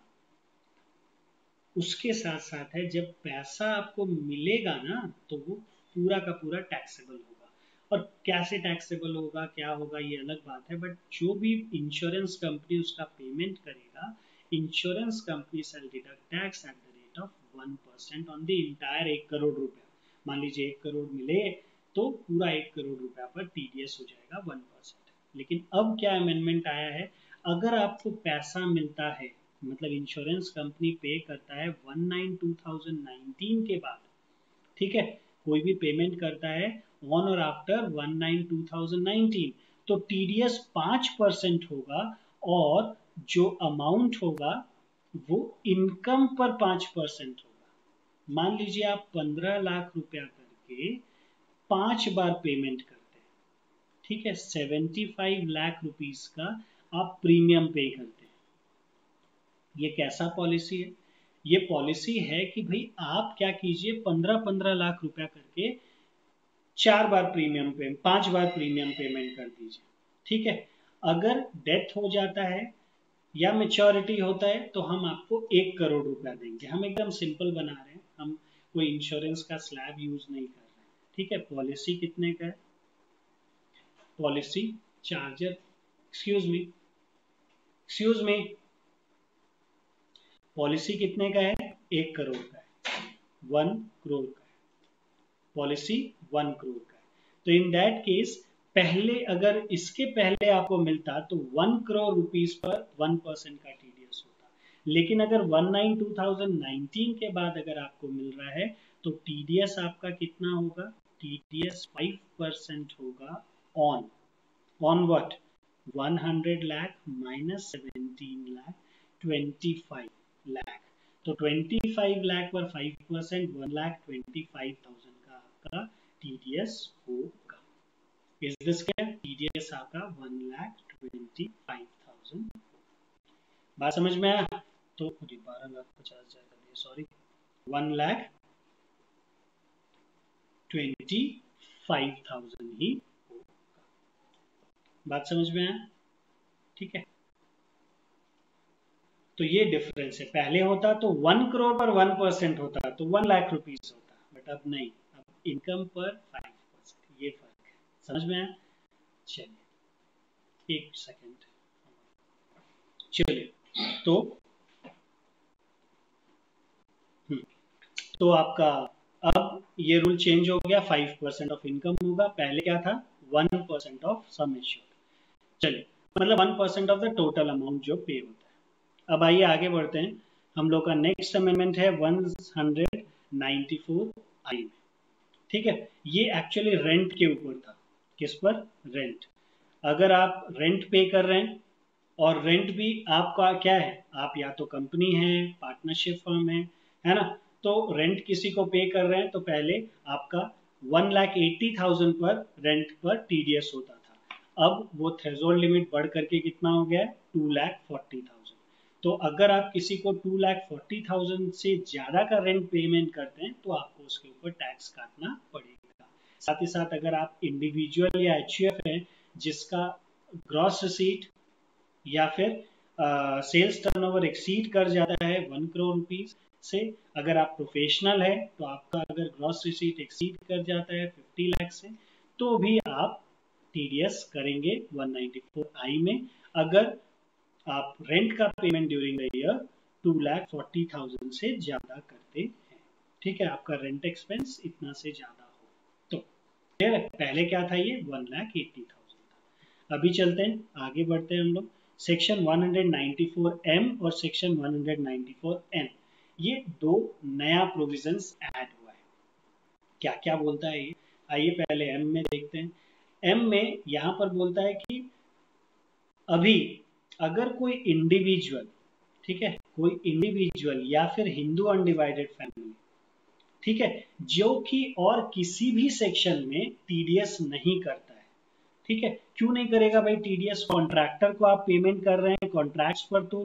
उसके साथ साथ है जब पैसा आपको मिलेगा ना तो वो पूरा का पूरा टैक्सेबल होगा। और कैसे टैक्सेबल होगा, क्या होगा, ये अलग बात है, बट जो भी इंश्योरेंस कंपनी उसका पेमेंट करेगा, insurance company shall deduct tax at the rate of 1% on the entire 1 crore रुपया। मान लीजिए 1 करोड़ मिले तो पूरा 1 करोड़ रुपया पर टीडीएस हो जाएगा 1%। लेकिन अब क्या अमेंडमेंट आया है, अगर आपको पैसा मिलता है, मतलब इंश्योरेंस कंपनी पे करता है 1/9/2019 के बाद, ठीक है, कोई भी पेमेंट करता है ऑन और आफ्टर 1/9/2019, तो टीडीएस 5% होगा और जो अमाउंट होगा वो इनकम पर 5% होगा। मान लीजिए आप 15 लाख रुपया करके 5 बार पेमेंट करते हैं, ठीक है, 75 लाख रुपीस का आप प्रीमियम पे करते हैं। ये कैसा पॉलिसी है? ये पॉलिसी है कि भाई आप क्या कीजिए, 15-15 लाख रुपया करके 5 बार प्रीमियम पेमेंट कर दीजिए, ठीक है। अगर डेथ हो जाता है या मेच्योरिटी होता है तो हम आपको 1 करोड़ रुपया देंगे। हम एकदम सिंपल बना रहे हैं, हम कोई इंश्योरेंस का स्लैब यूज नहीं कर रहे हैं, ठीक है। पॉलिसी कितने का है? Policy charger, excuse me, policy कितने का है? 1 करोड़ का है, 1 करोड़ का है, पॉलिसी 1 करोड़ का है। तो इन दैट केस पहले, अगर इसके पहले आपको मिलता तो 1 करोड़ रुपीस पर 1% का टीडीएस होता, लेकिन अगर 1/9/2019 के बाद अगर आपको मिल रहा है तो टीडीएस आपका कितना होगा? टीडीएस 5% होगा on what? 100 lakh minus 17 lakh, 25 lakh. तो 25 लाख पर 5%, 1,25,000 का आपका टीडीएस होगा। Is this clear? टीडीएस आपका 1,25,000। बात समझ में आया? तो 12,50,000 कर दिए, सॉरी, 1,25,000 ही होगा। बात समझ में आया? ठीक है, तो ये डिफरेंस है। पहले होता तो 1 करोड़ पर 1% होता तो 1 लाख रुपीज होता, बट अब नहीं, अब इनकम पर 5%, ये फर्क है। समझ में आया? चलिए एक सेकेंड, चलिए तो तो आपका अब ये रूल चेंज हो गया, 5% ऑफ इनकम होगा, पहले क्या था 1% ऑफ सम एश्योर्ड। चलिए, मतलब 1% ऑफ द टोटल अमाउंट जो पे होता है। अब आइए आगे बढ़ते हैं। हम लोग का नेक्स्ट अमेंडमेंट है 194 आई में। ठीक है, ये एक्चुअली रेंट के ऊपर था। किस पर? रेंट। अगर आप रेंट पे कर रहे हैं, और रेंट भी आपका क्या है, आप या तो कंपनी है, पार्टनरशिप फर्म है ना, तो रेंट किसी को पे कर रहे हैं तो पहले आपका 1,80,000 पर रेंट पर टीडीएस होता था। अब वो थ्रेशोल्ड लिमिट बढ़ करके कितना हो गया है, 2,40,000। तो अगर आप किसी को 2,40,000 से ज्यादा का रेंट पेमेंट करते हैं तो आपको उसके ऊपर टैक्स काटना पड़ेगा। साथ ही साथ अगर आप इंडिविजुअल या एचयूएफ है जिसका ग्रॉस रिसीट या फिर सेल्स टर्नओवर एक्सीड कर जाता है 1 करोड़ रुपीज से, अगर आप प्रोफेशनल है तो आपका अगर ग्रॉस रिसीट एक्सीड कर जाता है 50 लाख से, तो भी आप टीडीएस करेंगे 194 आई में। अगर आप रेंट का पेमेंट ड्यूरिंग द ईयर 2,40,000 से ज्यादा करते हैं। ठीक है, आपका रेंट एक्सपेंस इतना से ज्यादा हो तो। क्लियर है? पहले क्या था, ये 1,80,000 था। अभी चलते हैं, आगे बढ़ते हैं हम लोग। सेक्शन 194 एम और सेक्शन 194 एन, ये दो नया प्रोविजंस ऐड हुआ है। क्या क्या बोलता है ये? आइए पहले एम में देखते हैं। एम में यहां पर बोलता है कि अभी अगर कोई इंडिविजुअल, ठीक है, कोई इंडिविजुअल या फिर हिंदू अनडिवाइडेड फैमिली, ठीक है, जो कि और किसी भी सेक्शन में टीडीएस नहीं करता है, ठीक है, क्यों नहीं करेगा भाई टीडीएस? कॉन्ट्रैक्टर को आप पेमेंट कर रहे हैं, कॉन्ट्रैक्ट्स पर तो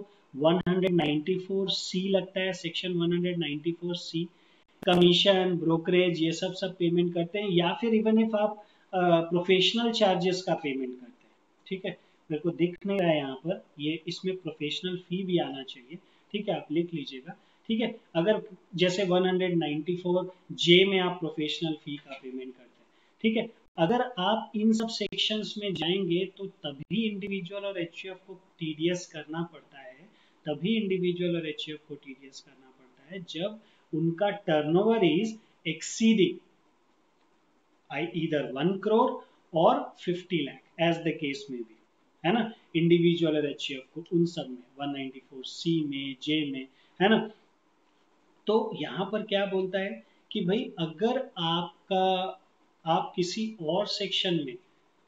194 सी लगता है, सेक्शन 194 सी। कमीशन, ब्रोकरेज, ये सब पेमेंट करते हैं, या फिर इवन इफ आप प्रोफेशनल चार्जेस का पेमेंट करते हैं। ठीक है, मेरे को दिख नहीं रहा है यहाँ पर, ये इसमें प्रोफेशनल फी भी आना चाहिए। ठीक है, आप लिख लीजिएगा। ठीक है, अगर जैसे 194 जे में आप प्रोफेशनल फी का पेमेंट करते हैं, ठीक है, अगर आप इन सब सेक्शंस में जाएंगे तो तभी इंडिविजुअल और एचयूएफ को टीडीएस करना पड़ता है। तभी इंडिविजुअल और एचयूएफ को टीडीएस करना पड़ता है जब उनका turnover is exceeding either 1 crore और 50 लाख एज द केस में भी, है ना। इंडिविजुअल और एचयूएफ को उन सब में 194 सी में, जे में, है ना। तो यहां पर क्या बोलता है कि भाई अगर आप किसी और सेक्शन में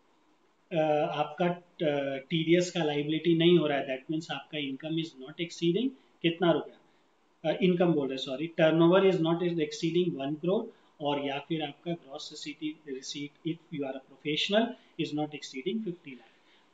आपका टीडीएस का लाइबिलिटी नहीं हो रहा है, दैट मीन्स आपका इनकम इज नॉट एक्सीडिंग कितना रुपया, इनकम बोल रहे sorry, turnover is not exceeding 1 crore, और या फिर आपका gross receipt if you are a professional is not exceeding 50 lakh,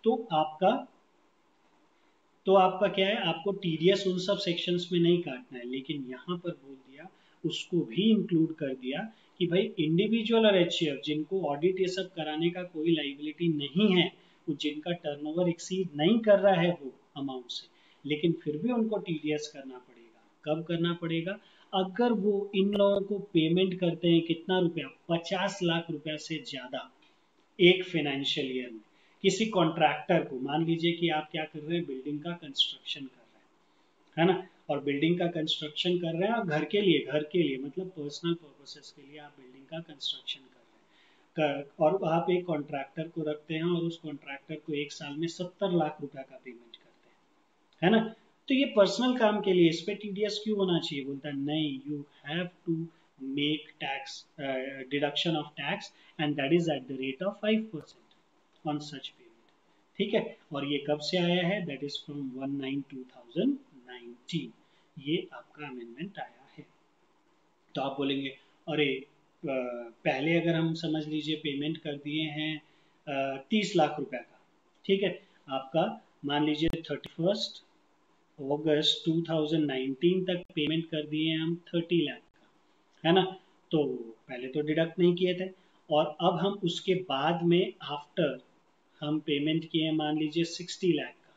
तो आपका क्या है, आपको टीडीएस उन सब सेक्शंस में नहीं काटना है। लेकिन यहाँ पर बोल दिया, उसको भी इंक्लूड कर दिया कि भाई इंडिविजुअल और एचयूएफ जिनको ऑडिट ये सब कराने का कोई लाइबिलिटी नहीं है, जिनका टर्नओवर एक्सीड नहीं कर रहा है वो अमाउंट से, लेकिन फिर भी उनको टीडीएस करना पड़ेगा। कब करना पड़ेगा? अगर वो इन लोगों को पेमेंट करते हैं कितना रुपया, 50 लाख रुपया से ज्यादा एक फाइनेंशियल ईयर में। किसी कॉन्ट्रैक्टर को, मान लीजिए कि आप क्या कर रहे हैं, बिल्डिंग का कंस्ट्रक्शन कर रहे हैं, है ना, और बिल्डिंग का कंस्ट्रक्शन कर रहे हैं और घर के लिए मतलब पर्सनल पर्पसेस के लिए आप बिल्डिंग का कंस्ट्रक्शन कर रहे हैं, और आप एक कॉन्ट्रैक्टर को रखते हैं और उस कॉन्ट्रैक्टर को एक साल में 70 लाख रुपया का पेमेंट करते हैं, है ना। तो ये पर्सनल काम के लिए, इस पे टीडीएस क्यों होना चाहिए? बोलता है नहीं, you have to make tax deduction of tax and that is at the rate of 5% on such payment. ठीक है, और ये कब से आया है? दैट इज फ्रॉम 1/9/2019, ये आपका अमेंडमेंट आया है। तो आप बोलेंगे अरे पहले अगर हम समझ लीजिए पेमेंट कर दिए हैं 30 लाख रुपए का, ठीक है, आपका मान लीजिए 31 अगस्त 2019 तक पेमेंट कर दिए हैं हम 30 लाख का, है ना। तो पहले तो डिडक्ट नहीं किए थे, और अब हम उसके बाद में आफ्टर हम पेमेंट किए मान लीजिए 60 लाख का,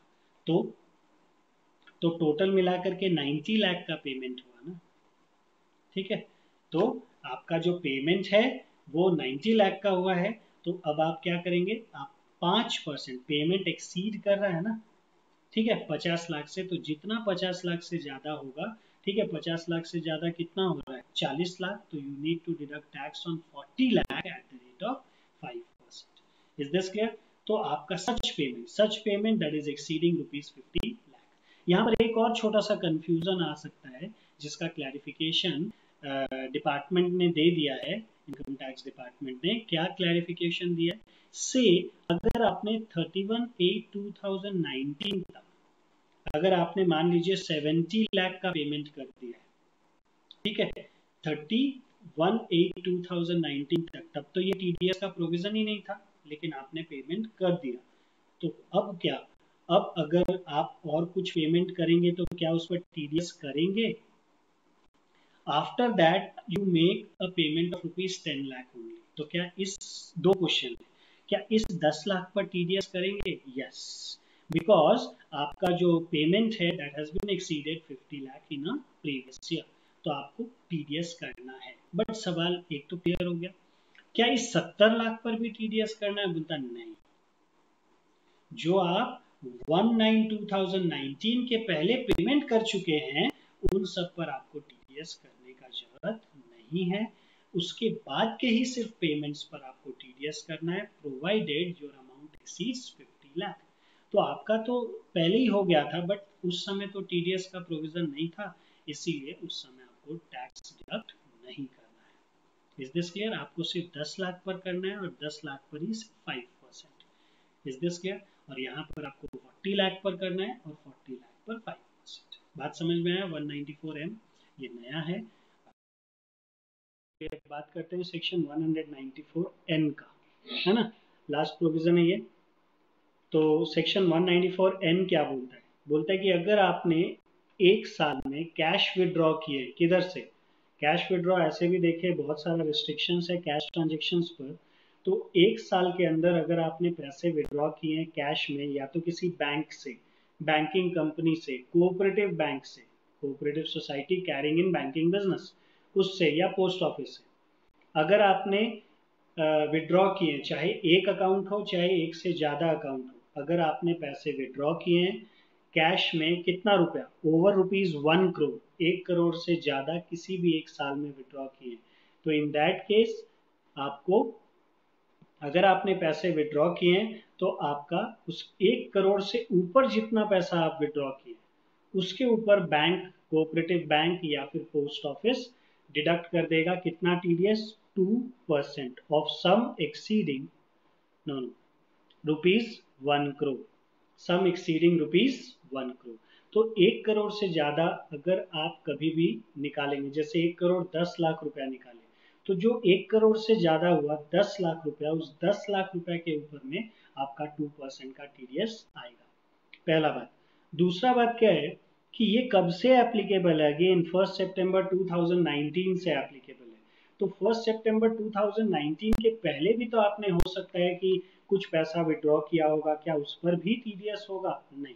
तो टोटल मिलाकर के 90 लाख का पेमेंट हुआ ना, ठीक है। तो आपका जो पेमेंट है वो 90 लाख का हुआ है, तो अब आप क्या करेंगे, आप 5% पेमेंट एक्सीड कर रहा है ना, ठीक है, 50 लाख से, तो जितना 50 लाख से ज्यादा होगा, ठीक है, 50 लाख से ज्यादा कितना हो रहा है, 40 लाख, तो you need to deduct tax on 40 lakh at the rate of 5%। Is this clear? तो आपका such payment that is exceeding ₹50 lakh. यहाँ पर एक और छोटा सा कंफ्यूजन आ सकता है, जिसका क्लैरिफिकेशन डिपार्टमेंट ने दे दिया है, इनकम टैक्स डिपार्टमेंट ने क्या क्लैरिफिकेशन दिया है, से अगर आपने 31/8/2019 तक, अगर आपने मान लीजिए 70 लाख का पेमेंट कर दिया है, ठीक है, 31/8/2019 तक, तब तो ये टीडीएस का प्रोविजन ही नहीं था, लेकिन आपने पेमेंट कर दिया, तो अब क्या, अब अगर आप और कुछ पेमेंट करेंगे तो क्या उस पर टीडीएस करेंगे? After that you make a payment of ₹10 lakh only, तो क्या इस, दो क्वेश्चन है, क्या इस 10 लाख पर टीडीएस करेंगे? यस, बिकॉज आपका जो पेमेंट है that has been exceeded 50 lakh in a previous year, तो आपको टीडीएस करना है। बट सवाल एक तो क्लियर हो गया, क्या इस 70 लाख पर भी टीडीएस करना है? बोलता नहीं, जो आप 1/9/2019 के पहले पेमेंट कर चुके हैं उन सब पर आपको टीडीएस करने का जरूरत नहीं है, उसके बाद के ही सिर्फ पेमेंट्स पर आपको टीडीएस करना है, provided your amount exceeds 50 lakh. तो आपका तो पहले ही हो गया था, बट उस समय तो टीडीएस का प्रोविजन नहीं था, इसीलिए उस समय आपको टैक्स डिडक्ट नहीं करना है। Is this clear? आपको सिर्फ 10 लाख पर करना है और 10 लाख पर ही सिर्फ 5%। Is this clear? और यहाँ पर आपको 40 लाख पर करना है और 40 लाख पर 5%। बात समझ में आया? 194M ये नया है। बात करते हैं सेक्शन 194N का, है ना, लास्ट प्रोविजन है ये। तो सेक्शन 194N क्या बोलता है? बोलता है कि अगर आपने एक साल में कैश विड्रॉ किए, किधर से कैश विड्रॉ, ऐसे भी देखे बहुत सारा रिस्ट्रिक्शंस है कैश ट्रांजेक्शन्स पर, तो एक साल के अंदर अगर आपने पैसे विड्रॉ किए हैं कैश में, या तो किसी बैंक से, बैंकिंग कंपनी से, कोऑपरेटिव बैंक से, cooperative society carrying in banking business, उससे, या पोस्ट ऑफिस से, अगर आपने विड्रॉ किए, चाहे एक अकाउंट हो चाहे एक से ज़्यादा अकाउंट हो, अगर आपने पैसे विड्रॉ किए हैं कैश में, कितना रुपया, ओवर ₹1 करोड़, 1 करोड़ से ज़्यादा किसी भी एक साल में विड्रॉ किए, तो इन दैट केस आपको, अगर आपने पैसे विड्रॉ किए हैं तो आपका उस 1 करोड़ से ऊपर जितना पैसा आप विड्रॉ किए उसके ऊपर बैंक, कोऑपरेटिव बैंक या फिर पोस्ट ऑफिस डिडक्ट कर देगा कितना TDS, 2% of sum exceeding, no no, ₹1 crore, sum exceeding ₹1 crore. तो 1 करोड़ से ज्यादा अगर आप कभी भी निकालेंगे, जैसे 1 करोड़ 10 लाख रुपया निकाले, तो जो 1 करोड़ से ज्यादा हुआ 10 लाख रुपया, उस 10 लाख रुपया के ऊपर में आपका 2% का टीडीएस आएगा। पहला बात। दूसरा बात क्या है कि ये कब से एप्लीकेबल है? अगेन 1 सितंबर 2019 से एप्लीकेबल है। तो 1 सितंबर 2019 के पहले भी तो आपने, हो सकता है कि कुछ पैसा विड्रॉ किया होगा, क्या उस पर भी टीडीएस होगा? नहीं।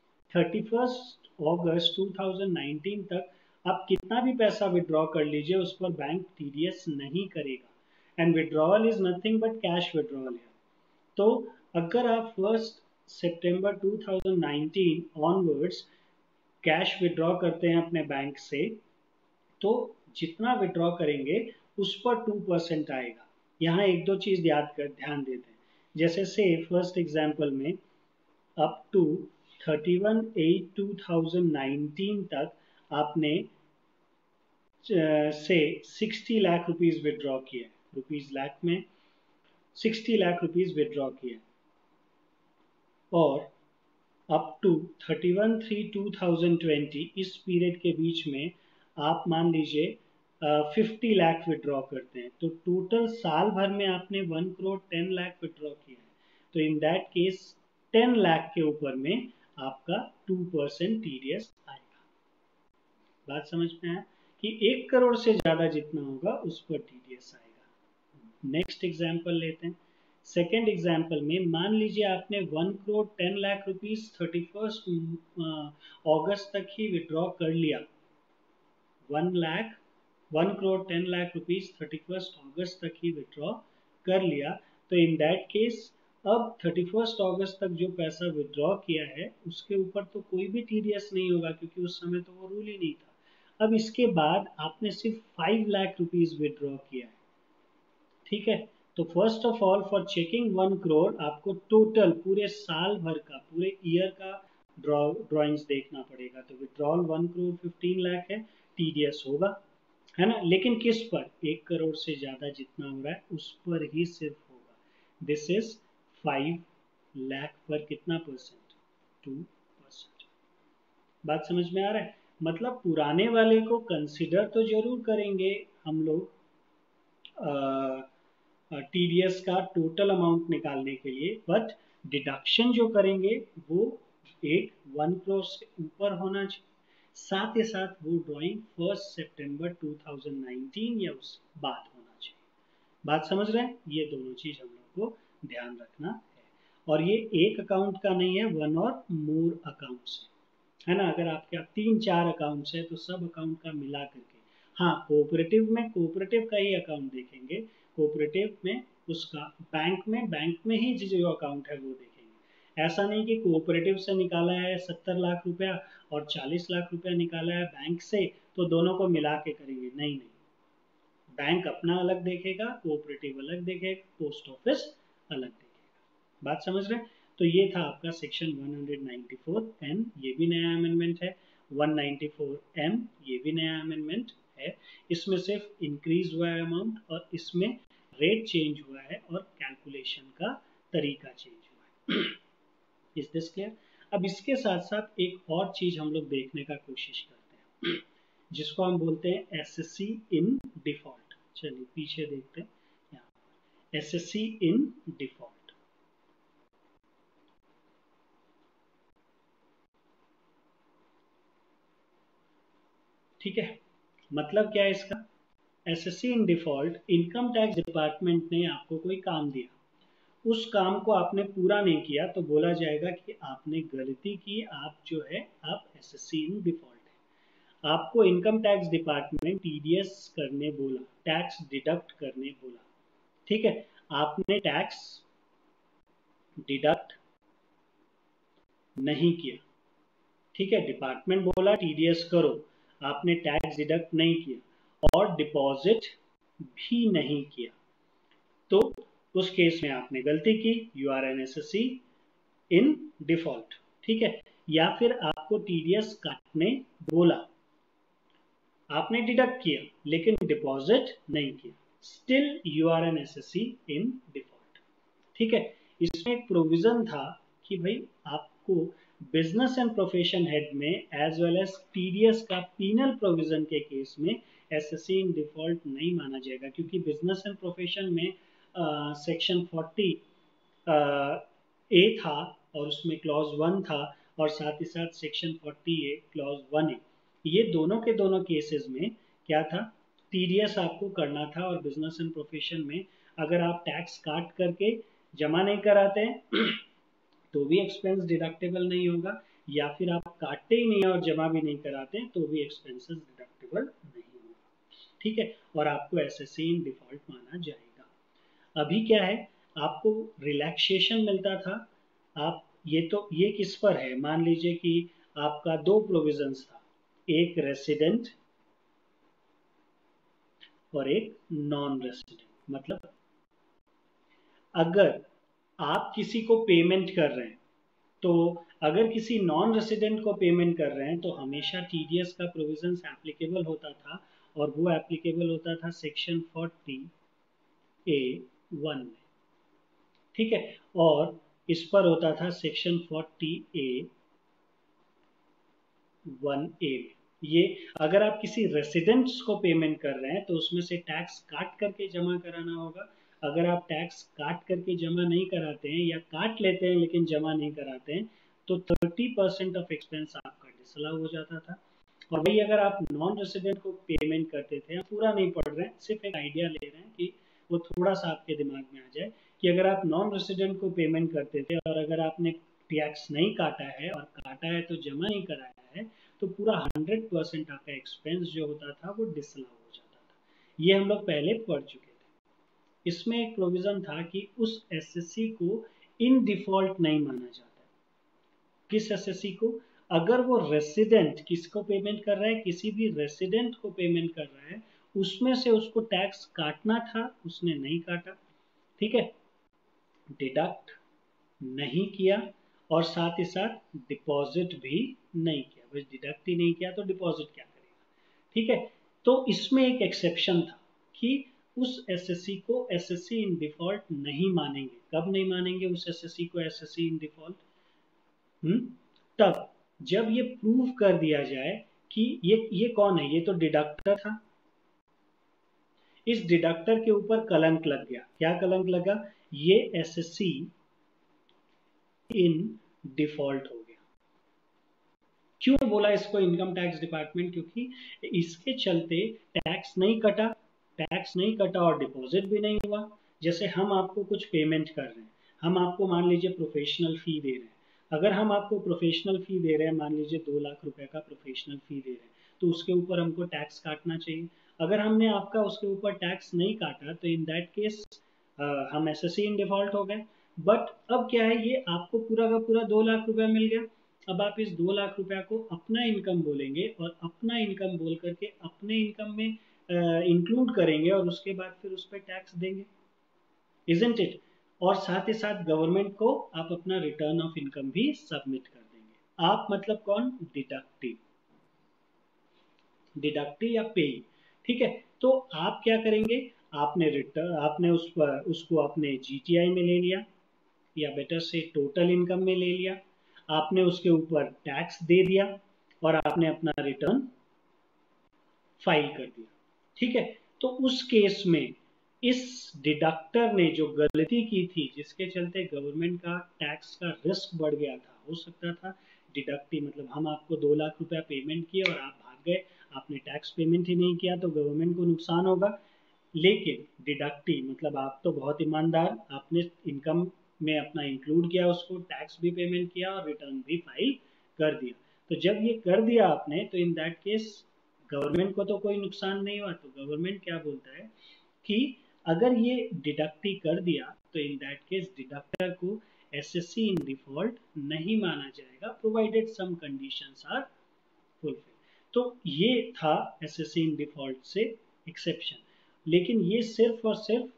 31 अगस्त 2019 तक आप कितना भी पैसा विड्रॉ कर लीजिए उस पर बैंक टीडीएस नहीं करेगा, and withdrawal is nothing but cash withdrawal है। तो अगर आप 1 सितंबर 2019 ऑनवर्ड्स कैश विड्रॉ करते हैं अपने बैंक से, तो जितना विड्रॉ करेंगे उस पर 2% आएगा। यहाँ एक दो चीज ध्यान देते हैं, जैसे से फर्स्ट एग्जाम्पल में अप टू 31/8/2019 तक आपने से 60 लाख रुपीज विड्रॉ किए, रुपीज लाख में 60 लाख रुपीज विड्रॉ किए, और अप टू 31/3/2020 इस पीरियड के बीच में आप मान लीजिए 50 लाख विड्रॉ करते हैं, तो टोटल साल भर में आपने 1 करोड़ 10 लाख विड्रॉ किया है, तो इन दैट केस 10 लाख के ऊपर में आपका 2% टीडीएस आएगा। बात समझ में आया कि 1 करोड़ से ज्यादा जितना होगा उस पर टीडीएस आएगा। नेक्स्ट एग्जांपल लेते हैं, सेकेंड एग्जाम्पल में मान लीजिए आपने 1,10,00,000 रुपीज 31 अगस्त तक ही विड्रॉ कर लिया। 1,10,00,000 रुपीज 31 अगस्त तक ही विड्रॉ कर लिया। तो इन दैट केस अब 31 अगस्त तक जो पैसा विड्रॉ किया है उसके ऊपर तो कोई भी टीडीएस नहीं होगा, क्योंकि उस समय तो वो रूल ही नहीं था। अब इसके बाद आपने सिर्फ 5 लाख रुपीज विड्रॉ किया है, ठीक है। तो first of all for checking 1 crore आपको टोटल पूरे साल भर का, पूरे ईयर का ड्रॉइंग्स देखना पड़ेगा। तो विड्रॉल 1,15,00,000 है, टीडीएस होगा, है ना। लेकिन किस पर? 1 करोड़ से ज्यादा जितना हो रहा है उस पर ही सिर्फ होगा। दिस इज 5 लाख पर कितना परसेंट? 2%। बात समझ में आ रहा है? मतलब पुराने वाले को कंसिडर तो जरूर करेंगे हम लोग टीडीएस का टोटल अमाउंट निकालने के लिए, बट डिडक्शन जो करेंगे वो एक 1 करोड़ से ऊपर होना चाहिए। साथ ही साथ वो ड्राइंग 1 सितंबर 2019 या उस बाद होना चाहिए। बात समझ रहे हैं? ये दोनों चीज हम लोग को ध्यान रखना है। और ये एक अकाउंट का नहीं है, वन और मोर अकाउंट्स है ना। अगर आपके 3-4 अकाउंट्स है तो सब अकाउंट का मिला करके, हाँ कोऑपरेटिव में कोऑपरेटिव का ही अकाउंट देखेंगे, कोऑपरेटिव में उसका, बैंक में ही जो अकाउंट है वो देखेंगे। ऐसा नहीं कि कोऑपरेटिव से निकाला है 70 लाख रुपया और 40 लाख रुपया निकाला है बैंक से तो दोनों को मिला के करेंगे, नहीं नहीं। बैंक अपना अलग देखेगा, कोऑपरेटिव अलग देखेगा, पोस्ट ऑफिस अलग देखेगा। बात समझ रहे हैं? तो ये था आपका सेक्शन 194N, ये भी नया अमेंडमेंट है। 194M, ये भी नया अमेंडमेंट है। इसमें सिर्फ इंक्रीज हुआ है अमाउंट और इसमें रेट चेंज हुआ है और कैलकुलेशन का तरीका चेंज हुआ है। Is this clear? अब इसके साथ साथ एक और चीज हम लोग देखने का कोशिश करते हैं जिसको हम बोलते हैं एसएससी इन डिफॉल्ट। चलिए पीछे देखते हैं, यहाँ एसएससी इन डिफॉल्ट। ठीक है, मतलब क्या है इसका? Assessee in default, income tax department ने आपको कोई काम दिया, उस काम को आपने पूरा नहीं किया तो बोला जाएगा कि आपने गलती की, आप जो है आप एसएससी इन डिफॉल्ट है। आपको इनकम टैक्स डिपार्टमेंट टीडीएस करने बोला, टैक्स डिडक्ट करने बोला, ठीक है। आपने टैक्स डिडक्ट नहीं किया, ठीक है। डिपार्टमेंट बोला टीडीएस करो, आपने टैक्स डिडक्ट नहीं किया और डिपॉजिट भी नहीं किया, तो उस केस में आपने गलती की, you are an assessee in default, ठीक है। या फिर आपको टीडीएस काटने बोला, आपने डिडक्ट किया लेकिन डिपॉजिट नहीं किया, still you are an assessee in default, ठीक है। इसमें एक प्रोविजन था कि भाई आपको बिजनेस एंड प्रोफेशन हेड में एज वेल एज टीडीएस का पीनल प्रोविजन के केस में एसएससी इन डिफॉल्ट नहीं माना जाएगा, क्योंकि बिजनेस एंड प्रोफेशन में सेक्शन 40 ए था और उसमें क्लॉज 1 था और साथ ही साथ सेक्शन 40A क्लॉज 1A। ये दोनों के दोनों केसेस में क्या था? टीडीएस आपको करना था और बिजनेस एंड प्रोफेशन में अगर आप टैक्स काट करके जमा नहीं कराते हैं तो भी एक्सपेंस डिडक्टेबल नहीं होगा, या फिर आप काटते ही नहीं और जमा भी नहीं कराते तो भी एक्सपेंसेस डिडक्टेबल नहीं होगा, ठीक है। और आपको एसएससी इन डिफॉल्ट माना जाएगा। अभी क्या है, आपको रिलैक्सेशन मिलता था। आप ये किस पर है? मान लीजिए कि आपका 2 प्रोविजंस था, एक रेसिडेंट और एक नॉन रेसिडेंट। मतलब अगर आप किसी को पेमेंट कर रहे हैं तो अगर किसी नॉन रेसिडेंट को पेमेंट कर रहे हैं तो हमेशा टीडीएस का प्रोविजन एप्लीकेबल होता था और वो एप्लीकेबल होता था सेक्शन 40A1 में, ठीक है। और इस पर होता था सेक्शन 40A1A में। ये अगर आप किसी रेसिडेंट्स को पेमेंट कर रहे हैं तो उसमें से टैक्स काट करके जमा कराना होगा। अगर आप टैक्स काट करके जमा नहीं कराते हैं या काट लेते हैं लेकिन जमा नहीं कराते हैं तो 30% ऑफ एक्सपेंस आपका डिसअलाउ हो जाता था। और वही अगर आप नॉन रेसिडेंट को पेमेंट करते थे, पूरा नहीं पढ़ रहे हैं, सिर्फ एक आइडिया ले रहे हैं कि वो थोड़ा सा आपके दिमाग में आ जाए कि अगर आप नॉन रेसिडेंट को पेमेंट करते थे और अगर आपने टैक्स नहीं काटा है और काटा है तो जमा नहीं कराया है, तो पूरा 100% आपका एक्सपेंस जो होता था वो डिसअलाउ हो जाता था। ये हम लोग पहले पढ़ चुके थे। इसमें एक प्रोविजन था कि उस एसएससी को इन डिफॉल्ट नहीं माना जाता। किस एसएससी को? अगर वो रेसिडेंट किसको पेमेंट कर रहा है, किसी भी रेसिडेंट को पेमेंट कर रहा है, उसमें से उसको टैक्स काटना था, उसने नहीं काटा, ठीक है, डिडक्ट नहीं किया और साथ ही साथ डिपॉजिट भी नहीं किया। बस डिडक्ट ही नहीं किया तो डिपॉजिट क्या करेगा, ठीक है। तो इसमें एक एक्सेप्शन था कि उस एसएससी को एसएससी इन डिफॉल्ट नहीं मानेंगे। कब नहीं मानेंगे उस एसएससी को एसएससी इन डिफॉल्ट? तब जब ये प्रूव कर दिया जाए कि ये कौन है, ये तो डिडक्टर था, इस डिडक्टर के ऊपर कलंक लग गया। क्या कलंक लगा? ये एसएससी इन डिफॉल्ट हो गया। क्यों बोला इसको इनकम टैक्स डिपार्टमेंट? क्योंकि इसके चलते टैक्स नहीं कटा, टैक्स नहीं कटा और डिपॉजिट भी नहीं हुआ। जैसे हम आपको कुछ पेमेंट कर रहे हैं, हम आपको मान लीजिए प्रोफेशनल फी दे रहे हैं। अगर हम आपको प्रोफेशनल फी दे रहे हैं, मान लीजिए 2 लाख रुपए का प्रोफेशनल फी दे रहे हैं, तो उसके ऊपर हमको टैक्स काटना चाहिए। अगर हमने आपका उसके ऊपर टैक्स नहीं काटा तो इन दैट केस हम एसएससी इन डिफॉल्ट हो गए। बट अब क्या है, ये आपको पूरा का पूरा 2 लाख रुपया मिल गया। अब आप इस 2 लाख रुपया को अपना इनकम बोलेंगे और अपना इनकम बोल करके अपने इनकम में इंक्लूड करेंगे और उसके बाद फिर उस पर टैक्स देंगे, इजंट इट? और साथ ही साथ गवर्नमेंट को आप अपना रिटर्न ऑफ इनकम भी सबमिट कर देंगे। आप मतलब कौन? डिडक्टिव, डिडक्टिव या पे, ठीक है। तो आप क्या करेंगे, आपने रिटर्न, आपने उसको आपने जीटीआई में ले लिया या बेटर से टोटल इनकम में ले लिया, आपने उसके ऊपर टैक्स दे दिया और आपने अपना रिटर्न फाइल कर दिया, ठीक है। तो उस केस में इस डिडक्टर ने जो गलती की थी, जिसके चलते गवर्नमेंट का टैक्स का रिस्क बढ़ गया था, हो सकता था डिडक्टिव मतलब हम आपको 2 लाख रुपया पेमेंट किए और आप भाग गए, आपने टैक्स पेमेंट ही नहीं किया तो गवर्नमेंट को नुकसान होगा। लेकिन डिडक्टिव मतलब आप तो बहुत ईमानदार, आपने इनकम में अपना इंक्लूड किया, उसको टैक्स भी पेमेंट किया और रिटर्न भी फाइल कर दिया। तो जब ये कर दिया आपने तो इन दैट केस गवर्नमेंट को तो कोई नुकसान नहीं हुआ। तो गवर्नमेंट क्या बोलता है कि अगर ये डिडक्टी कर दिया तो इन दैट केस डिडक्टर को एसएससी इन डिफॉल्ट नहीं माना जाएगा, provided some conditions are fulfil. तो ये था एसएससी इन डिफॉल्ट से एक्सेप्शन, लेकिन ये सिर्फ और सिर्फ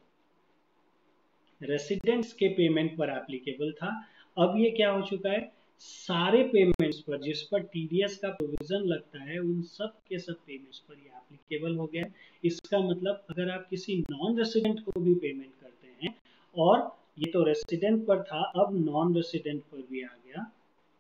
रेसिडेंट्स के पेमेंट पर एप्लीकेबल था। अब ये क्या हो चुका है, सारे पेमेंट्स पर जिस पर टीडीएस का प्रोविजन लगता है उन सब के सब पेमेंट्स पर ये एप्लीकेबल हो गया है। इसका मतलब अगर आप किसी नॉन रेसिडेंट को भी पेमेंट करते हैं, और ये तो रेसिडेंट पर था, अब नॉन रेसिडेंट पर भी आ गया,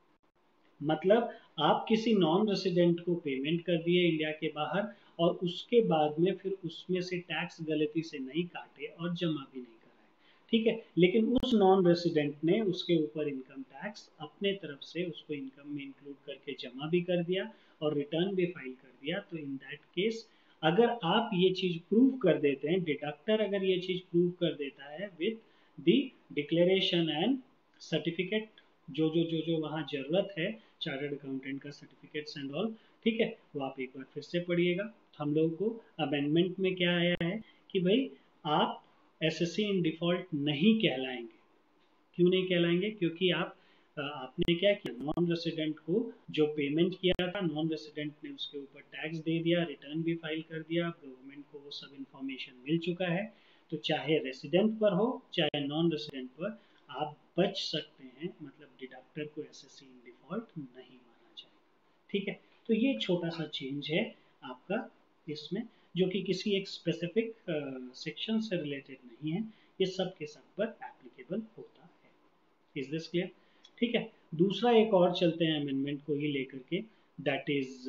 मतलब आप किसी नॉन रेसिडेंट को पेमेंट कर दिए इंडिया के बाहर और उसके बाद में फिर उसमें से टैक्स गलती से नहीं काटे और जमा भी नहीं कराए, ठीक है। लेकिन उस नॉन रेसिडेंट ने उसके ऊपर इनकम टैक्स अपने तरफ से उसको इनकम में इंक्लूड करके जमा भी कर दिया और रिटर्न भी फाइल कर दिया। तो इन दैट केस अगर आप ये चीज प्रूव कर देते हैं, डिडक्टर अगर ये चीज प्रूव कर देता है with the declaration and certificate, जो वहाँ जरूरत है, चार्टर्ड अकाउंटेंट का सर्टिफिकेट्स एंड ऑल, ठीक है, वो आप एक बार फिर से पढ़िएगा। हम लोगों को अमेंडमेंट में क्या आया है कि भाई आप एसएससी इन डिफॉल्ट नहीं कहलाएंगे। क्यों नहीं कहलाएंगे? क्योंकि आपने क्या किया, नॉन रेसिडेंट को जो पेमेंट किया था, नॉन रेसिडेंट ने उसके ऊपर टैक्स दे दिया, रिटर्न भी फाइल कर दिया, गवर्नमेंट को वो सब इंफॉर्मेशन मिल चुका है। तो चाहे रेसिडेंट पर हो चाहे नॉन रेसिडेंट पर, आप बच सकते हैं, मतलब डिडक्टर को एसएससी इन डिफॉल्ट नहीं माना जाएगा, ठीक है। तो ये छोटा सा चेंज है आपका इसमें, जो कि किसी एक स्पेसिफिक सेक्शन से रिलेटेड नहीं है, ये सब के सब पर एप्लीकेबल होता है। Is this clear? ठीक है। दूसरा एक और चलते हैं अमेंडमेंट को ही लेकर के, दैट इज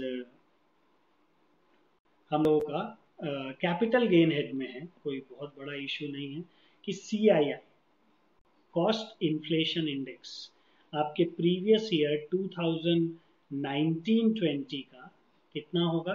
हम लोगों का कैपिटल गेन हेड में है, कोई बहुत बड़ा इशू नहीं है, कि सीआईआई कॉस्ट इन्फ्लेशन इंडेक्स आपके प्रीवियस ईयर 2019-20 का कितना होगा,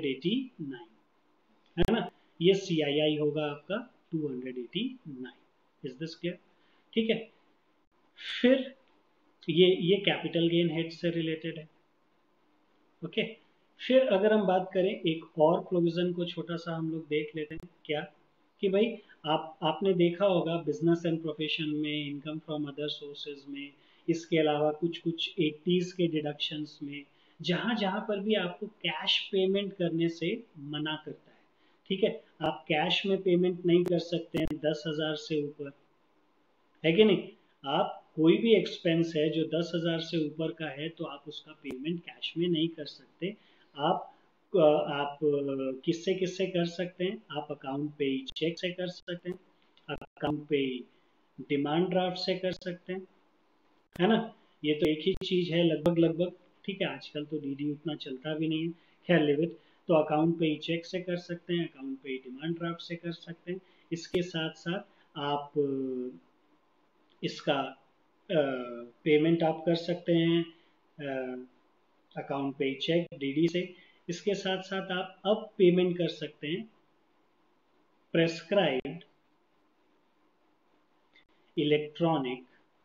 289, है ना। ये सीआईआई होगा आपका 289। Is this clear? ठीक है, फिर ये कैपिटल गेन हेड से रिलेटेड है। ओके, फिर अगर हम बात करें एक और प्रोविजन को छोटा सा हम लोग देख लेते हैं, क्या कि भाई आपने देखा होगा बिजनेस एंड प्रोफेशन में, इनकम फ्रॉम अदर सोर्सेज में, इसके अलावा कुछ कुछ 80s के डिडक्शंस में, जहां जहां पर भी आपको कैश पेमेंट करने से मना करता है। ठीक है, आप कैश में पेमेंट नहीं कर सकते हैं 10,000 से ऊपर, है कि नहीं? आप कोई भी एक्सपेंस है जो 10,000 से ऊपर का है तो आप उसका पेमेंट कैश में नहीं कर सकते। आप किससे किससे कर सकते हैं? आप अकाउंट पे चेक से कर सकते हैं, अकाउंट पे डिमांड ड्राफ्ट से कर सकते हैं, है ना? ये तो एक ही चीज है लगभग लगभग। ठीक है, आजकल तो डीडी उतना चलता भी नहीं है, खैर लिव इट। तो अकाउंट पे ही चेक से कर सकते हैं, अकाउंट पे ही डिमांड ड्राफ्ट से कर सकते हैं। इसके साथ साथ आप इसका पेमेंट आप कर सकते हैं अकाउंट पे चेक डीडी से। इसके साथ साथ आप अब पेमेंट कर सकते हैं प्रेस्क्राइब्ड इलेक्ट्रॉनिक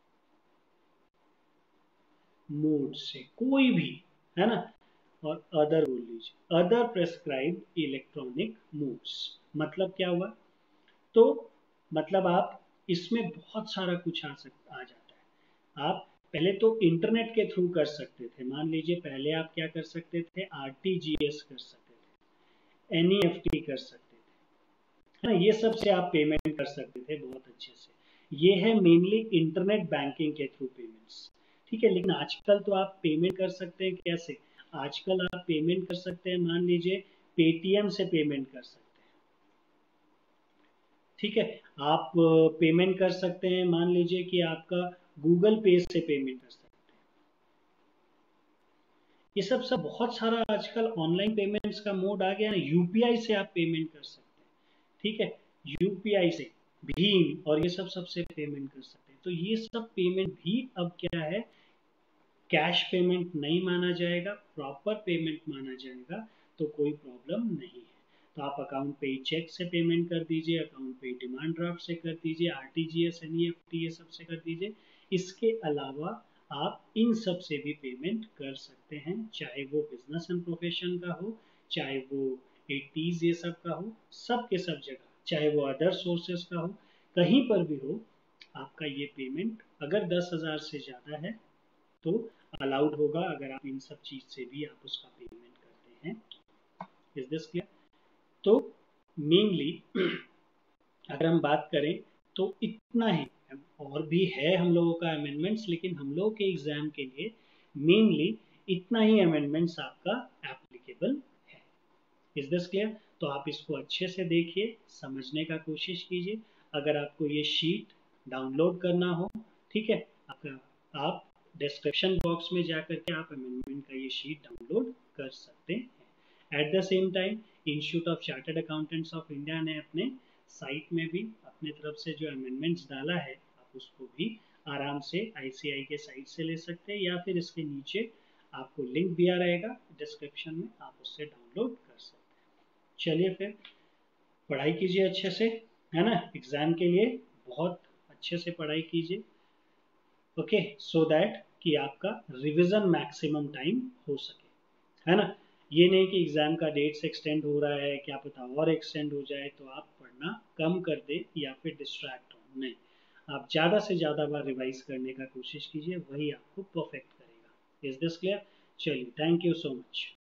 मोड से, कोई भी, है ना? और अदर बोल लीजिए, अदर प्रेस्क्राइब्ड इलेक्ट्रॉनिक मोड्स। मतलब क्या हुआ? तो मतलब आप इसमें बहुत सारा कुछ आ जाता है। आप पहले तो इंटरनेट के थ्रू कर सकते थे, मान लीजिए पहले आप क्या कर सकते थे, आरटीजीएस कर सकते थे, एनईएफटी कर सकते थे, है ना? ये सब से आप पेमेंट कर सकते थे बहुत अच्छे से। ये है मेनली इंटरनेट बैंकिंग के थ्रू पेमेंट्स। ठीक है, लेकिन आजकल तो आप पेमेंट कर सकते हैं कैसे? आजकल आप पेमेंट कर सकते हैं, मान लीजिए पेटीएम से पेमेंट कर सकते हैं। ठीक है, आप पेमेंट कर सकते हैं, मान लीजिए कि आपका गूगल पे से पेमेंट कर सकते हैं। ये सब बहुत सारा आजकल ऑनलाइन पेमेंट्स का मोड आ गया है। यूपीआई से आप पेमेंट कर सकते हैं। ठीक है, यूपीआई से, भीम और ये सब सबसे पेमेंट कर सकते हैं। तो ये सब पेमेंट भी अब क्या है, कैश पेमेंट नहीं माना जाएगा, प्रॉपर पेमेंट माना जाएगा। तो कोई प्रॉब्लम नहीं है। तो आप अकाउंट पे चेक से पेमेंट कर दीजिए, अकाउंट पे डिमांड ड्राफ्ट से कर दीजिए, आरटीजीएस एनईएफटी ये सब से कर दीजिए। इसके अलावा आप इन सब से भी पेमेंट कर सकते हैं, चाहे वो बिजनेस एंड प्रोफेशन का हो, चाहे वो 80s ये सब का हो, सब के सब जगह, चाहे वो अदर सोर्सेस का हो, कहीं पर भी हो, आपका ये पेमेंट अगर 10,000 से ज़्यादा है तो अलाउड होगा, अगर आप इन सब चीज से भी आप उसका पेमेंट करते हैं। Is this clear? तो मेनली अगर हम बात करें तो इतना ही, और भी है हम लोगों का अमेंडमेंट्स, लेकिन हम लोगों के एग्जाम के लिए मेनली इतना ही अमेंडमेंट्स आपका एप्लीकेबल है। Is this clear? तो आप इसको अच्छे से देखिए, समझने का कोशिश कीजिए। अगर आपको ये शीट डाउनलोड करना हो, ठीक है, आप डिस्क्रिप्शन बॉक्स में जा करके आप अमेंडमेंट का ये शीट डाउनलोड कर सकते हैं। At the same time institute of chartered accountants of India ने अपने साइट में भी अपने तरफ से जो अमेंडमेंट्स डाला है, आप उसको भी आराम से आईसीआई के साइट से ले सकते हैं, या फिर इसके नीचे आपको लिंक दिया रहेगा डिस्क्रिप्शन में, आप उससे डाउनलोड कर सकते हैं। चलिए फिर पढ़ाई कीजिए अच्छे से, है ना? एग्जाम के लिए बहुत अच्छे से पढ़ाई कीजिए। ओके, सो दैट कि आपका रिवीजन मैक्सिमम टाइम हो सके, है ना? ये नहीं कि एग्जाम का डेट्स एक्सटेंड हो रहा है, क्या पता और एक्सटेंड हो जाए तो आप पढ़ना कम कर दे या फिर डिस्ट्रैक्ट हो। नहीं, आप ज़्यादा से ज़्यादा बार रिवाइज करने का कोशिश कीजिए, वही आपको परफेक्ट करेगा। Is this clear? चलिए, थैंक यू सो मच।